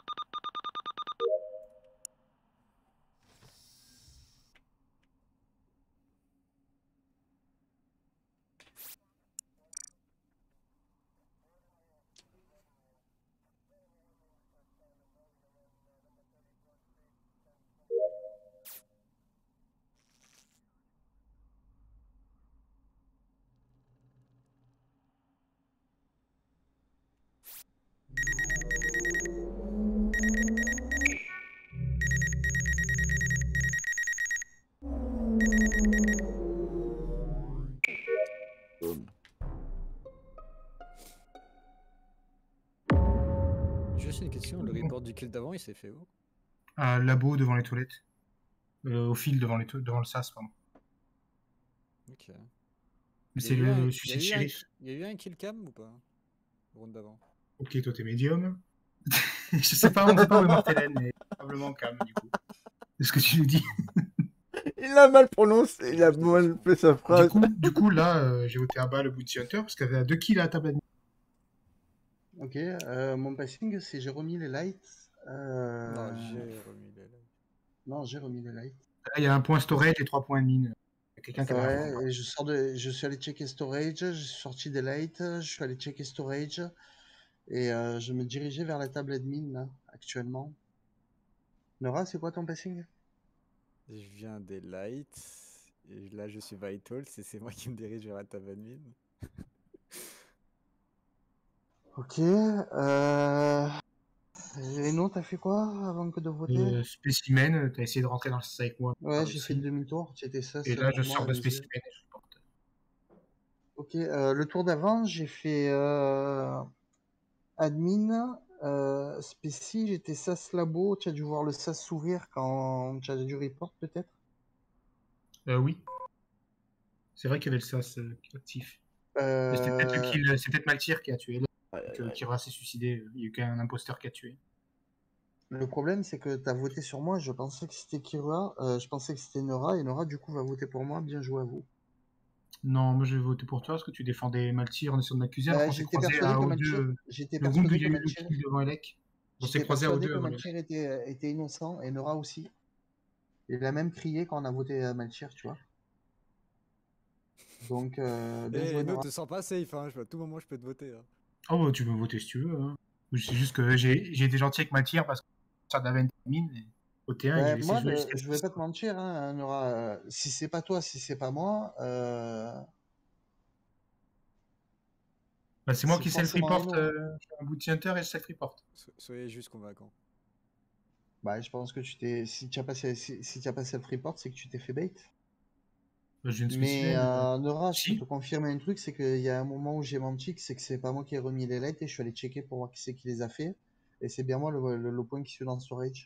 Boum. Juste une question, le report du kill d'avant, il s'est fait où? À labo devant les toilettes. Euh, au fil devant, les to- devant le sas, pardon. Ok. Mais Il y a c'est eu un- le il y a suicide eu un- shérif. Il y a eu un kill cam ou pas? Le round d'avant. Ok, toi t'es médium. Je sais pas, on sait pas où est morte Hélène, mais probablement calme du coup. C'est ce que tu nous dis. Il a mal prononcé, il a mal fait sa Du phrase. coup, du coup là, euh, j'ai voté à bas le Bounty Hunter parce qu'il y avait deux kills à la table admin. Ok, euh, mon passing, c'est j'ai remis les lights. Euh... Non, j'ai remis les lights. Non, j'ai remis les lights. Là, il y a un point storage et trois points admin. Il y a quelqu'un qui a la Ouais, et je, sors de... je suis allé checker storage, je suis sorti des lights, je suis allé checker storage, et euh, je me dirigeais vers la table admin, là, actuellement. Nora, c'est quoi ton passing? Je viens des lights, et là je suis vital, c'est c'est moi qui me dirige vers la table admin. Ok, euh... Eno, t'as fait quoi avant que de voter? Euh, spécimen, t'as essayé de rentrer dans le sas avec moi. Ouais, Ah, j'ai aussi. fait le demi-tour, c'était ça. Et c'est là, pour je moi, sors de les yeux. spécimen et je porte. Ok, euh, le tour d'avant, j'ai fait euh, admin, euh, spéci, j'étais sas labo, tu as dû voir le sas s'ouvrir quand tu as dû report peut-être? Euh, oui. C'est vrai qu'il y avait le sas euh, actif. Mais C'était peut-être le Euh, kill, c'est peut-être Maltire qui a tué. Aïe, aïe, Que aïe. Kira s'est suicidé. Il y a eu qu'un imposteur qui a tué. Le problème, c'est que tu as voté sur moi, je pensais que c'était Kira, euh, je pensais que c'était Nora, et Nora, du coup, va voter pour moi, bien joué à vous. Non, moi je vais voter pour toi parce que tu défendais Maltire en essayant de m'accuser alors Bah, qu'on s'est j'étais croisés persuadé à que O Maltire, deux. j'étais Le round où persuadé il y que a eu le Maltire, kill devant Elec. On s'est j'étais croisés à O persuadé deux que avant le Maltire était, était innocent, et Nora aussi. Il a même crié quand on a voté à Maltire, tu vois. Donc, euh, bien Eh, joué, no, Nora. te sens pas safe, hein. je- À tout moment je peux te voter. Hein. Oh, bah, tu peux voter si tu veux. Hein. C'est juste que j'ai j'ai été gentil avec Maltire parce que ça avait une mine. Et au T un, il Ouais, a laissé moi, jouer le- jusqu'à je vais pas te mentir, hein, Nora, euh, si c'est pas toi, si c'est pas moi, euh, Bah, c'est moi c'est qui forcément self-report Eno. euh, sur un Bounty Hunter et je self-report. So- Soyez juste convaincant. Bah, je pense que tu t'es, si tu as passé, si, si tu as passé le report, c'est que tu t'es fait bait. Bah, j'ai une Mais spécimen. euh, Nora, je peux Si. te confirmer un truc, c'est qu'il y a un moment où j'ai menti, que c'est que c'est pas moi qui ai remis les lights et je suis allé checker pour voir qui c'est qui les a fait. Et c'est bien moi le, le, le point qui suis dans le storage.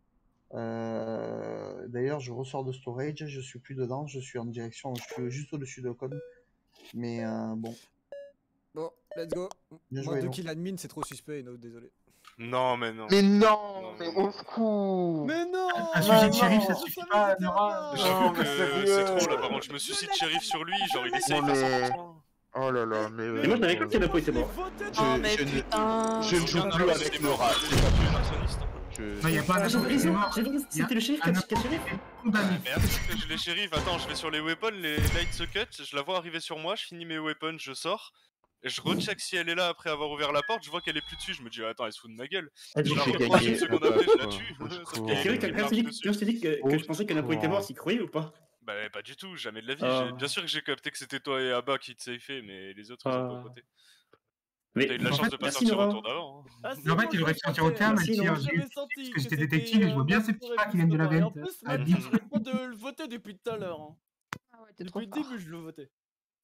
Euh, D'ailleurs, je ressors de storage, je suis plus dedans, je suis en direction, je suis juste au-dessus de com. Mais euh, bon, Bon, let's go. bien Moi, joué, deux no. kills admin, c'est trop suspect, no, désolé. Non, mais non. Mais non, Non, mais non, au secours. Mais non! Un suicide non. shérif, ça Je suffit savais pas, que c'était Nora. un J'avoue Non, mais que sérieux. c'est trop là, par contre, je me suicide shérif sur lui, genre il est safe Non, à mais- cent pour cent. Oh là là, mais. Et moi, je n'avais cru que Napo était mort. Je, Oh, mais je ne, putain. je ne joue Aucun plus Napo, avec c'était mort, Nora. il est personniste. Je... Non, il n'y a pas un Ah, Napo j'avais qui est raison, mort. j'avais raison, Il y a c'était le shérif un qui a Napo qui a qui shérif. est condamné. Merde, c'est que je les shérif. Attends, je vais sur les weapons, les lights se cut, je la vois arriver sur moi, je finis mes weapons, je sors. Et je recheck si elle est là après avoir ouvert la porte, je vois qu'elle est plus dessus, je me dis attends elle se fout de ma gueule. Ah, Je j'ai la fait recroise gagner une seconde la après, je la passe, tue. quoi. Sauf Au qu'il y Et a c'est vrai quelqu'un que qui quand marche je t'ai dit, dessus. quand je t'ai dit que, que je pensais que Napo était mort, Au s'il croyait ou pas? Bah pas du tout, jamais de la vie. Ah. J'ai- Bien sûr que j'ai capté que c'était toi et Abba qui te safeaient, mais les autres ils ont pas Ah. voté. Mais T'as eu de la en chance fait, de pas merci, sortir au Nora. tour d'avant. hein. Ah, si, Mais en moi, fait, il je aurait le pu sortir au sentais, terme, hein. Merci, Maltire. Nora. J'ai J'avais parce senti que que j'étais c'était détective et je vois euh, bien ces Maltire petits et pas qui viennent de la Busco, et en vente. plus, À Maltire, dix. j'arrête pas de le voter depuis tout à l'heure. hein. Ah ouais, t'es Depuis trop le fort. début, je le votais.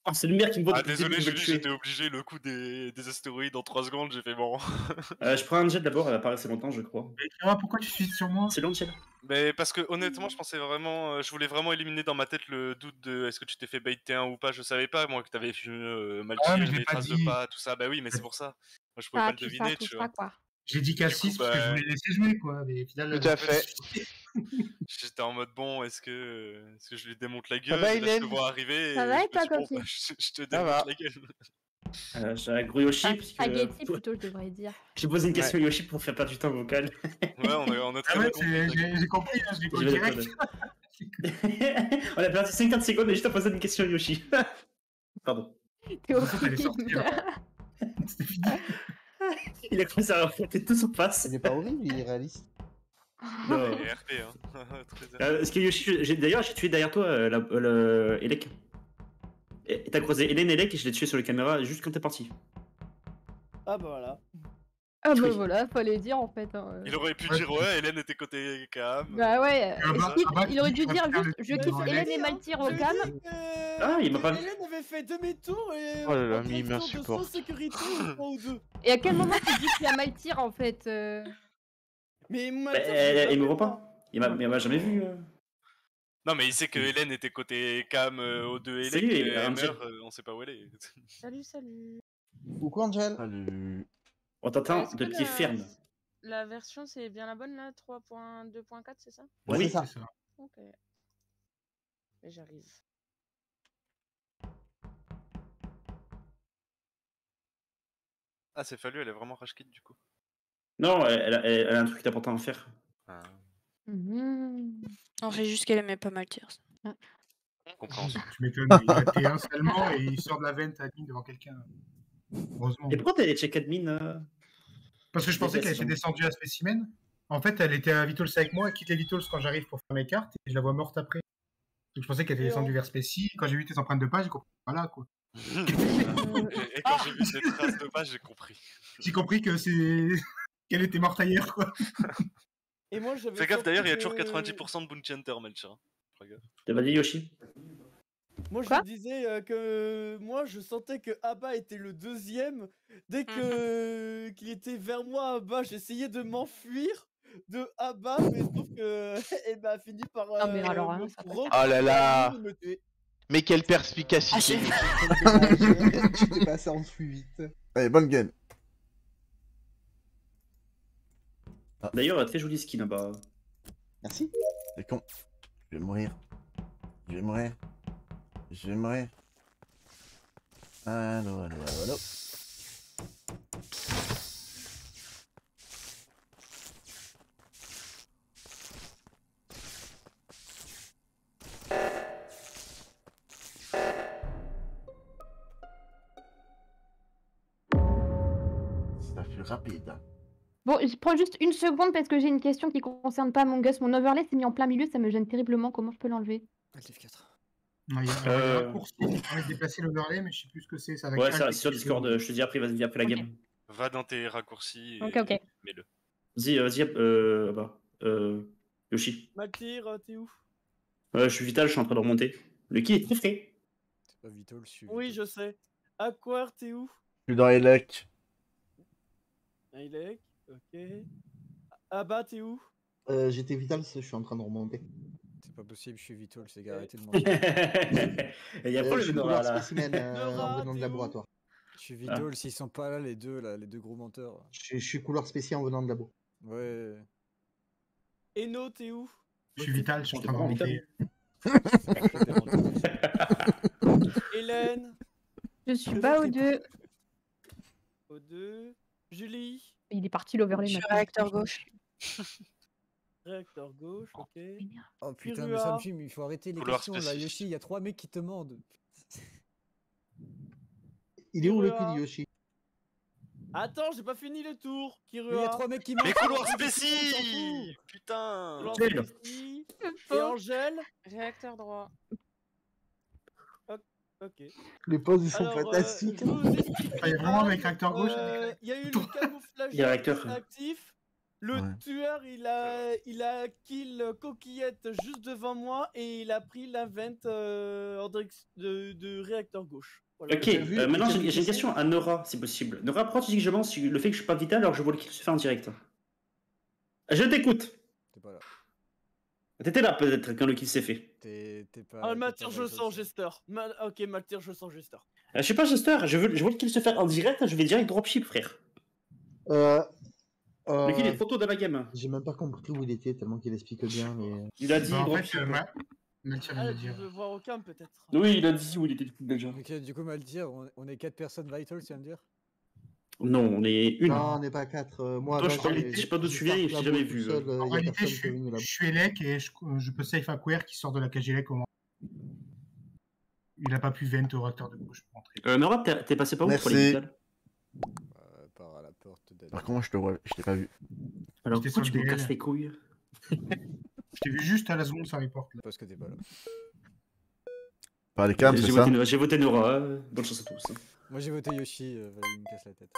Oh, c'est le maire qui me vote Ah, depuis le désolé, début, il veut le Julie, tuer. j'étais obligé, le coup des, des astéroïdes en trois secondes, j'ai fait bon. Euh, je prends un jet d'abord, elle va pas rester longtemps, je crois. Et Kira, pourquoi tu suis sur moi? C'est long, jet. Mais parce que honnêtement, je pensais vraiment, euh, je voulais vraiment éliminer dans ma tête le doute de est-ce que tu t'es fait bait T un ou pas. Je savais pas moi que t'avais vu euh, Ah, Maltir, mais je l'ai les pas traces de dit. pas, tout ça. Bah oui, mais c'est pour ça. Moi, je pouvais Ah, pas le tu deviner, ça tu touche vois. pas, quoi. J'ai dit qu'à Du coup, six parce que je bah, voulais laisser jouer, quoi. Mais au final, Tout euh, à pas fait. suffisé. j'étais en mode bon, est-ce que, euh, est-ce que je lui démonte la Ça gueule? va, Et là, je te Hélène? vois arriver et Ça va je et me toi, dis bon, Coquille? bah, je, je te Ça démonte va. la gueule. Euh, j'ai un gros Yoshi, Ah, parce que... spaghetti, plutôt, je devrais dire. J'ai posé une Ouais. question à Yoshi pour faire perdre du temps vocal. Ouais, on a, on a Ah très ouais, bien compris. c'est- t'inquiète. j'ai j'ai compris, hein, je l'ai Je compris vais direct. le On a perdu cinquante secondes et juste à poser une question à Yoshi. Pardon. T'es De toute façon, t'allais horrible. sortir. C'était fini. Il a commencé à raconter tout son passe. Il est pas horrible, il est réaliste. Non. Et R P, hein. Très bien. Euh, Est-ce que Yoshi, j'ai- d'ailleurs, j'ai tué derrière toi euh, la, euh, le Elec. Et t'as croisé Hélène et Elec et je l'ai tué sur les caméras juste quand t'es parti. Ah bah voilà. Ah bah Oui. voilà, fallait dire en fait. hein, euh. Il aurait pu Ouais. dire ouais, Hélène était côté cam. Bah ouais, Ah euh, bah- skip, ah bah, il aurait dû tu vas dire faire juste le je coup kiffe devant Hélène Hélène. et Maltir au J'ai cam. dit que- Ah, il m'a que pas- Hélène avait fait demi-tour et. Oh là là, en mais il direction de m'insupporte. sans sécurité au point ou deux. Et à quel moment tu dis qu'il y a Maltir en fait euh Mais Bah, Maltir, elle- j'ai il me jamais voit vu, pas. moi. Il m'a il m'a jamais vu. euh. Non, mais il sait que Hélène était côté cam euh, aux deux C'est Hélène, lui, et elle Angel. meurt, euh, on sait pas où elle est. Salut, salut. Coucou Angel. Salut. On t'entend Est-ce de que pied la- ferme. La version, c'est bien la bonne là, trois point deux point quatre, c'est ça? Ouais, Oui. c'est ça. C'est ça. Ok. Et j'arrive. Ah, c'est fallu, elle est vraiment rage quit du coup. Non, elle, elle, elle- elle a un truc important à faire. Ah, Mhm. Non, c'est juste qu'elle aimait pas Maltir. compréhension. Tu m'étonnes, il a T un seulement et il sort de la vente admin devant quelqu'un. Heureusement. Et pourquoi t'as check admin euh Parce que je pensais qu'elle Déteste, était descendue à Spécimen. En fait, elle était à Vitols avec moi, elle quitte les Vitols quand j'arrive pour faire mes cartes et je la vois morte après. Donc je pensais qu'elle était Et descendue on- vers Spéci. Quand j'ai vu tes empreintes de page, j'ai compris. Voilà quoi. et, et quand j'ai vu ces traces de page, j'ai compris. J'ai compris que c'est qu'elle était morte ailleurs quoi. Et moi, j'avais. Fais gaffe surtout d'ailleurs, il y a que- toujours quatre-vingt-dix pour cent de Bounty Hunter, Melcher. hein. Fais gaffe. T'as pas dit Yoshi? Moi, je Quoi disais euh, que moi, je sentais que Abba était le deuxième. Dès que qu'il était vers moi, Abba, j'essayais de m'enfuir de Abba, mais sauf que elle m'a fini par. Non, mais euh, alors, hein, me ça va reprendre Oh là là. et me tuer. Mais quelle Ah, perspicacité. Tu t'es passé en plus vite. Allez, bonne game. D'ailleurs, très joli skin là-bas. Merci. C'est con. Je vais mourir. Je vais mourir. Je vais mourir. Allô, allô, allô, allô. Ça fut rapide. Bon, je prends juste une seconde parce que j'ai une question qui concerne pas Among Us. Mon overlay s'est mis en plein milieu, ça me gêne terriblement. Comment je peux l'enlever? Alt F quatre. Non, il y a, alors, il y a Euh. un raccourci qui permet de déplacer l'overlay, mais je sais plus ce que c'est. ça va Ouais, être c'est Alt c'est sur et Discord, Q. euh, je te dis après, vas-y, après la Ok. game. Va dans tes raccourcis et Ok, ok. mets-le. Vas-y, euh, vas-y, euh, bah, euh, Yoshi. Maltir, euh, t'es où? Ouais, je suis vital, je suis en train de remonter. Le qui est très frais. C'est pas Vitol, je suis Oui, Vitol. je sais. Aquar, t'es où? Je suis dans Elec. Ailek, ok. Abba, t'es où? Euh, J'étais vital, je suis en train de remonter. C'est pas possible, je suis Vitol, c'est gars, Eh. arrêtez de mentir. Il y a Euh, pas je suis le couleur Nora là. spécimen euh, Nora, en venant de t'es laboratoire. Je suis Vitol, s'ils sont pas là, les deux, là, les deux gros menteurs. Je, suis- je suis couleur spécial en venant de labo. Ouais. Eno, t'es où? Je suis vital, je suis en train de On te prend, remonter. Hélène, Je suis Je pas sais aux deux. au deux. Julie, Il est parti l'overlay Je suis maintenant. réacteur gauche. réacteur gauche, ok. Oh putain, mais Kirua. ça me fume, il faut arrêter les Couloir questions là. spécifique. Yoshi, il y a trois mecs qui te demandent. Il est où le Kirua. cul de Yoshi? Attends, j'ai pas fini le tour. Mais il y a Kirua, trois mecs qui Mais mentent. couloir on s'en spéci fout. Putain Couloir Angèle. spéci, et Angèle. Réacteur droit. Ok. Les pauses, ils sont Alors, euh, fantastiques. je vous explique. Ah, il y a vraiment un mec réacteur gauche avec Euh, Il y a eu le camouflage Il y a réacteur. actif. Le Ouais. tueur, il a, il a kill Coquillette juste devant moi et il a pris la vente euh, en direction de, de réacteur gauche. Voilà. Ok, euh, maintenant j'ai j'ai une question à Nora, si possible. Nora, pourquoi tu dis que je mens sur le fait que je suis pas vital alors que je vois le kill se faire en direct? Je t'écoute. T'es pas là. T'étais là peut-être quand le kill s'est fait. T'es pas. Ah, Maltyr, je sens Jester. Mal... Ok, Maltyr, je sens Jester. Euh, je sais pas, Jester, je, veux, je vois le kill se faire en direct, je vais direct dropship, frère. Euh, Le kill euh, est photo de la game. J'ai même pas compris où il était, tellement qu'il explique bien. Mais... Il a dit Bah, en dropship. fait, euh, Ma- Maltyr vient Ah, de tu dire. veux voir aucun peut-être. Oui, il a dit où il était déjà. Ok, du coup, Maltyr, on, on est quatre personnes vitals, tu viens de dire? Non, on est une. Non, on n'est pas quatre. Euh, moi, Toi, là, je sais pas- j'ai- je sais pas d'où j'ai tu viens et start je t'ai là-bas jamais tout vu, seul, euh. euh, En y a réalité, personne je qui est venu suis, là-bas. je suis Elec et je, je peux safe à Queer qui sort de la cage Elec au moment. Il a pas pu vent au réacteur de gauche pour entrer. Euh, Nora, t'es t'es passé par où pour les Merci. vitales? Euh, par à la porte d'Admin. Par contre, je te vois, je t'ai pas vu. Alors J'étais pourquoi sur tu le me D L. casses les couilles? Je t'ai vu juste à la seconde ça report là. Parce que t'es pas là. Par les cams, J'ai c'est voté, ça? Nora- j'ai voté Nora, euh, bonne chance à tous. Moi j'ai voté Yoshi, euh, il me casse la tête.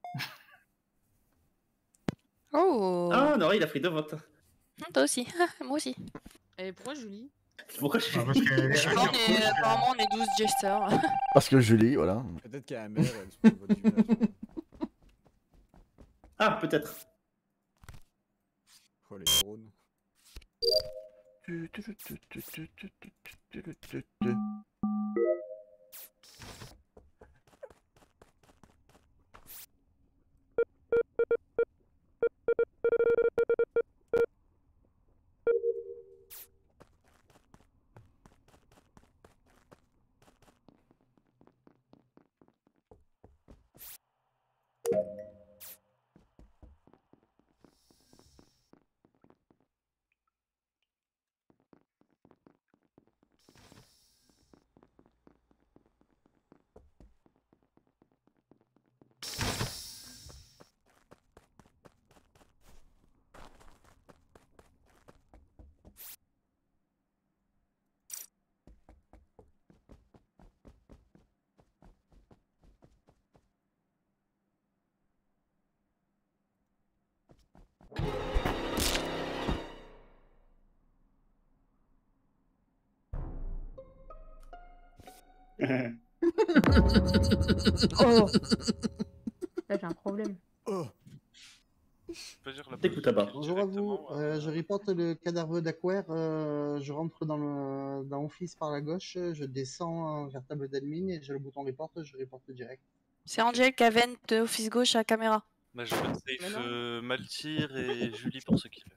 Oh. Ah, Nora, il a pris deux votes. Toi aussi. Moi aussi. Et pourquoi Julie? Pourquoi je suis. Ah, parce qu'elle Je sais pas, on est- apparemment on est douze jesters. Parce que Julie, voilà. Peut-être qu'il y a un maire, elle se prend le vote du village. Ah, peut-être. Oh les drones. Oh. Là, j'ai un problème. Oh. T'écoutes pas. Bonjour à vous, euh, je reporte le cadavre d'Aquaire, euh, je rentre dans le dans Office par la gauche, je descends vers table d'admin et j'ai le bouton report, je reporte direct. C'est Angel qui a vent de office gauche à caméra. Bah, je vais safe euh, Maltyr et Julie pour ce kill.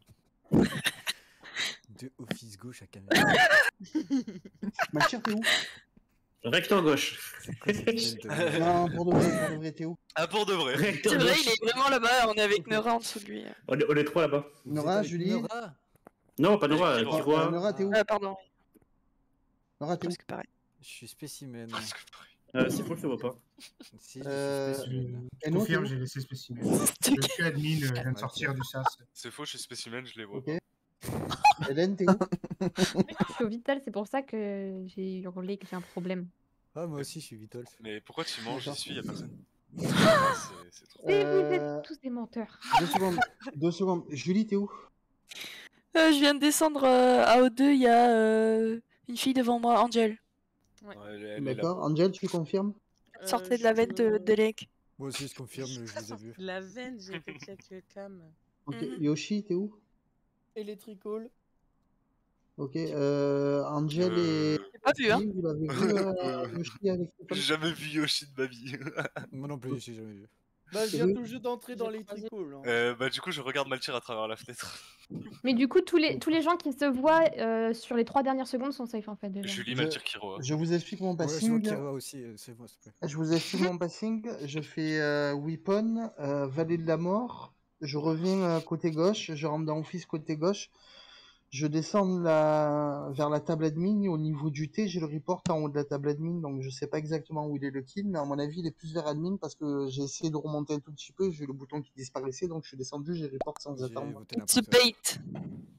De office gauche à caméra. Maltyr, t'es où? Réacteur gauche. Non, pour de vrai, pour de vrai, t'es où? Ah, pour de vrai. Réacteur C'est vrai, gauche. il est vraiment là-bas, on est avec Nora en dessous de lui. On est, on est trois là-bas. Nora, Julie? Nora. Non, pas Nora, Euh, Kiroa. Nora, t'es où? Euh, pardon. Nora, t'es où? Presque pareil. Je suis spécimen. Euh, c'est faux, je te vois pas. Si, je Euh, suis spécimen. Je confirme, j'ai laissé spécimen. Je suis admin, euh, je viens de sortir du S A S. C'est faux, je suis spécimen, je les vois. Ok. Hélène, t'es où? Je suis au vital, c'est pour ça que j'ai hurlé que j'ai un problème. Ah, moi aussi je suis Vitol. Mais pourquoi tu manges, j'y D'accord. suis, y'a personne. Ah, c'est- c'est trop. Et vous Euh, êtes tous des menteurs. Deux secondes, deux secondes. Julie, t'es où? Euh, je viens de descendre euh, à O deux, il y a euh, une fille devant moi, Angel. Ouais, elle, est- elle est là. D'accord, Angel, tu confirmes? Euh, Sortez de la vente de, de Lake. Moi aussi je confirme, je vous ai vu. La veine, j'ai fait check le cam. Ok, Mhm. Yoshi, t'es où? Electrical. Ok, euh, Angel et... J'ai pas vu, hein. Vous l'avez vu, euh, Yoshi avec J'ai jamais vu Yoshi de ma vie. Moi non plus, j'ai jamais vu. Bah, je C'est viens lui. tout juste d'entrer dans J'ai l'Electrical. Hein. Euh, bah, du coup, je regarde Maltyr à travers la fenêtre. Mais du coup, tous les, tous les gens qui se voient euh, sur les trois dernières secondes sont safe en fait déjà. Julie, Je- Maltyr, Kiroa. Je vous explique mon Ouais, je vois passing. Kira aussi, euh, c'est moi s'il te plaît. Je vous explique mon passing. Je fais euh, Weapon, euh, Vallée de la Mort. Je reviens euh, côté gauche. Je rentre dans Office côté gauche. Je descends la... vers la table admin. Au niveau du T, j'ai le report en haut de la table admin. Donc je sais pas exactement où il est le kill. Mais à mon avis, il est plus vers admin parce que j'ai essayé de remonter un tout petit peu. J'ai eu le bouton qui disparaissait. Donc je suis descendu. J'ai report sans J'ai attendre. voté It's n'importe a quoi. bait.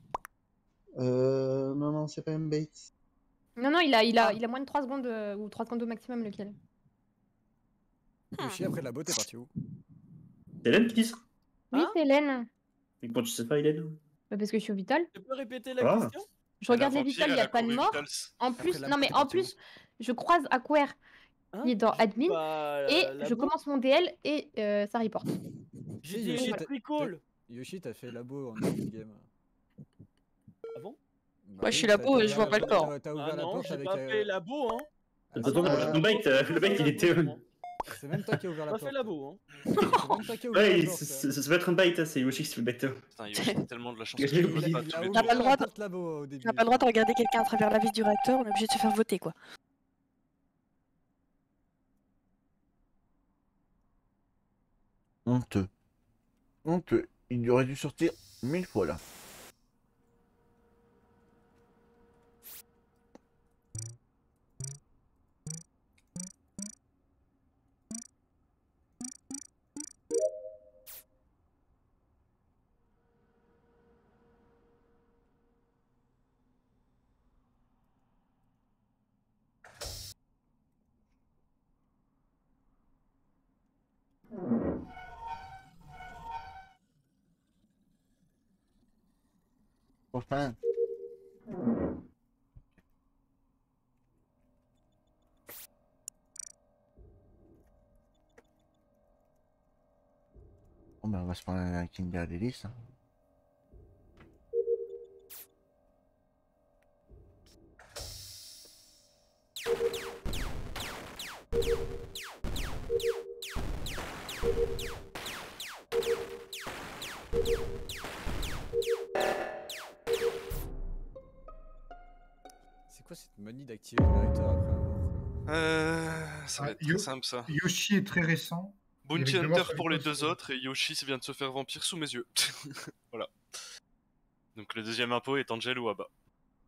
Euh, non, non, c'est pas un bait. Non, non, il a, il a, il a moins de trois secondes euh, ou trois secondes au maximum le kill. Yoshi après la botte est parti où? C'est Hélène qui dit ça? Oui, Hein c'est Hélène. Et pourquoi tu sais pas, Hélène? Bah, parce que je suis au vital. Tu peux répéter la Ah. question? Je regarde les vitals, il n'y a pas de mort. En Après, plus, la non mais mort, en t'es plus, je croise Aquare qui est dans admin Bah, et la je boue. commence mon D L et euh, ça reporte. J'ai Si, dit Yoshi, la t'as- tricole. t'as- Yoshi, t'as fait labo en début de game. Ah bon? Bah Moi, je oui, suis t'as- labo t'as et je ouvert vois la pas le porte, corps. t'as- T'as ouvert Ah la non, porte j'ai avec. pas euh, fait labo, hein. Ah, De si, toute façon, t'as- le bait, euh, le bait, il était. euh, C'est même toi qui as ouvert la Pas porte. fait labo, hein. C'est même toi qui as ouvert Ouais, la il- porte. ça ça- ça peut être un bait, hein, c'est Yoshi qui se fait le bait. Putain, Yoshi, t'as tellement de la chance Je que l'ai tu le oublié. pas Il tous a les ouvert T'as tours. pas le droit la de- porte labo au début. T'as pas le droit de regarder quelqu'un à travers la vis du réacteur, on est obligé de se faire voter quoi. Honteux. Honteux. Il aurait dû sortir mille fois là. Enfin. Bon ben on va se prendre un Kinder Delice. Hein. C'est quoi cette manie d'activer le réacteur après un mort? Euh, ça va Ah, être très Yo- simple ça. Yoshi est très récent. Bounty Il avait Hunter vraiment pour les fallu deux autres et Yoshi vient de se faire vampire sous mes yeux. Voilà. Donc le deuxième impôt est Angel ou Abba.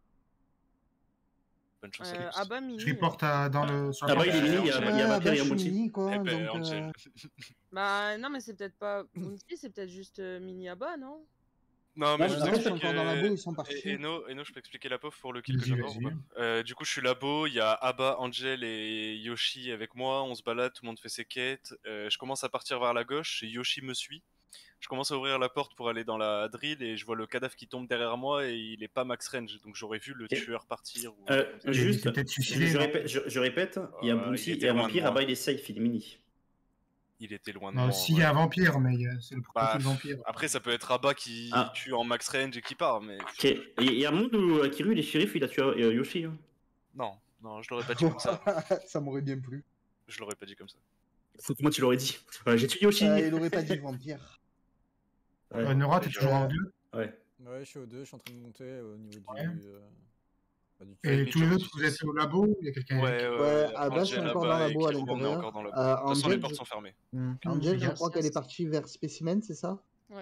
Bonne chance à Euh, tous. Abba Mini. Je reporte à- dans le. sur la Ah bah, porte. il est mini, il y a, il y a Ah, Vampire bah, et je un suis Bounty. mini, quoi. Eh ben, donc, Angel. euh, Bah non, mais c'est peut-être pas Bounty, c'est peut-être juste euh, Mini Abba, non? Non, mais Ouais, je non, vous ils sont explique. encore dans la euh, boue, ils sont partis. et- Eno, Eno, je peux expliquer la pauvre pour le kill que Vas-y, je viens d'avoir vas-y. ou pas Euh, Du coup, je suis labo, il y a Abba, Angel et Yoshi avec moi. On se balade, tout le monde fait ses quêtes. Euh, je commence à partir vers la gauche et Yoshi me suit. Je commence à ouvrir la porte pour aller dans la drill et je vois le cadavre qui tombe derrière moi et il est pas max range. Donc j'aurais vu le Ok. tueur partir. Ou... Euh, Il juste, était peut-être je, suicidé, je non répète, je, je répète, il y a Euh, Bounty il était et un loin de Vampire, moi. Abba il est safe, il est mini. Il était loin de Non, moi. s'il ouais. y a un vampire, mais il y a- c'est le Bah, profil vampire. après, ça peut être Abba qui Ah. tue en max range et qui part, mais Ok, et il y a un monde où euh, Kiru, il est shérif, il a tué euh, Yoshi. Hein. non, non, je l'aurais pas dit comme ça. Ça m'aurait bien plu. Je l'aurais pas dit comme ça. Faut que moi tu l'aurais dit. Voilà, j'ai tué Yoshi. Euh, il aurait pas dit vampire. Ouais. Euh, Nora, t'es Je- toujours en deux. Ouais. Ouais, je suis au deux, je suis en train de monter au niveau du. Ouais. euh, bah, du Et mais tous les tu- autres, vous êtes au labo ou il y a quelqu'un Ouais, avec ouais, Ouais, ouais. à base, je suis Angel encore là-bas dans et le labo à Kiro est l'intérieur. encore dans le labo. Euh, De toute façon, les Angel, portes je- sont fermées. Angel, je Yes. crois qu'elle est partie vers Specimen, c'est ça?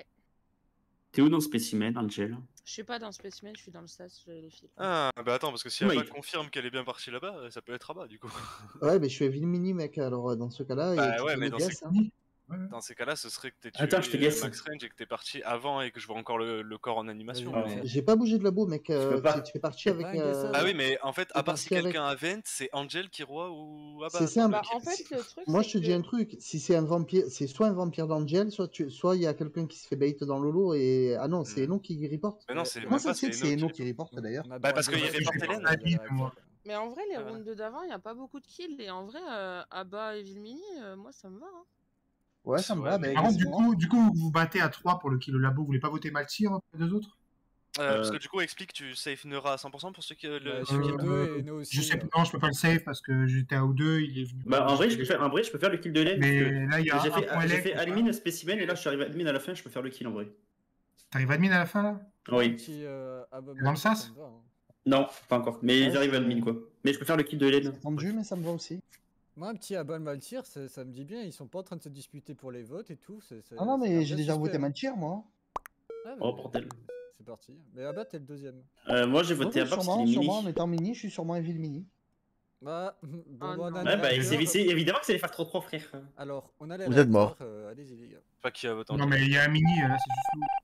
T'es où dans le spécimen, Angel? Je suis pas dans le spécimen, je suis dans le sas, je les file. Ah, bah attends, parce que si Ouais. Abba confirme qu'elle est bien partie là-bas, ça peut être Abba du coup. Ouais, mais je suis à ville mini, mec, alors euh, dans ce cas-là, et Bah tu ouais, peux mais me dans guess, ces- hein. Dans ces cas-là, ce serait que t'es tué Attends, je te euh, guesse. max range et que t'es parti avant et que je vois encore le, le corps en animation. Vas-y, mais- vas-y. J'ai pas bougé de labo, mec. euh, peux pas. tu tu fais partie avec. pas un guesseur, euh, Ah oui, mais en fait, à t'es part si parti avec- quelqu'un a vent, c'est Angel qui roi ou Abba. C'est simple. Bah en fait, le truc, Moi, c'est je te dis que- un truc. Si c'est un vampire, c'est soit un vampire d'Angel, soit tu... soit il y a quelqu'un qui se fait bait dans Lolo et ah non, c'est Mhm. Eno qui reporte. Mais non, c'est Comment même ça pas, se fait c'est que c'est Eno Eno qui qui reporte d'ailleurs? On a Bah, parce droit qu'il de- reporte de- Hélène. de- de- de- moi. Mais en vrai, les Ah ouais. rounds d'avant, il n'y a pas beaucoup de kills. Et en vrai, euh, Abba et Vilmini, euh, moi, ça me va. Hein. Ouais, ça me Ouais, va. mais bah, Par contre, du excuse-moi. coup, du coup, vous vous battez à trois pour le kill au labo. Vous voulez pas voter Maltyr entre les deux autres? Euh, Parce Euh, que du coup, explique, tu safe Neura à cent pour cent pour ceux qui. Le... Bah, je ceux suis qui- au deux et nous aussi. Je sais euh. non, je peux pas le save parce que j'étais à O deux, il est venu. Bah en vrai, je peux faire, en vrai, je peux faire le kill de Hélène. Mais parce que là, il y a j'ai un fait, point j'ai élect, fait c'est admin, spécimen, et là je suis arrivé admin à la fin, je peux faire le kill en vrai. T'arrives admin à la fin là? Oui. Petit, euh, Abba Dans le Bounty, sas ça me va, hein. Non, pas encore. Mais Ouais, ils arrivent c'est- admin quoi. Mais je peux faire le kill de Hélène. C'est tendu, mais ça me va aussi. Moi, un petit Abba Maltyr, ça, ça me dit bien, ils sont pas en train de se disputer pour les votes et tout. c'est- c'est- Ah non, ça a mais l'air j'ai bien déjà suspect, voté hein. Maltyr, moi. Ah, mais Oh bordel. C'est parti. Mais Abba, t'es le deuxième. Euh, moi j'ai Ouais, voté à part parce sûrement, qu'il est sûrement, en mini. étant mini, je suis sûrement un ville mini. Bah, bon, Ah bah, on a non. un Ouais, bah réacteur. c'est c'est évidemment que c'est les faire trop trop frère. Alors, on a les Vous êtes réacteurs, morts. euh, allez-y, les gars. Pas qui a voté Non, Angel. mais il y a un mini là, c'est juste nous.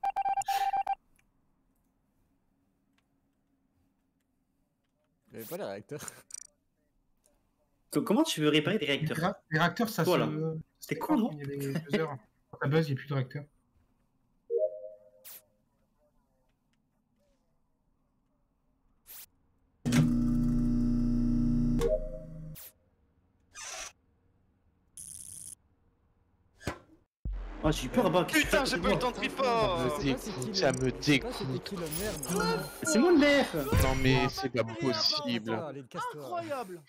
Il y avait pas les réacteurs. Co- Comment tu veux réparer des Les, réacteurs? ra- les réacteurs, ça Voilà. se. C'était con, non? Il y avait deux heures. Quand ça buzz, il n'y a plus de réacteur. Oh, j'ai eu peur, Abba. Putain, j'ai pas eu le temps de trifort. Ça me dégoûte. C'est moi le maire. Non mais c'est pas possible. Incroyable.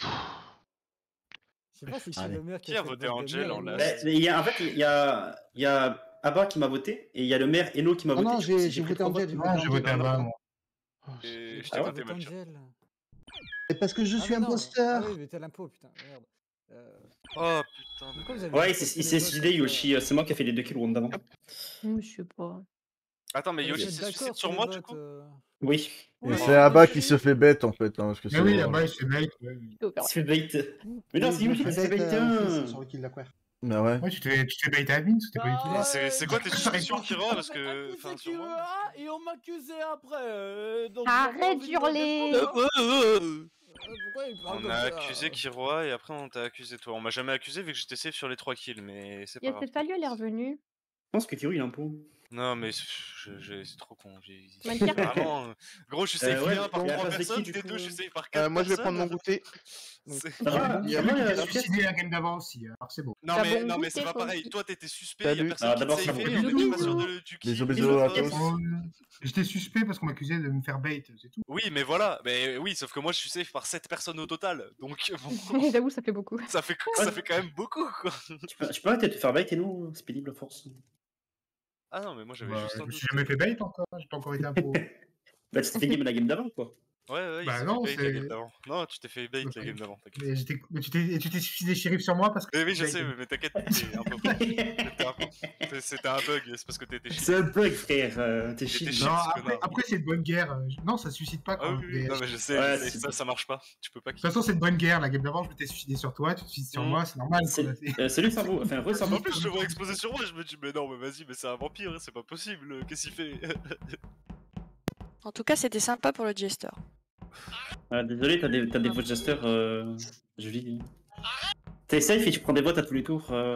Je sais pas si c'est Allez. le maire Qui a fait voté le vote de Angel maire en ou- last? Bah, il y a, en fait, il y a, il y a Abba qui m'a voté et il y a le maire Eno qui m'a Ah voté. non, Du coup, j'ai si j'ai pris voté trois Angel. votes- j'ai Ah, j'ai voté Abba, moi. Et je Ah t'ai ouais, voté Malchir. Angel. Et parce que je Ah, suis mais non. imposteur. Ah oui, mais t'as l'impôt, putain, merde. Euh, Oh putain. pourquoi vous avez Ouais, il reposté s'est il les s'est votes suicidé, comme ça Yoshi. euh, C'est moi qui ai fait les deux kills round d'avant. Hum, Je sais pas. Attends, mais Vous Yoshi êtes s'est d'accord suicidé sur sur les moi du votes, coup? euh, Oui. Et Ouais, c'est Abba qui se fait bête en fait. Hein, parce que Mais c'est oui, orange. Abba, il se fait bait. Ouais, Il se fait bait. Mais non, Oui, c'est je me Yoshi fais qui se fait bait, bait. euh, Fils, hein. sur le kill d'Aquaire. Bah ouais. Ouais, tu te fais, tu te fais bait admin, c'était pas du tout. Et c'est c'est quoi tes Ouais, suspicions, ouais, Kira? Parce que. Accusé Enfin, sur moi. Kira et on m'accusait après. euh, donc Arrête j'ai pas envie de me d'hurler. défendre, hein. Pourquoi il parle On comme a ça accusé Kiroa et après on t'a accusé toi. On m'a jamais accusé vu que j'étais safe sur les trois kills, mais c'est Il y pas a grave. cette fallu, elle est revenue. Je pense que Kiro il a un pot. Non, mais je- je- c'est trop con. j'ai- Malchir. Vraiment. euh, Gros, je suis safe Euh, ouais, un par il y a trois pas de personnes, qui, du des coup, deux, je hein. suis safe par quatre Euh, moi je vais prendre mon personnes. goûter. Donc, C'est- Ça va, Il il y y a a lui qui moyen, était euh, suicidé la game d'avant aussi, alors c'est bon. Non, T'as mais, bon non, mais goûter, c'est pas toi pareil. aussi. Toi, t'étais suspect, y'a Salut. personne Ah, qui d'abord, te ça safé, va. et l'autre Bisous, t'es pas sûr bisous. de- du kill. Bisous, bisous Bisous, à Kiro. tous. Euh, J'étais suspect parce qu'on m'accusait de me faire bait, c'est tout. Oui, mais voilà. Mais oui, sauf que moi, je suis safe par sept personnes au total. Donc, bon, J'avoue, ça fait beaucoup. ça fait, ça fait quand même beaucoup, quoi. Tu peux, tu peux arrêter de te faire bait et nous, c'est pénible à force. Ah non, mais moi, j'avais Bah, juste je un me doute. suis jamais fait bait encore, j'ai pas encore été un pro. Bah, tu t'es fait game la game d'avant, quoi. Ouais, ouais, il Bah s'est non, fait bait la c'est- game d'avant. Non, tu t'es fait bait la game d'avant, t'inquiète. Mais j'étais- mais tu t'es et tu t'es suicidé shérif sur moi parce que. Oui, oui, je sais, mais mais t'inquiète, t'es un peu fort. T'étais un peu- C'était c'était un bug, c'est parce que t'étais shit. C'est un bug, frère. euh, T'es T'étais shit. shit, Non, ce après, connard. après c'est de bonne guerre. euh, Non, ça se suicide pas Ah quand oui, oui, mais- non, mais je sais, Ouais, je sais, c'est- ça, ça marche pas. Tu peux pas De toute façon, c'est de bonne guerre. La game d'avant, je m'étais suicidé sur toi, tu te suicides sur Mm. moi, c'est normal. C'est- quoi, c'est- euh, Salut, cerveau. Enfin, re En cerveau. plus, je le vois exploser sur moi, je me dis, mais non, mais vas-y, mais c'est un vampire, hein, c'est pas possible, qu'est-ce qu'il fait? En tout cas, c'était sympa pour le Jester. Ah, désolé, t'as des, t'as des votes jester, euh... Julie. T'es safe et tu prends des votes à tous les tours. Euh...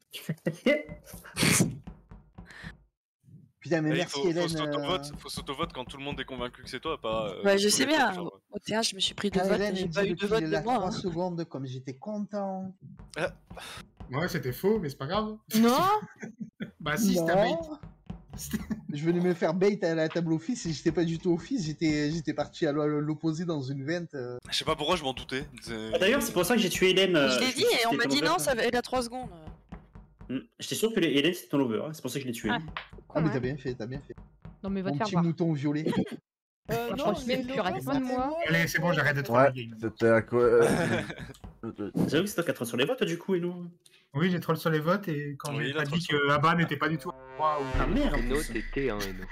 Putain, mais Et il merci faut, faut Hélène. s'auto-vote, euh, faut s'auto-vote quand tout le monde est convaincu que c'est toi, pas. euh, Bah, quand je on sais est trop bien, genre, au T H, je me suis pris deux Ah, votes, Hélène, mais j'ai elle pas dit eu le de kill vote de de la moi. trois hein. secondes, comme j'étais content. Ouais, c'était faux, mais c'est pas grave. Non. Bah si, c'était un bait. Non. Je venais me faire bait à la table office et j'étais pas du tout office, j'étais j'étais parti à l'opposé dans une vente. euh. Je sais pas pourquoi je m'en doutais. c'est- Ah, D'ailleurs, c'est pour ça que j'ai tué Hélène. euh, Je l'ai j'étais dit sûr et que on c'était m'a ton dit lover. non, ça va être à trois secondes. Hmm. J'étais sûr que les- Hélène c'était ton lover, hein, c'est pour ça que je l'ai tué. Ah. Ah, mais Con, t'as hein. bien fait, t'as bien fait. Non, mais va Mon te faire petit voir. mouton violet. Euh, Bah, non, franchement, les tu restes lovers, loin de c'était moi. moi. Allez, c'est bon, j'arrête de Ouais, troller game. c'était à quoi euh, J'avoue que c'est toi qui as trop sur les votes, du coup, et nous. Oui, j'ai troll sur les votes et quand Oui, j'ai il a pas troll dit sur que Abba n'était pas du tout à moi ou. Ah merde, en Eno, plus. c'était un Eno.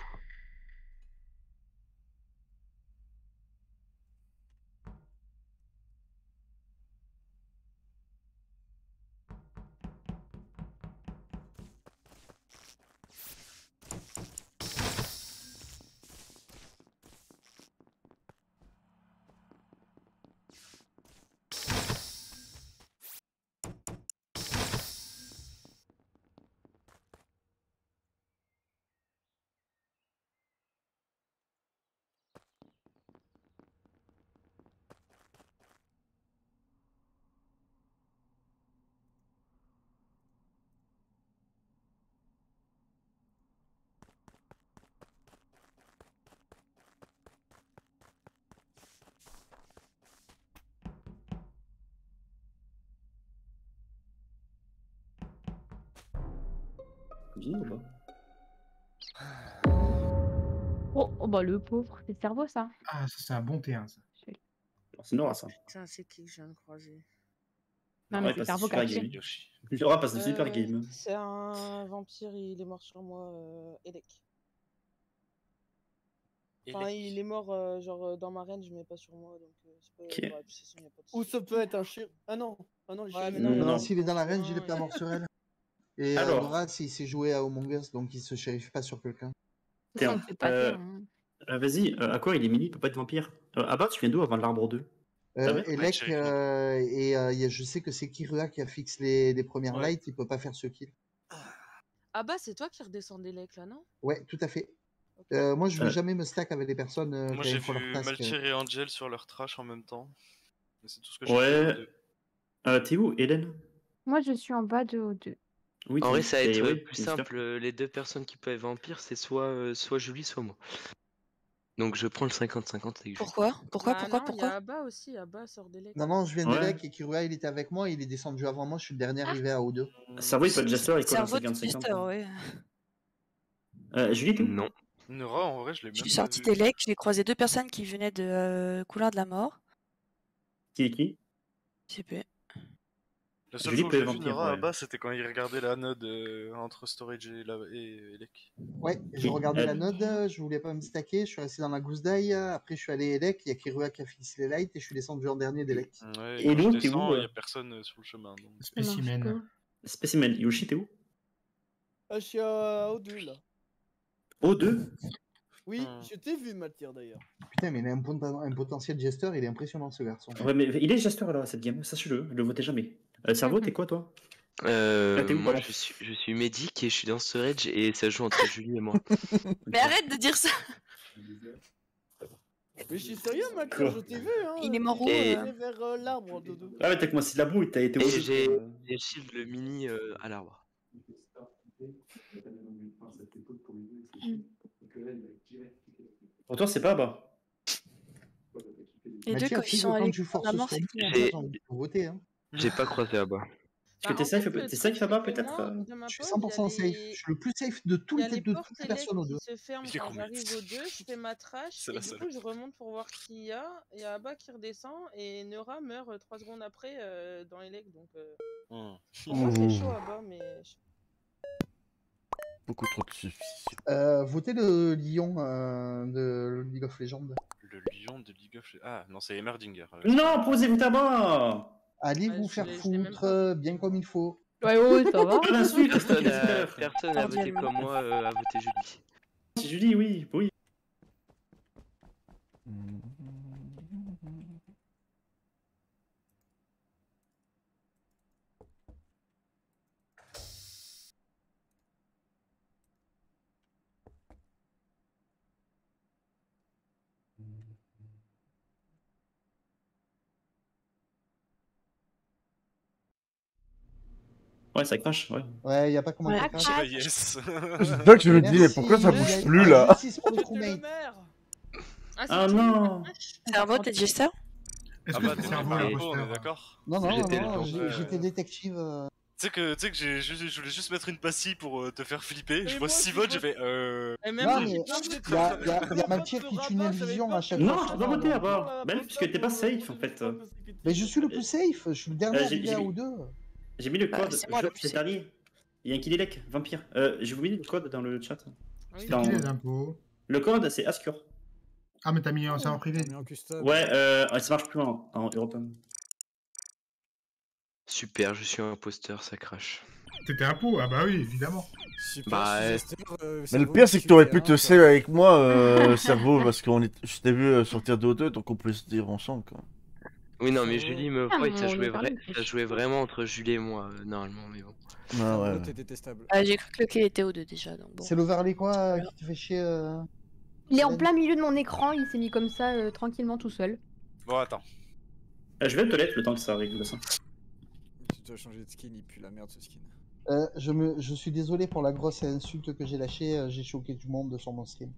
Bien ou pas? Oh, oh, bah le pauvre, c'est le cerveau ça. Ah, ça c'est un bon T un ça. C'est Nora, ça. Putain, c'est qui que je viens de croiser? Non, mais Ouais, c'est le passe cerveau super caché. game. Nora passe de super Euh, game. C'est un vampire, il est mort sur moi, euh, Elec. Enfin, il est mort euh, genre euh, dans ma range, mais pas sur moi, donc euh, c'est pas. Ok. Ouais, de toute façon, y a pas de Ou souci. ça peut être un chien. Ah non, ah non, les Ouais, chiens. mais Non, Non, non. s'il est dans la range, il est pas mort sur elle. Et euh, Alors. Nora, s'il s'est joué à Among Us, donc il se shériffe pas sur quelqu'un. Ça, on Tiens, ne fait pas euh, dire, hein. euh, vas-y, euh, à quoi il est mini, il peut pas être vampire. Euh, Abba, tu viens d'où avant l'arbre deux? Euh, Ah ouais Elec, shérif, euh, et euh, y a- je sais que c'est Kirua qui a fixé les, les premières Ouais. lights, il peut pas faire ce kill. Ah bah, c'est toi qui redescends des lecs là, non? Ouais, tout à fait. Euh, moi, je vais Euh. jamais me stack avec des personnes euh, Moi quand j'ai ils font leur vu task. Malchir et Angel sur leur trash en même temps. Mais c'est tout ce que j'ai fait. Ouais. les deux. Euh, T'es où, Hélène? Moi, je suis en bas de O deux. Oui, En tu- vrai, ça va et être oui, euh, plus bien sûr. simple. euh, Les deux personnes qui peuvent être vampires, c'est soit, euh, soit Julie, soit moi. Donc je prends le cinquante cinquante avec Julie. Pourquoi Pourquoi Bah Pourquoi non, il y Pourquoi a Abba aussi, Abba sort d'Elec. Non, non, je viens Ouais. d'Elec et Kirua, il était avec moi, il est descendu avant moi, je suis le dernier arrivé à O deux. Cerveau, il peut être Jester, il colle un Cerveau de cinquante cinquante. Jester, ouais. Euh, Julie, t'es où? Non. Nora, en vrai, je l'ai Je même suis pas sortie vu. d'Elec, j'ai croisé deux personnes qui venaient de euh, Couloir de la Mort. Qui est qui? Je sais plus. La seule Julie fois où peut j'ai être vu vampire, Nora ouais. à bas, c'était quand il regardait la node euh, entre Storage et, la... et Elec. Ouais, je Qui regardais Euh, la node, je voulais pas me stacker, je suis resté dans la gousse d'ail, après je suis allé Elec, il y a Kirua qui a fixé les lights et je suis descendu en dernier d'Elec. Ouais, Et quand je Lou, t'es descends, où il y euh a personne euh, sur le chemin. Donc... Spécimen. Spécimen. Yoshi, t'es où? Ah, je suis à O deux là. O deux? Oui, Hmm. je t'ai vu, Mathilde d'ailleurs. Putain, mais il a un, pot- un potentiel jester, il est impressionnant ce garçon. Ouais, mais il est Jester là, cette game, sachez-le, le votez jamais. Euh, Cerveau, t'es quoi toi? Euh, Ah, t'es où, moi, pardon je suis, je suis médic et je suis dans Storage et ça joue entre Julie et moi. Mais arrête de dire ça. Mais je suis sérieux, Mathilde, Quoi je t'ai vu, hein. Il est mort où Et- allé vers euh, l'arbre, Dodo. Ah, mais t'as commencé de la brouille, t'as été Et O deux. j'ai euh. j'ai shield le mini euh, à l'arbre. Pour toi, c'est pas bas. Les deux, Mathieu, quand tu sais ils que sont quand allés tu Couloir de forces la Mort, ce c'est son, qui hein j'ai J'ai envie de voter. Hein. j'ai pas croisé là-bas. Est-ce que Bah, t'es en safe, fait, peut- le t'es safe truc, là-bas, c'est que peut-être moi, euh de ma Je suis pote, cent pour cent il y a safe. les- Je suis le plus safe de tous Il y les a de, les de portes toutes les élec personnes aux qui deux. se ferment Il est quand combien j'arrive au deux, je fais ma trash C'est et la du seule. coup je remonte pour voir qui il y a. Il y a Abba qui redescend et Nora meurt euh, trois secondes après euh, dans Elec donc euh, Hmm. pour moi c'est Ouh. chaud Abba mais je- Beaucoup trop de suffis. Euh, votez le lion euh, de League of Legends. Le lion de League of Legends. Ah, non, c'est Emerdinger. euh, Non, posez-vous tabac. Allez Ouais, vous je faire l'ai- je l'ai même foutre pas euh, bien comme il faut. Ouais, oh, ça va. Pas d'insulte, c'est ce Personne qu'il a dit tout à a, l'heure. personne a voté Cordialement. comme moi, euh, a voté Julie. C'est Julie, oui, oui. Ouais, ça crache, ouais. Ouais, y a pas comment Ouais. ça Ah, crache. Ah, yes. C'est ça que je me dis, mais Merci. pourquoi ça Il y bouge a- plus il y a là? justice pour le J'étais le crewmate. maire. Ah, c'est Ah qui non. Cerveau, t'es Jester? Est-ce Ah que bah, c'est t'es cerveau pas la un pot, on est poster d'accord. Non, non, non, J'étais le non, lion. j'ai- Ouais. j'étais détective. euh. Tu sais que, tu sais que j'ai juste- je voulais juste mettre une passive pour euh, te faire flipper. Et Je moi, vois six je votes, j'ai vote- fait euh. Et même Non, moi, mais j'ai Non, plein de j'ai y a, pas- y a, y a pas Maltire de qui rabat, tunnel j'avais vision peur à chaque que- Non, fois. tu sur dois moi, voter, donc, Abba. Pour la Même poster puisque t'es pas pour- safe pour en fait. les fois, Mais je suis le plus safe, je suis le dernier Euh, j'ai- arrivé à j'ai- O deux. J'ai mis le Bah, code, c'est moi le je- plus c'est safe. dernier. Il y a un Killelec, vampire. Euh, j'ai vous mis le code dans le chat. Oui, C'est Dans- qui les impôts? Le code, c'est Ascure. Ah, mais t'as mis en serveur privé. mis en custom. Ouais, euh, ça marche plus en, en European. Super, je suis un imposteur, ça crache. T'étais un pot? Ah bah oui, évidemment. Super, Bah, je suis euh, Jester, euh, Mais cerveau, le pire, c'est que t'aurais pu te Q T un, save avec moi, euh, cerveau, parce que je t'ai vu euh, sortir de O deux, donc on peut se dire ensemble, quoi. Oui, non, mais Cerveau. Julie me Ah, voit et mais ça on jouait, est vrai... parmi, ça jouait vraiment entre Julie et moi, euh, normalement, mais bon. Ah Cerveau, ouais. t'es détestable. Ah, j'ai cru que le kill était au deux déjà, donc bon. C'est l'overlay quoi euh, qui te fait chier euh... Il est en Hélène plein milieu de mon écran, il s'est mis comme ça euh, tranquillement tout seul. Bon, attends. Euh, je vais aux toilettes le temps que ça régule ça. Tu dois changer de skin, il pue la merde ce skin. Euh, je, me, je suis désolé pour la grosse insulte que j'ai lâchée, euh, j'ai choqué tout le monde sur mon stream.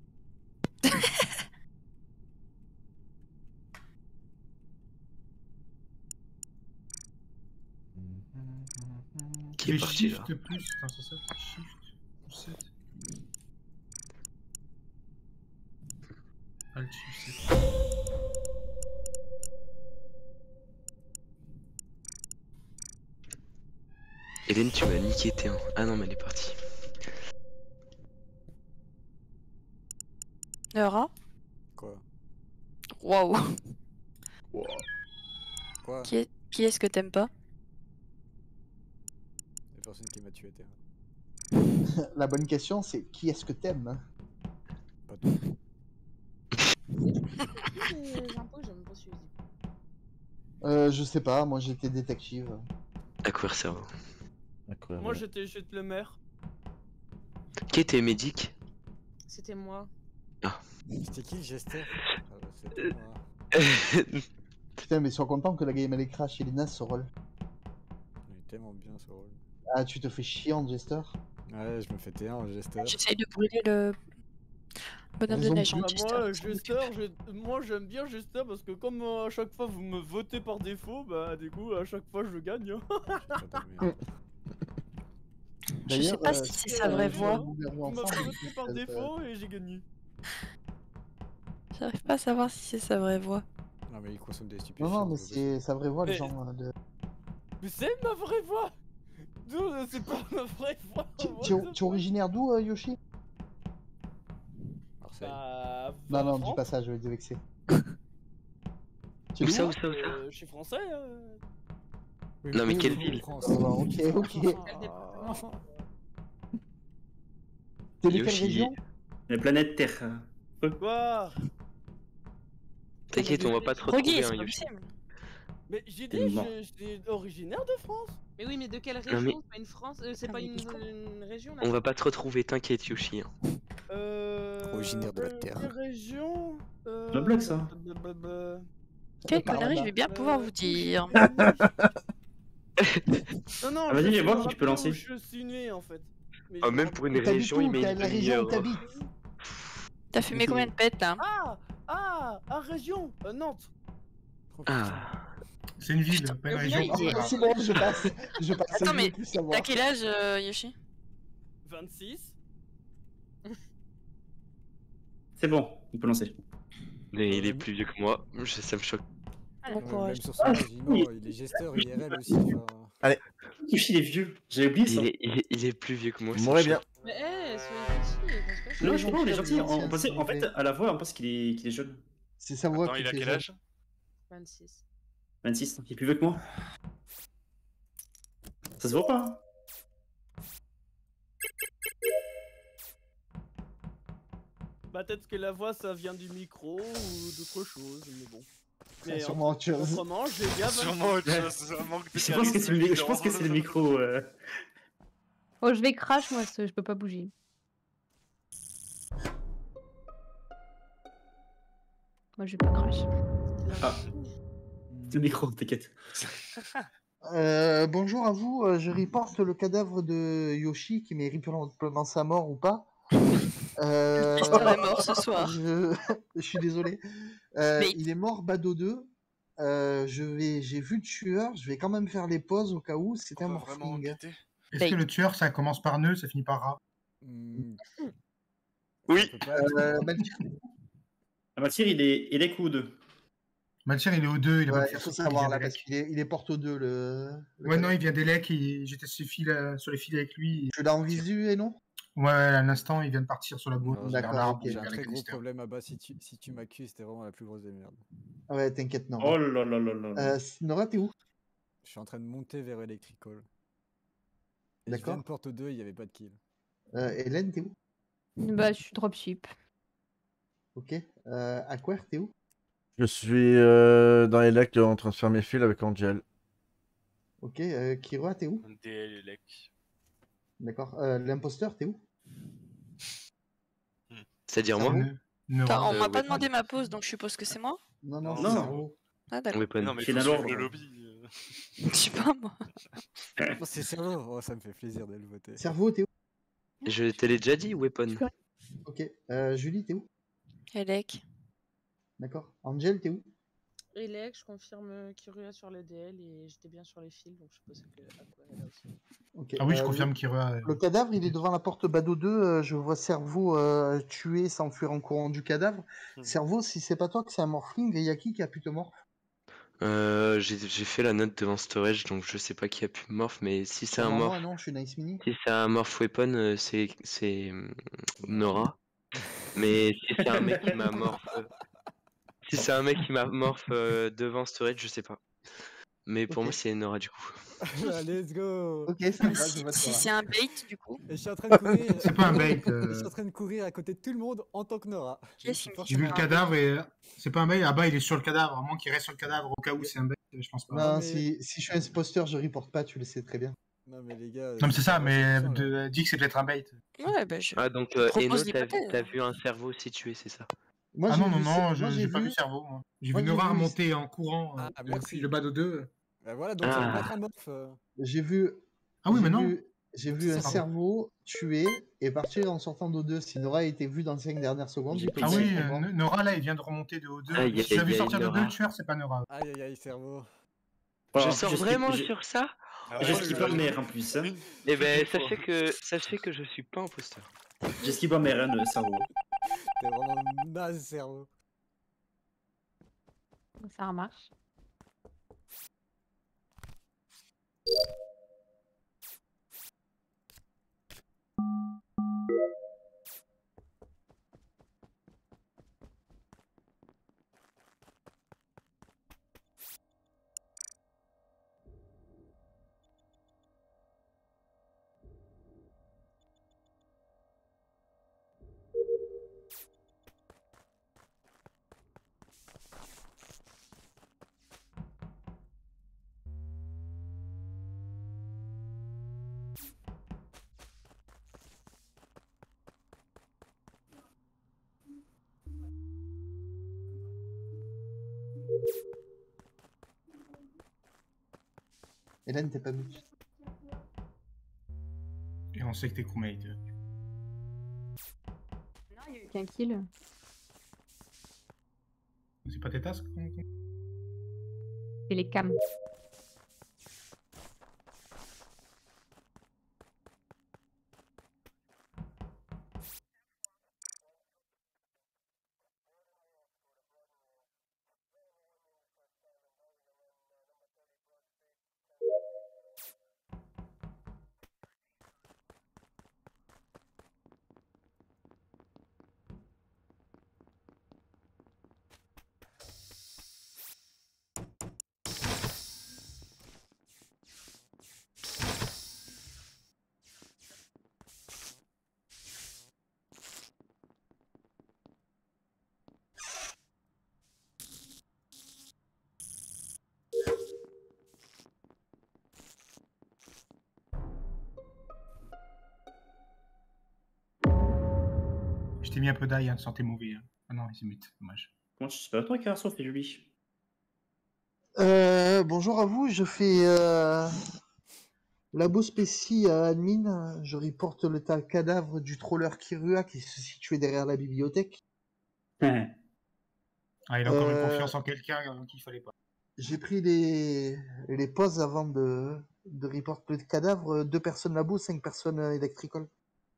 Qui est Les parti là? shift plus, attends, c'est ça? Shift plus sept. Alt shift sept. Hélène, tu m'as niqué T un. Ah non, mais elle est partie. Nora? Quoi? Waouh. Quoi? Qui est, qui est-ce que t'aimes pas? La personne qui m'a tué T un. La bonne question c'est qui est-ce que t'aimes hein? Pas toi. Les impôts, j'ai même pas suivi. euh, Je sais pas, moi j'étais détective. À courir cerveau. D'accord. Moi j'étais juste le maire. Qui était médic? C'était moi. C'était qui le Jester? Ah, bah, c'était moi. Putain mais sois content que la game elle est crash, il est naze ce rôle. Il est tellement bien ce rôle. Ah, tu te fais chier en Jester. Ouais, je me fais T un en Jester. J'essaye de brûler le bonhomme de Raison neige de en Bah, Jester. moi, Jester, je- moi j'aime bien Jester parce que comme euh, à chaque fois vous me votez par défaut, bah du coup à chaque fois je gagne. hein. Je sais D'ailleurs, pas euh, si c'est si, sa euh, vraie je voix. vous verrez Vous m'avez ensemble, voté par euh, défaut et j'ai gagné. J'arrive pas à savoir si c'est sa vraie voix. Non, mais il consomme des stupéfiants. Non, non, mais c'est pas possible. c'est sa vraie voix, les Mais- gens. euh, de... Mais c'est ma vraie voix. Non, c'est pas ma vraie voix. Tu, what tu- the tu es originaire d'où, euh, Yoshi? Marseille. Bah, Non, non, France. dis pas ça, je vais te vexer. Où ça, où ça, où ça Euh, je suis français. euh. Non, mais Oui, quelle oui, ville? oui. Oh, ok, ok. T'es de quelle Yoshi. région? La planète Terre. Quoi? T'inquiète, on va pas te Roguy, retrouver, c'est hein, pas Yoshi. possible. Mais j'ai T'es dit, mort. je, je suis originaire de France. Mais oui, mais de quelle Non, région? mais- C'est pas une France, euh, c'est Ah, pas mais une, dis-toi. une région là. On va pas te retrouver, t'inquiète, Yoshi. hein. Euh... Originaire de la euh, Terre. Quelle région? Euh... La blague, ça. blablabla. Quelle Par connerie, là-bas. je vais bien pouvoir vous dire. Non, non, Ah, vas-y, je viens sais voir me si tu peux rappeler lancer. où je suis né en fait. Mais Ah, je me même rappelle- pour une T'habites région, il où? met T'as une la région où demi-heure. t'habites? T'as fumé combien de pètes là? Ah! Ah! Ah, région! euh, Nantes! Ah, C'est une ville, pas une Mais région. vous c'est l'avez pas dit. grave. C'est bon, je passe. Je passe. Attends, je veux mais plus t'as savoir. quel âge, euh, Yoshi? vingt-six. C'est bon, on peut lancer. mais il est plus vieux que moi, je- ça me choque. Bon Ouais, même courage. sur son âge, il ment, il est gesteur I R L aussi. enfin. Yoshi, il est vieux. J'avais oublié ça. Il est, il, est, il est plus vieux que moi, Vous ça me mourrez bien. choque. Mais eh, soyez gentils, pense pas que Non, c'est- je sais pas, on est gentil. gentil, On, on pensait, s'il vous en fait, plaît. à la voix, on pense qu'il est, qu'il est jeune. C'est sa voix Attends, qui il a fait quel jeune. âge? vingt-six. vingt-six, il est plus vieux que moi. Ça se voit pas, hein? Bah, peut-être que la voix ça vient du micro ou d'autre chose, mais bon. Mais Sûrement autre chose. autrement, j'ai bien vingt-six. Sûrement autre chose, c'est un manque de Je pense que c'est le, je pense que c'est le micro. euh. Oh, je vais crash, moi, ce- je peux pas bouger. Moi, je vais pas crash. Ah, c'est le micro, t'inquiète. Euh, bonjour à vous, euh, je reporte le cadavre de Yoshi qui mérite probablement sa mort ou pas. Euh, Il serait mort ce soir. Je, je suis désolé. Euh, Mais- il est mort Bado deux. Euh, je vais, j'ai vu le tueur, je vais quand même faire les pauses au cas où c'était un On va vraiment morphling. enquêter. Est-ce que le tueur, ça commence par nœud, ça finit par rat? Hmm, Oui. ça peut pas être- Euh, Malthir, Ah, Mathir, il est, il est coup deux. Malthir, il est au deux, il a pas ouais, pu il faire faut son savoir truc, là il vient parce qu'il est, il est porte au deux le. le Ouais, non, cadavre. il vient d'Elec, il... j'étais sur, les fils, euh, sur les fils avec lui. Tu l'as en visu et non? Ouais, à l'instant, il vient de partir sur la boîte. Alors, D'accord, j'ai- vers ok. J'ai vers un les très gros canisters. problème à bas. Si tu, si tu m'accuses, c'était vraiment la plus grosse des merdes. Ouais, t'inquiète, non. Oh là là là là là. Euh, Nora, t'es où? Je suis en train de monter vers Electrical. Et je D'accord. viens de porte deux, il n'y avait pas de kill. Euh, Hélène, t'es où? Bah, je suis dropship. Ok. Euh, Aquer, t'es où? Je suis euh, dans les lacs en train de faire mes fils avec Angel. Ok. Euh, Kira, t'es où? D L et Lec. D'accord. Euh, L'imposteur, t'es où? C'est-à-dire moi? Cerveau? Attends, on Euh, m'a pas ouais. demandé ma pause, donc je suppose que c'est moi. Non, non, Non. c'est Cerveau. Ah d'accord. Weapon. Non, mais C'est faut la suivre lore. le lobby. euh. Je sais pas moi. Oh, c'est cerveau. Oh, ça me fait plaisir de le voter. Cerveau, t'es où? Je te l'ai déjà dit, Weapon. Ok. Euh, Julie, t'es où? Elec. D'accord. Angel, t'es où? Elec, je confirme Kirua sur le D L et j'étais bien sur les fils, donc je suppose que Aqua est là aussi. Ok. Ah oui, je Euh, confirme le- qu'il re... Le cadavre, il est devant la porte Bado deux. euh, je vois Cerveau euh, tué, s'enfuir en courant du cadavre. Hmm. Cerveau, si c'est pas toi que c'est un morphling, il y a qui qui a pu te mordre? Euh, j'ai j'ai fait la note devant Storage, donc je sais pas qui a pu morph, mais si c'est un Sûrement morph, moi, non, je suis Nice Mini. si c'est un morph weapon, euh, c'est c'est hum, Nora. Mais si c'est un mec qui m'a morph, euh, si c'est un mec qui m'a morph euh, devant Storage, je sais pas. Mais pour Ok. moi c'est Nora du coup. Ah, let's go. Ok, ça me va, Si, je vote si Nora. c'est un bait, du coup. Et je suis en train de courir. C'est pas un bait. Je euh, suis en train de courir à côté de tout le monde en tant que Nora. Qu'est-ce qu'il me J'ai vu le Ah, cadavre et c'est pas un bait. Ah bah, il est sur le cadavre. À moins qu'il reste sur le cadavre au cas où c'est un bait, je pense pas. Non, mais- si, si je suis un imposteur, je reporte pas, tu le sais très bien. Non mais les gars. Non, mais c'est ça, mais de... de... dis que c'est peut-être un bait. Ouais, bah je. Ah donc euh, propose Eno, t'as l'hypothèse. t'as vu un cerveau situé, c'est ça? Moi, Ah j'ai non, non, vu non, Cer- je- moi, j'ai pas vu- vu cerveau. moi. J'ai moi, vu j'ai Nora vu- monter en courant Ah, euh, merci. depuis le bas de deux. Bah voilà, donc ça peut Ah. pas être un morph. euh. J'ai vu. Ah oui, J'ai mais non. vu, j'ai vu un Pardon. cerveau tuer et partir en sortant d'O deux. Si Nora a été vue dans les cinq dernières secondes, il peut Ah pas oui, être euh, mort. Ne- Nora là, il vient de remonter de O deux. Aïe, Si tu l'as aïe, vu aïe, sortir de deux, Nora. le tueur, c'est pas Nora. Aïe aïe aïe, cerveau. Je Voilà, en plus, sors je skip- vraiment je- sur ça. Ah Je ouais, skip je- un maire en plus. Hein. Eh ben, Toutes les sachez fois. que, sachez que je suis pas imposteur. Je skip un maire, hein, le cerveau. T'es vraiment naze, cerveau. Ça marche. Hélène, t'es pas mute. Et on sait que t'es crewmate. Non, il y a eu qu'un kill. C'est pas tes tasks? C'est les cams. Je t'ai mis un peu d'ail, hein, santé mauvais. Hein. Ah non, il s'est mute, dommage. Comment je sais pas toi, Carson, c'est Julie. Euh, bonjour à vous, je fais euh, labo spécie à admin. Je reporte le tas cadavre du troller Kirua qui se situait derrière la bibliothèque. Ah, il a encore une Euh, confiance en quelqu'un euh, qu'il fallait pas. J'ai pris les, les pauses avant de, de report le cadavre. Deux personnes labo, cinq personnes euh, électricales.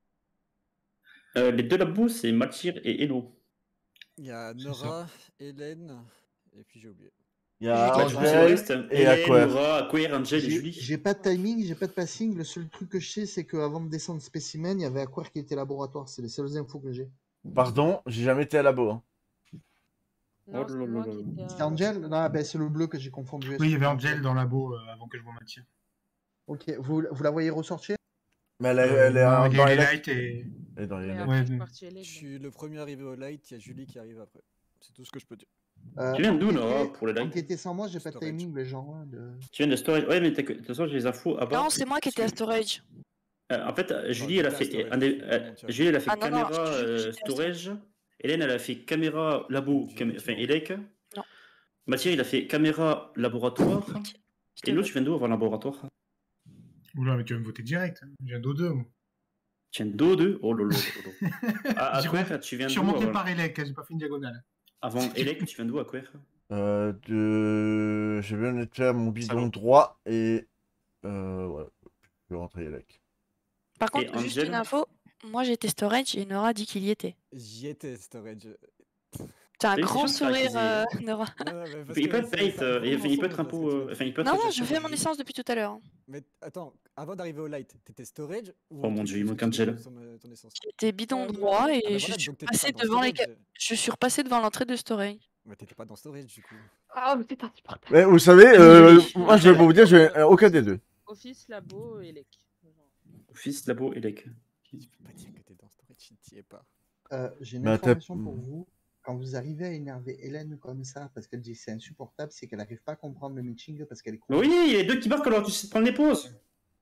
Euh, les deux labos, c'est Mathir et Elo. Il y a Nora, Hélène, et puis j'ai oublié. Il y a Bah, du coup, c'est le Angel reste. et Hélène, Aquer. Nora, Aquer, Angel et J'ai Julie. j'ai pas de timing, j'ai pas de passing. Le seul truc que je sais, c'est qu'avant de descendre Specimen, il y avait Aquer qui était laboratoire. C'est les seules infos que j'ai. Pardon, j'ai jamais été à labo. Hein. Non, c'est moi qui étais C'est à... Angel? Non, ben, c'est le bleu que j'ai confondu. Oui, il y avait Angel dans le labo euh, avant que je vois Mathieu. Ok, vous, vous la voyez ressortir? Mais elle, est- Euh, elle est non, en- il y dans a les eu les lights. lights et- Elle est dans les Mais lights. après, Ouais, je suis mais- parti à Je l'aide. suis le premier arrivé au light, il y a Julie qui arrive après. C'est tout ce que je peux dire. Euh, Tu viens d'où, enquêtez- Nora, pour le light? Enquêtez sans moi, j'ai pas de Storage. timing, les gens. hein, de... Tu viens de storage. Ouais, mais t'as que- de toute façon, j'ai les infos à bas. Non, c'est moi qui étais à storage. Euh, en fait, euh, Julie, elle a t'étais à fait, storage, un des- je vais euh, mentir. Julie, elle a fait Ah non, non, caméra je te jure que euh, j'étais à storage. Hélène, elle a fait caméra labo, J'ai cam- un enfin petit Elec. Non. Mathieu, il a fait caméra laboratoire. Je te Et l'autre, vote. tu viens d'où avoir laboratoire? Oula, mais tu vas me voter direct. hein. J'ai un dos deux. moi. Tu viens d'O deux? Oh lolo. lolo. Ah, J'ai Aquer, remonté- tu viens Je suis d'où remonté avant, par Elec, j'ai pas fait une diagonale. avant Elec, tu viens d'où, Aquer? Euh, de... Je viens de faire mon bidon Salaud. droit et... Euh, ouais, je vais rentrer Elec. Par Et contre, juste Angel? une info, moi j'étais storage et Nora dit qu'il y était. J'y étais, storage. T'as un C'est grand sûr que sourire, ça, euh, qu'ils aient- Nora. Non, non, mais parce Il que peut être c'est- bait, c'est un euh, gros il il peut mensonge être un dans peu. ce que tu euh, m'as Enfin, dit. il peut être Non, un non, peu je fais mon stratégique. essence depuis tout à l'heure. hein. Mais attends, avant d'arriver au light, t'étais storage ou Oh mon dieu, il manque Angel. ton essence? J'étais bidon Euh, droit et Ah bah je voilà, suis donc t'étais passée pas dans devant les... storage. ca- Je suis repassée devant l'entrée de storage. Mais t'étais pas dans storage du coup. Oh, mais c'est insupportable. Mais vous savez, euh, Julie. moi je vais vous dire, j'ai euh, aucun des deux. Office, labo, Elec. Office, labo, Elec. Je peux pas dire que t'es dans storage, tu t'y es pas. Euh, J'ai une Bah, t'as- information pour vous. Quand vous arrivez à énerver Hélène comme ça, parce qu'elle dit c'est insupportable, c'est qu'elle n'arrive pas à comprendre le meeting parce qu'elle est Mais crewmate. oui, il y a les deux qui marquent alors tu sais prendre les pauses.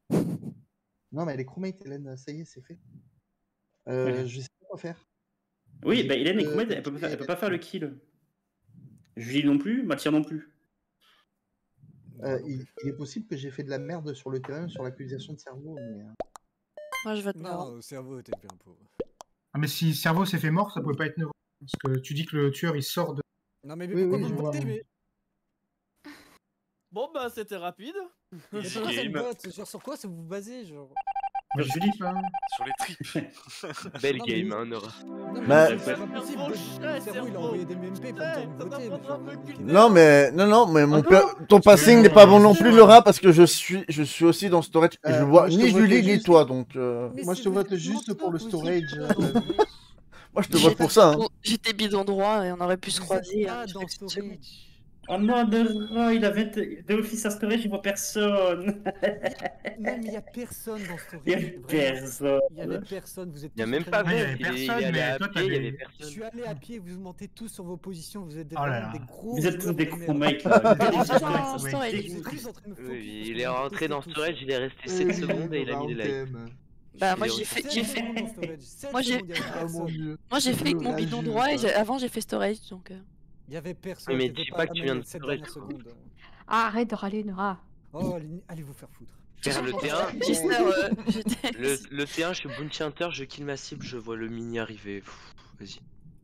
Non, mais elle est crewmate, Hélène, ça y est, c'est fait. Euh, Ouais. Je sais pas quoi faire. Oui, J'ai bah Hélène est euh, crewmate, elle peut, pas faire, elle peut pas faire le kill. Julie non plus, Mathia non plus. Euh, il, il est possible que j'ai fait de la merde sur le terrain sur l'accusation de cerveau, mais. euh, Moi, je vote Non, Nora. au cerveau, t'es bien pauvre. Ah, mais si Cerveau s'est fait mort, ça pouvait pas être Nora. Parce que tu dis que le tueur il sort de. Non, mais, mais Oui, pourquoi oui, vous je me vois. votez, mais... Bon bah c'était rapide. Mais Easy pourquoi ça me game. vote? Genre, sur quoi ça vous vous basez, genre? Moi, Sur je Julie. skip, hein. Sur les tripes. Belle Non, mais- game, hein, Nora. Non, mais Bah- c'est c'est Ouais. pas possible. Cerveau, Le chat, cerveau, il a cerveau. envoyé des M P pour me dire de me Ça voter. mais t'apprendra genre, à me niquez- culter. Non, mais, non, non, mais mon Ah per- non ton passing non, n'est pas non, bon non c'est plus, sûr. Laura, parce que je suis, je suis aussi dans storage et je Euh, vois moi, je te ni vote Julie ni juste- toi, donc. euh, Mais Moi, c'est je te vote vous- juste menteur, pour le vous aussi, storage. putain, euh, d'enfoiré. Moi, je te vote pour ça. Hein. J'étais bidon droit et on aurait pu se Vous croiser. êtes hein, pas je dans fais ce chemin. storage. Oh non, Nora, il a vingt de Office à Storage, il voit personne. Non, mais il y a personne dans storage. Il y a vraiment. personne. Il y avait personne, vous êtes Il y a tous même en pas train de Ouais, il y Vest, avait il est- il personne, est allé mais à toi, pied, il y t'avais- avait Je personne. suis allé à pied, vous montez tous sur vos positions, vous êtes des, Oh là vraiment là. des gros. Vous êtes tous joueurs des de gros merde. mecs là. Ah, Vous êtes dans des storage. Vous êtes tous en train de me focus Oui, parce que il vous est me rentré dans détestez tous. storage, il est resté Eh sept oui, secondes et il a Nora, mis on les lights. t'aime. Bah, Il moi, est j'ai resté fait, sept j'ai secondes fait, dans storage, sept moi, j'ai- secondes, il y avait Ah mon personne. dieu. moi, j'ai fait avec mon Le bidon rageux, droit et quoi. j'ai- avant, j'ai fait storage, donc. euh, Il y avait Oui, personne, mais t'étais dis pas pas là que tu même viens les de sept storage. dernières secondes. Ah, arrête de râler, Nora. Oh, allez, allez vous faire foutre. Faire le terrain, J'espère, euh, j'étais- le, le terrain, je suis bounty hunter, je kill ma cible, je vois le mini arriver. Pff, Vas-y.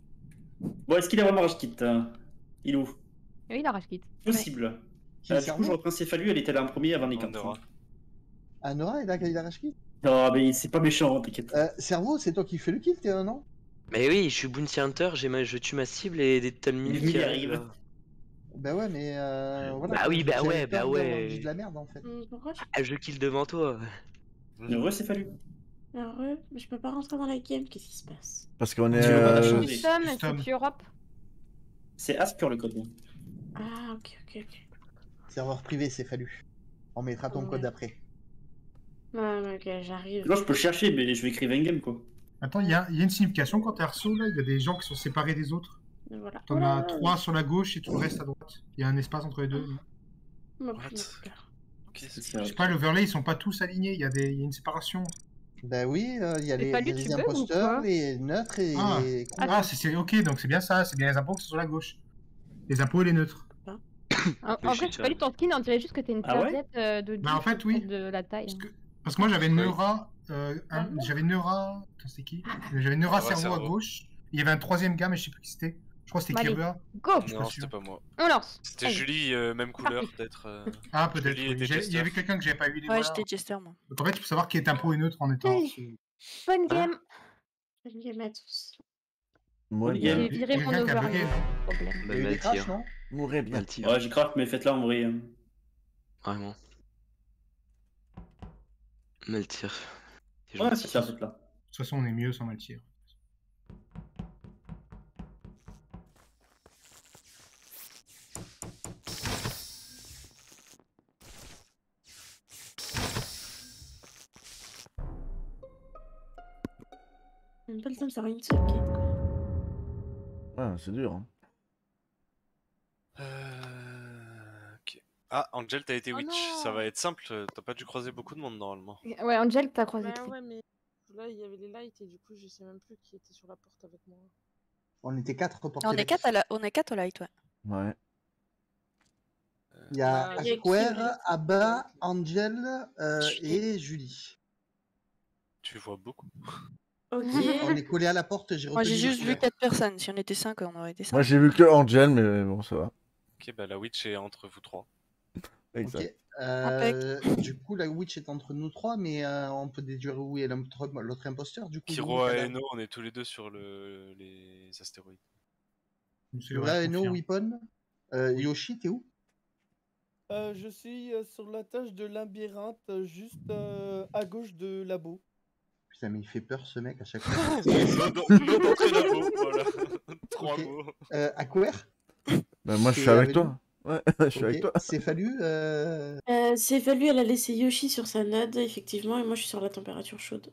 Bon, est-ce qu'il est vraiment rage kit hein Il est où Oui, il a rage quitte. Possible. Qui, Euh, du coup, Cerveau je reprends Céphalu, elle était là en premier avant les Non, cartes. Nora. Ah, Nora, il a, il a rage quitte. Non, mais c'est pas méchant, t'inquiète. Euh, Cerveau, c'est toi qui fais le kill, t'es un non? Mais oui, je suis bounty hunter, j'ai ma... je tue ma cible et des tas de mini mini qui arrivent. arrivent. là. Bah ouais, mais euh, voilà. Bah quoi, oui, je- bah j'avais ouais, peur bah d'avoir ouais. dit de la merde en fait. Hum, Pourquoi je... Ah, je kill devant toi. Heureux, Céphalu. Heureux, mais je peux pas rentrer dans la game, qu'est-ce qui se passe? Parce qu'on est. Tu veux pas la euh, chose. Custom, Custom. c'est Europe. C'est Aspure le code. Ah, ok, ok, ok. Serveur privé, c'est fallu. On mettra ton Ouais. code après. Ouais, ouais, ok, j'arrive. Là, je peux le chercher, mais je vais écrire un game quoi. Attends, il y a, il y a une signification quand t'es arceau là, il y a des gens qui sont séparés des autres. Et voilà. T'en Voilà. as trois sur la gauche et tout le reste à droite. Il y a un espace entre les deux. M'a What pris ma peur. Ok, c'est C'est Je sais pas, l'overlay, ils sont pas tous alignés, il y a, des... il y a une séparation. Bah oui, euh, il y a C'est les, pas il y a lui, les tu bug ou imposteurs, quoi les neutres et Ah, les. ah c'est c'est- ok, donc c'est bien ça, c'est bien les impôts qui sont sur la gauche. Les impôts et les neutres. En, en vrai, c'est pas lui ton skin, on dirait juste que t'es une Ah ouais serviette euh, de Bah, en douche fait, autour oui. de la taille. Parce que, parce que moi j'avais Neura, euh, un- j'avais Neura, attends, c'était qui J'avais Neura Neura cerveau à Cerveau. gauche. Il y avait un troisième gars, mais je sais plus qui c'était. Je crois que c'était Allez, Kirua. go Je suis Non, pas c'était sûr. pas moi. On lance. C'était Allez. Julie, euh, même couleur Parfait. peut-être. euh, Ah, peut-être. Julie oui. était J'ai- Il y Jester. avait quelqu'un que j'avais pas eu les Ouais, voilà. j'étais Jester, moi. Donc en fait, il faut savoir qui est impôt et neutre en étant. Allez. arceau. Bonne game. Bonne game à tous. Moi, Il y a- J'ai bien. viré mon quelqu'un qui a overlay. bugué. Problème. Il Bah, y a eu des mal crashs, tir. non? Mourrez bien. Mal tir. Ouais, j'y craque, mais faites-la en vrai. hein. Vraiment. Mal tir. C'est Ouais, gentil. c'est ça, faites-la. De toute façon, on est mieux sans mal tir. Même pas le temps de faire une seule quête, quoi. Ouais, c'est dur. Hein. Euh, ok. Ah, Angel, t'as été Oh witch. non. Ça va être simple. T'as pas dû croiser beaucoup de monde normalement. Ouais, Angel, t'as croisé Bah qui? ouais, mais là, il y avait les lights et du coup, je sais même plus qui était sur la porte avec moi. On était quatre reportés. On est quatre à la... on est quatre au light, ouais. Ouais. Il y a Euh, il y a qui, Square, là Abba, Angel euh, Julie. et Julie. Tu vois beaucoup. Ok. On est collé à la porte, j'ai Moi, retenu j'ai le juste vu couleur. quatre personnes. Si on était cinq, on aurait été cinq. Moi, j'ai vu que Angel, mais bon, ça va. Ok, bah la witch est entre vous trois. Exact. Ok. Euh, du coup, la witch est entre nous trois, mais euh, on peut déduire où est l'autre l'autre imposteur. Du coup, Kiro Louis, et Kadam. Eno, on est tous les deux sur le... les astéroïdes. C'est Là, vrai, je Eno, confirme. Weapon. Euh, Yoshi, t'es où? Euh, je suis euh, sur la tâche de labyrinthe, euh, juste euh, à gauche de labo. Putain, mais il fait peur ce mec à chaque fois. Mot d'entrée labo, voilà. Trois Ok. mots. Euh, Aquaire? Bah, moi, je T'es suis avec avec toi. Ouais, je suis avec Ok. toi. C'est fallu. Euh... Euh, c'est Valu, elle a laissé Yoshi sur sa node, effectivement, et moi je suis sur la température chaude.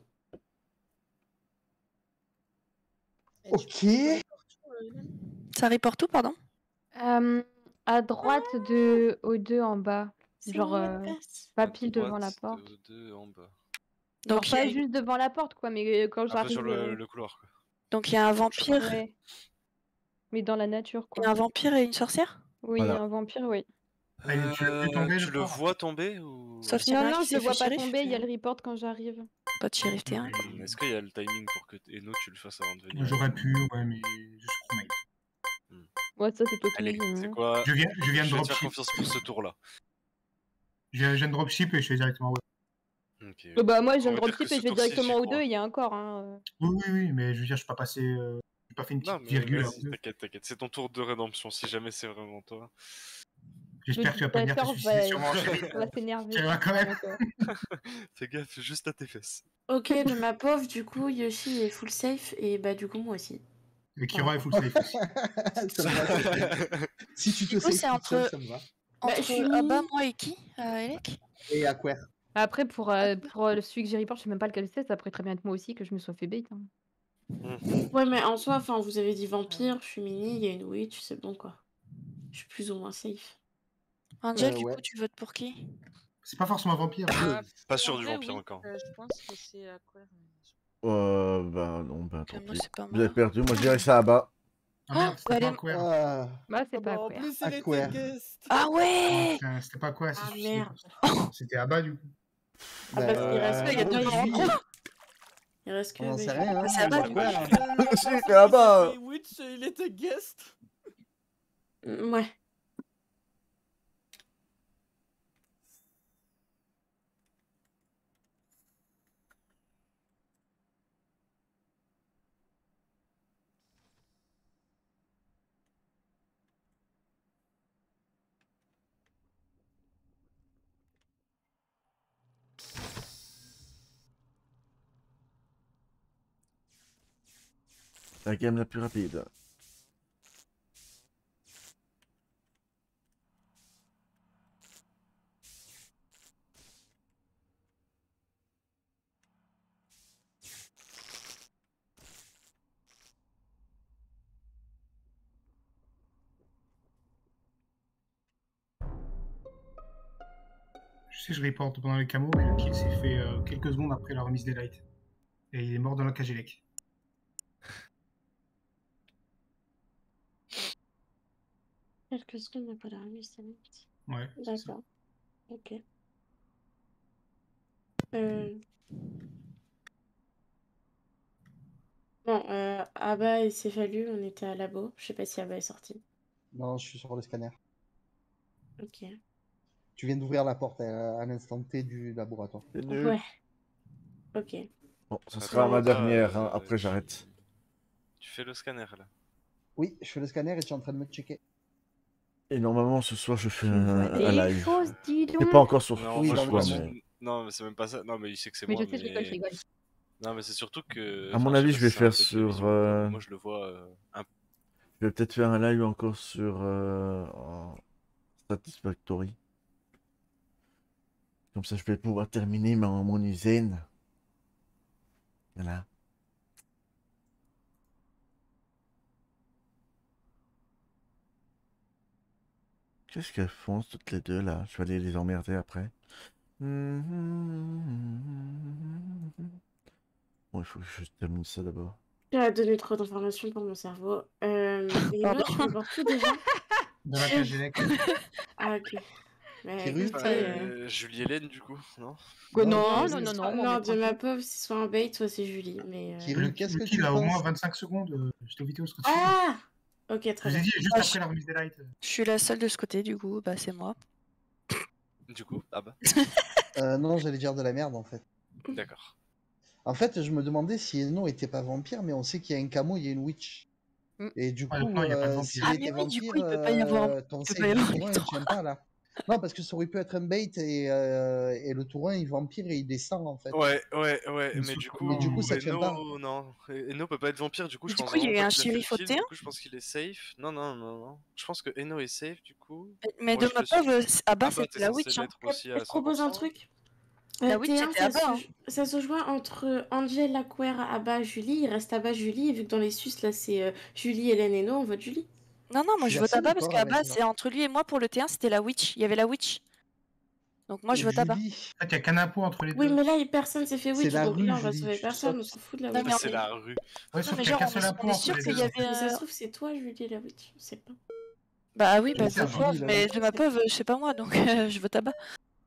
Et tu Ok. peux n'importe où, euh, Hélène Ça reporte où, pardon? Euh, à droite de O deux en bas. C'est Genre, où la euh, place pas À pile devant la droite porte. de deux en bas. Genre Donc, il pas y a... juste devant la porte, quoi, mais euh, quand Un peu j'arrive. sur le, euh, le couloir. Quoi. Donc, il y a un vampire. Ouais. Mais dans la nature, Il y quoi. a un vampire et une sorcière? Oui, Voilà. un vampire, oui. Ah, tu l'as vu tomber, Euh, je tu le crois. vois tomber ou... Sauf s'il y en Non, a un non, qui je s'est le vois fait pas shérif. tomber, il y a le report quand j'arrive. Pas de shérif T un. Hmm, Est-ce qu'il y a le timing pour que Eno tu le fasses avant de venir? J'aurais pu, ouais, mais je suis trop mate. Ouais, ça c'est toi qui me Allez, dis. c'est hein. quoi? Je viens, je viens de Je vais te faire dropship. confiance pour ce tour-là. Je viens, je viens de dropship et je fais directement web. Ok. Euh, Bah moi je viens On de va dire que dropship ce et je vais tour-ci, j'y directement aux crois. deux, il y a encore hein. Oui, oui, oui, mais je veux dire, je suis pas passé. Euh... J'ai pas fait une Non, petite mais virgule. vas-y, hein. t'inquiète, t'inquiète. C'est ton tour de rédemption, si jamais c'est vraiment toi. J'espère que tu vas pas venir te D'accord, suicider va, sur moi. va s'énerver. Ça va quand même. Fais gaffe, juste à tes fesses. Ok, de ma pauvre, du coup, Yoshi est full safe et bah du coup moi aussi. Et Kira est full safe aussi. Ça me va, ça. Si tu te Du coup, sais c'est toute seule, entre, ça me va. Bah, je entre suis Abba, Mimi. moi et qui euh, Elec Et Aquer. Après pour, euh, pour euh, celui que j'ai report, je sais même pas lequel c'est, ça pourrait très bien être moi aussi que je me sois fait bait. Hein. Ouais, mais en soi, enfin, vous avez dit vampire, je suis Mini, il y a une witch, c'est bon quoi. Je suis plus ou moins safe. Angel, Euh, du ouais. coup, tu votes pour qui? C'est pas forcément vampire. Ah, Pas sûr en du vrai, vampire oui, encore. euh, je pense que c'est à quoi? Euh, bah non, bah tant moi, pis. c'est pas Vous avez moi. perdu, moi je dirais ça à bas. Ah merde, c'était allez. pas Aquer. Ah, Bah c'est Ah pas bah, en Aquer. plus, il Aquer. était guest. Ah Non, ouais putain, c'était pas quoi, c'est Ah suicidé. merde. C'était à bas du coup. Ah bah, bah, il reste euh, que il y a deux Abba et morts en Julie. trop. Il reste que on n'en Abba et sait Julie. rien. Hein, C'est à bas, mais du coup. Aquer, Euh, la Si, personne c'est à qui bas. s'est fait witch, il était guest. Mm, Ouais. La game la plus rapide. Je sais, je reporte pendant les camos, mais le kill s'est fait euh, quelques secondes après la remise des lights. Et il est mort dans la cage élec. Quelques secondes après la remise des lights. Ouais. D'accord. Ok. Euh... Bon, euh, Abba et Céphalu, on était à labo. Je sais pas si Abba est sorti. Non, je suis sur le scanner. Ok. Tu viens d'ouvrir la porte à, à l'instant T du laboratoire. C'est nul. Ouais. Ok. Bon, ça Attends, sera ma ah, dernière, hein, euh, après j'arrête. Tu fais le scanner là. Oui, je fais le scanner et tu es en train de me checker. Et normalement, ce soir, je fais Tu un, vois un des live. choses, dis C'est donc. pas encore sur Non, Oui, moi dans je le vois. camo. sur- Non, mais c'est même pas ça. Non, mais il sait que c'est Mais moi. je sais, je rigole, je mais... rigole. Non, mais c'est surtout que. À mon enfin, avis, sais je vais pas si c'est faire un peu de sur. vision ou pas, euh, mais Moi je le vois euh, un Je vais peut-être faire un live encore sur euh, en Satisfactory. Comme ça, je vais pouvoir terminer ma, mon usine. Voilà. Qu'est-ce qu'elles font, toutes les deux, là? Je vais aller les emmerder après. Bon, il faut que je termine ça d'abord. Tu as donné trop d'informations pour mon cerveau. Euh, et Pardon. tu veux voir qui déjà? Dans la cage élec. Ah, ok. Bah, Kiru, écoutez, Bah, euh, euh, Julie Hélène, du coup, non? Que Non, non, Kiru, non, non, non, non, on est de ma tranquille. pauvre, c'est soit un bait, soit c'est Julie. Mais, euh, Kiru, Le, qu'est-ce le que kill tu a au moins penses? vingt-cinq secondes. euh, J'étais au vidéo ce que tu Ah! Ok, Je très vous ai bien. dit juste Ah, après la remise des lights. Je suis la seule de ce côté, du coup, bah c'est moi. Du coup, ah bah. Euh, non, j'allais dire de la merde en fait. D'accord. En fait, je me demandais si Eno était pas vampire, mais on sait qu'il y a un camo, il y a une witch. Mm. Et du Ah, coup, non, il y a pas de euh, vampire. s'il Ah, était mais oui, du vampire, coup, il peut pas y avoir- euh, ton il peut save pas y du avoir Tourin, les il trois. tient pas là. Non, parce que ça aurait pu être un bait et, euh, et le Tourin, il vampire et il descend en fait. Ouais, ouais, ouais, Mais mais sauf du que coup, Mais du coup, ça tient pas. Eno, non, Eno peut pas être vampire, du coup, je Du pense coup, il y a vraiment eu pas un qu'il a fait le shérif au kill, T un. du coup, je pense qu'il est safe. Non, non, non, non. Je pense que Eno est safe, du coup. Mais Moi, de je ma te suis. pauvre, à bas, Ah bah, c'était t'es la censé witch. Hein. l'être aussi à Je propose un cent pour cent. truc. La Euh, witch, T un, c'était ça à bas. se, Hein. jou- ça se joint entre Angel, Aquer, Abba, Julie. Il reste Abba, Julie. Et vu que dans les sus, là, c'est euh, Julie, Hélène et No, on vote Julie. Non, non, moi Je je suis vote assez à bas parce d'accord qu'à avec bas, ça. c'est entre lui et moi pour le T un, c'était la witch. Il y avait la witch. Donc moi je vote à bas. Julie, En fait, il y a qu'un impôt entre les Oui, deux. mais là, personne s'est fait c'est witch. la Donc rue, là, on va Julie. sauver Tu personne. On sautes. s'en fout de la Non, witch. mais on C'est est- la rue. Ouais, Non, sauf mais qu'il y a genre, qu'un on seul est, impôt on est entre sûr les qu'il deux. y avait. Mais ça euh, se trouve, c'est toi, Julie, la witch. Je sais pas. Bah oui, bah C'est deux un fois, Billy, là. mais de ma pauvre, c'est pas moi, donc euh, je vote à bas.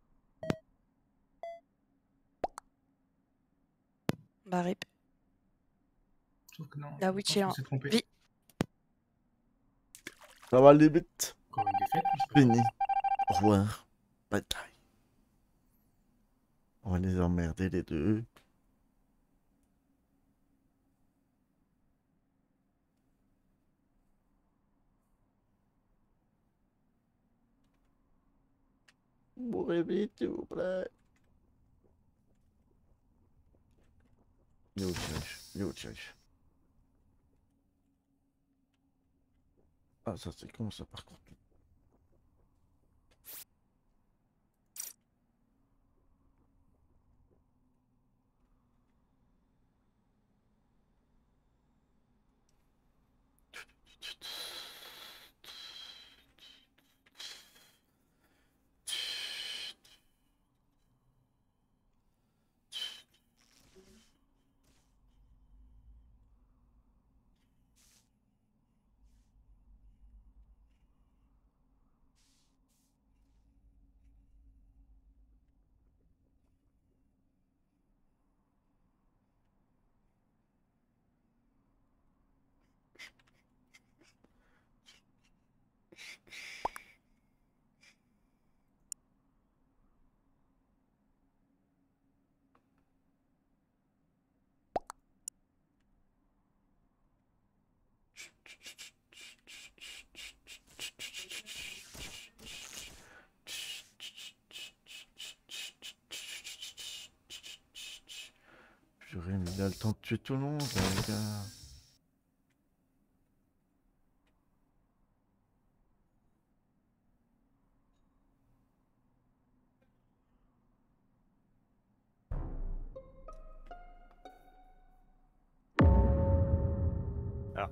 Bah rip. Sauf que non, La je witch pense est qu'on en s'est trompé. vie. Ça va limite. Encore une défaite, je sais pas. Fini. Au revoir. Bye bye. On va les emmerder les deux. Mourrez vite, s'il vous plaît. Yo, Church. Yo, Church. Ah, ça c'est con ça par contre. Purée, mais il a le temps de tuer tout le monde, là, les gars. Ah.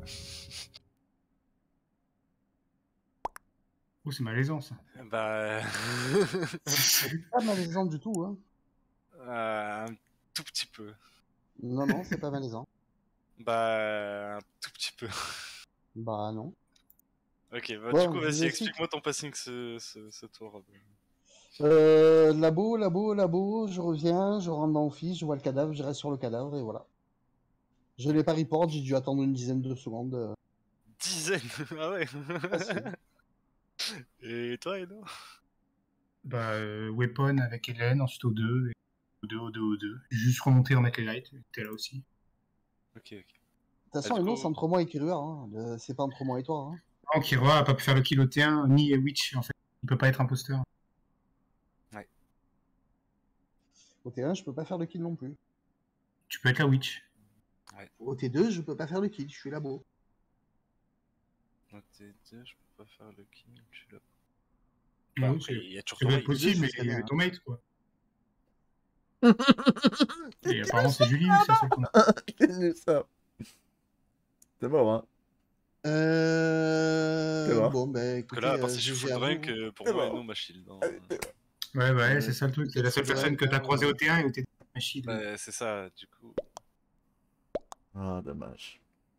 Oh, c'est malaisant ça. Bah. C'est pas malaisant du tout, hein. Euh, un tout petit peu. Non, non, c'est pas malaisant. Bah. Un tout petit peu. Bah non. Ok, bah Bon, du coup, je vous vas-y, explique. explique-moi ton passing ce, ce, ce tour. Euh, labo, labo, labo, je reviens, je rentre dans Office, je vois le cadavre, je reste sur le cadavre et voilà. Je l'ai pas report, j'ai dû attendre une dizaine de secondes. euh. Dizaine. Ah ouais. Facile. Et toi, Edo? Bah, euh, Weapon avec Hélène, ensuite O deux, et O deux, O deux, O deux. J'ai juste remonté remettre les lights, t'es là aussi. Ok, ok. De toute façon, Ah, du Eno, coup- c'est entre moi et Kirua, hein. le- c'est pas entre moi et toi. Hein. Non, Kira a pas pu faire le kill au T un, ni Witch en fait. Il peut pas être imposteur. Ouais. Au T un, je peux pas faire le kill non plus. Tu peux être la Witch. Ouais. Au T deux, je peux pas faire le kill, je suis labo. Au T deux, je peux pas faire le kill, je suis là. Ouais, Bah, c'est- après, il y a toujours c'est ton peut mate. être possible, mais je serais bien, hein. ton mate quoi. Et apparemment, c'est Julie, ça c'est qu'on a. C'est ça. C'est mort, hein. Euh... C'est mort. Bon, bah Parce que écoutez, là, à part euh, si je G fous G le à drink, vous. euh, pour C'est moi, mort. Eno m'a shield. hein. Ouais, ouais, Ouais, c'est ça le truc. C'est la seule c'est personne vrai, que t'as hein, croisée au euh. T un et au T deux. Machine. Bah, c'est ça, du coup. Ah, dommage.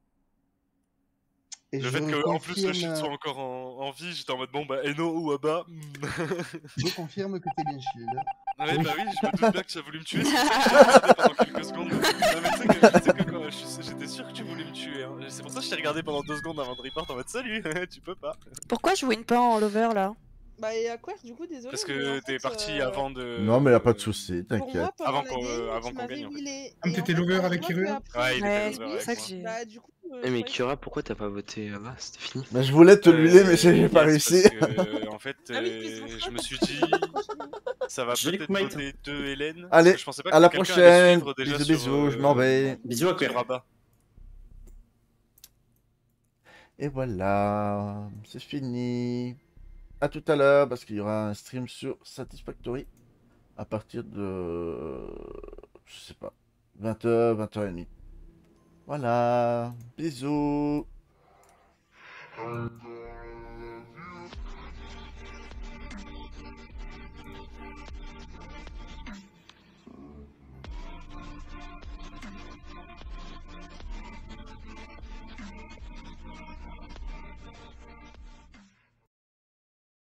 Et Le je fait que, en plus, le confirme, shield soit euh, encore en, en vie, j'étais en mode bon, bah, Eno ou Abba. je confirme que t'es bien shield. Ouais, Oui. bah oui, je me doute bien que tu as voulu me tuer, c'est pour ça que je t'ai regardé pendant quelques secondes. Non, mais tu sais que, tu sais que quoi, je suis- j'étais sûr que tu voulais me tuer. Hein. C'est pour ça que je t'ai regardé pendant deux secondes avant de report en mode salut, tu peux pas. Pourquoi je win pas en lover là? Bah, et à quoi, du coup, désolé. Parce mais que en t'es fait, parti euh, avant de. Non, mais y a pas de souci, Pour moi, t'inquiète. pendant Avant la qu'on game, avant tu qu'on m'avais gagne, en fait. wheelé. Ah, mais Et en t'étais fait, lover quand avec je vois que Kirua après, Ouais, il était Ouais, lover c'est avec c'est ça que moi. j'ai. Bah, du coup, euh, Eh je mais croyais que Kira, pourquoi t'as pas voté là-bas? C'était fini. Mais je voulais te l'huiler, mais j'ai Euh, pas yes, réussi. Parce que, en fait, Ah oui, euh, c'est pour ça je me que suis tu dit, peux continuer. ça va Je vais peut-être avec Mate. voter deux Hélène. Parce Allez, que je pensais pas à la que quelqu'un allait prochaine. suivre déjà Bisous, sur, bisous, je m'en euh, vais. Bisous à sur Kira. Abba. Et voilà, c'est fini. À tout à l'heure, parce qu'il y aura un stream sur Satisfactory à partir de, je sais pas, vingt heures, vingt heures trente. Voilà, bisous.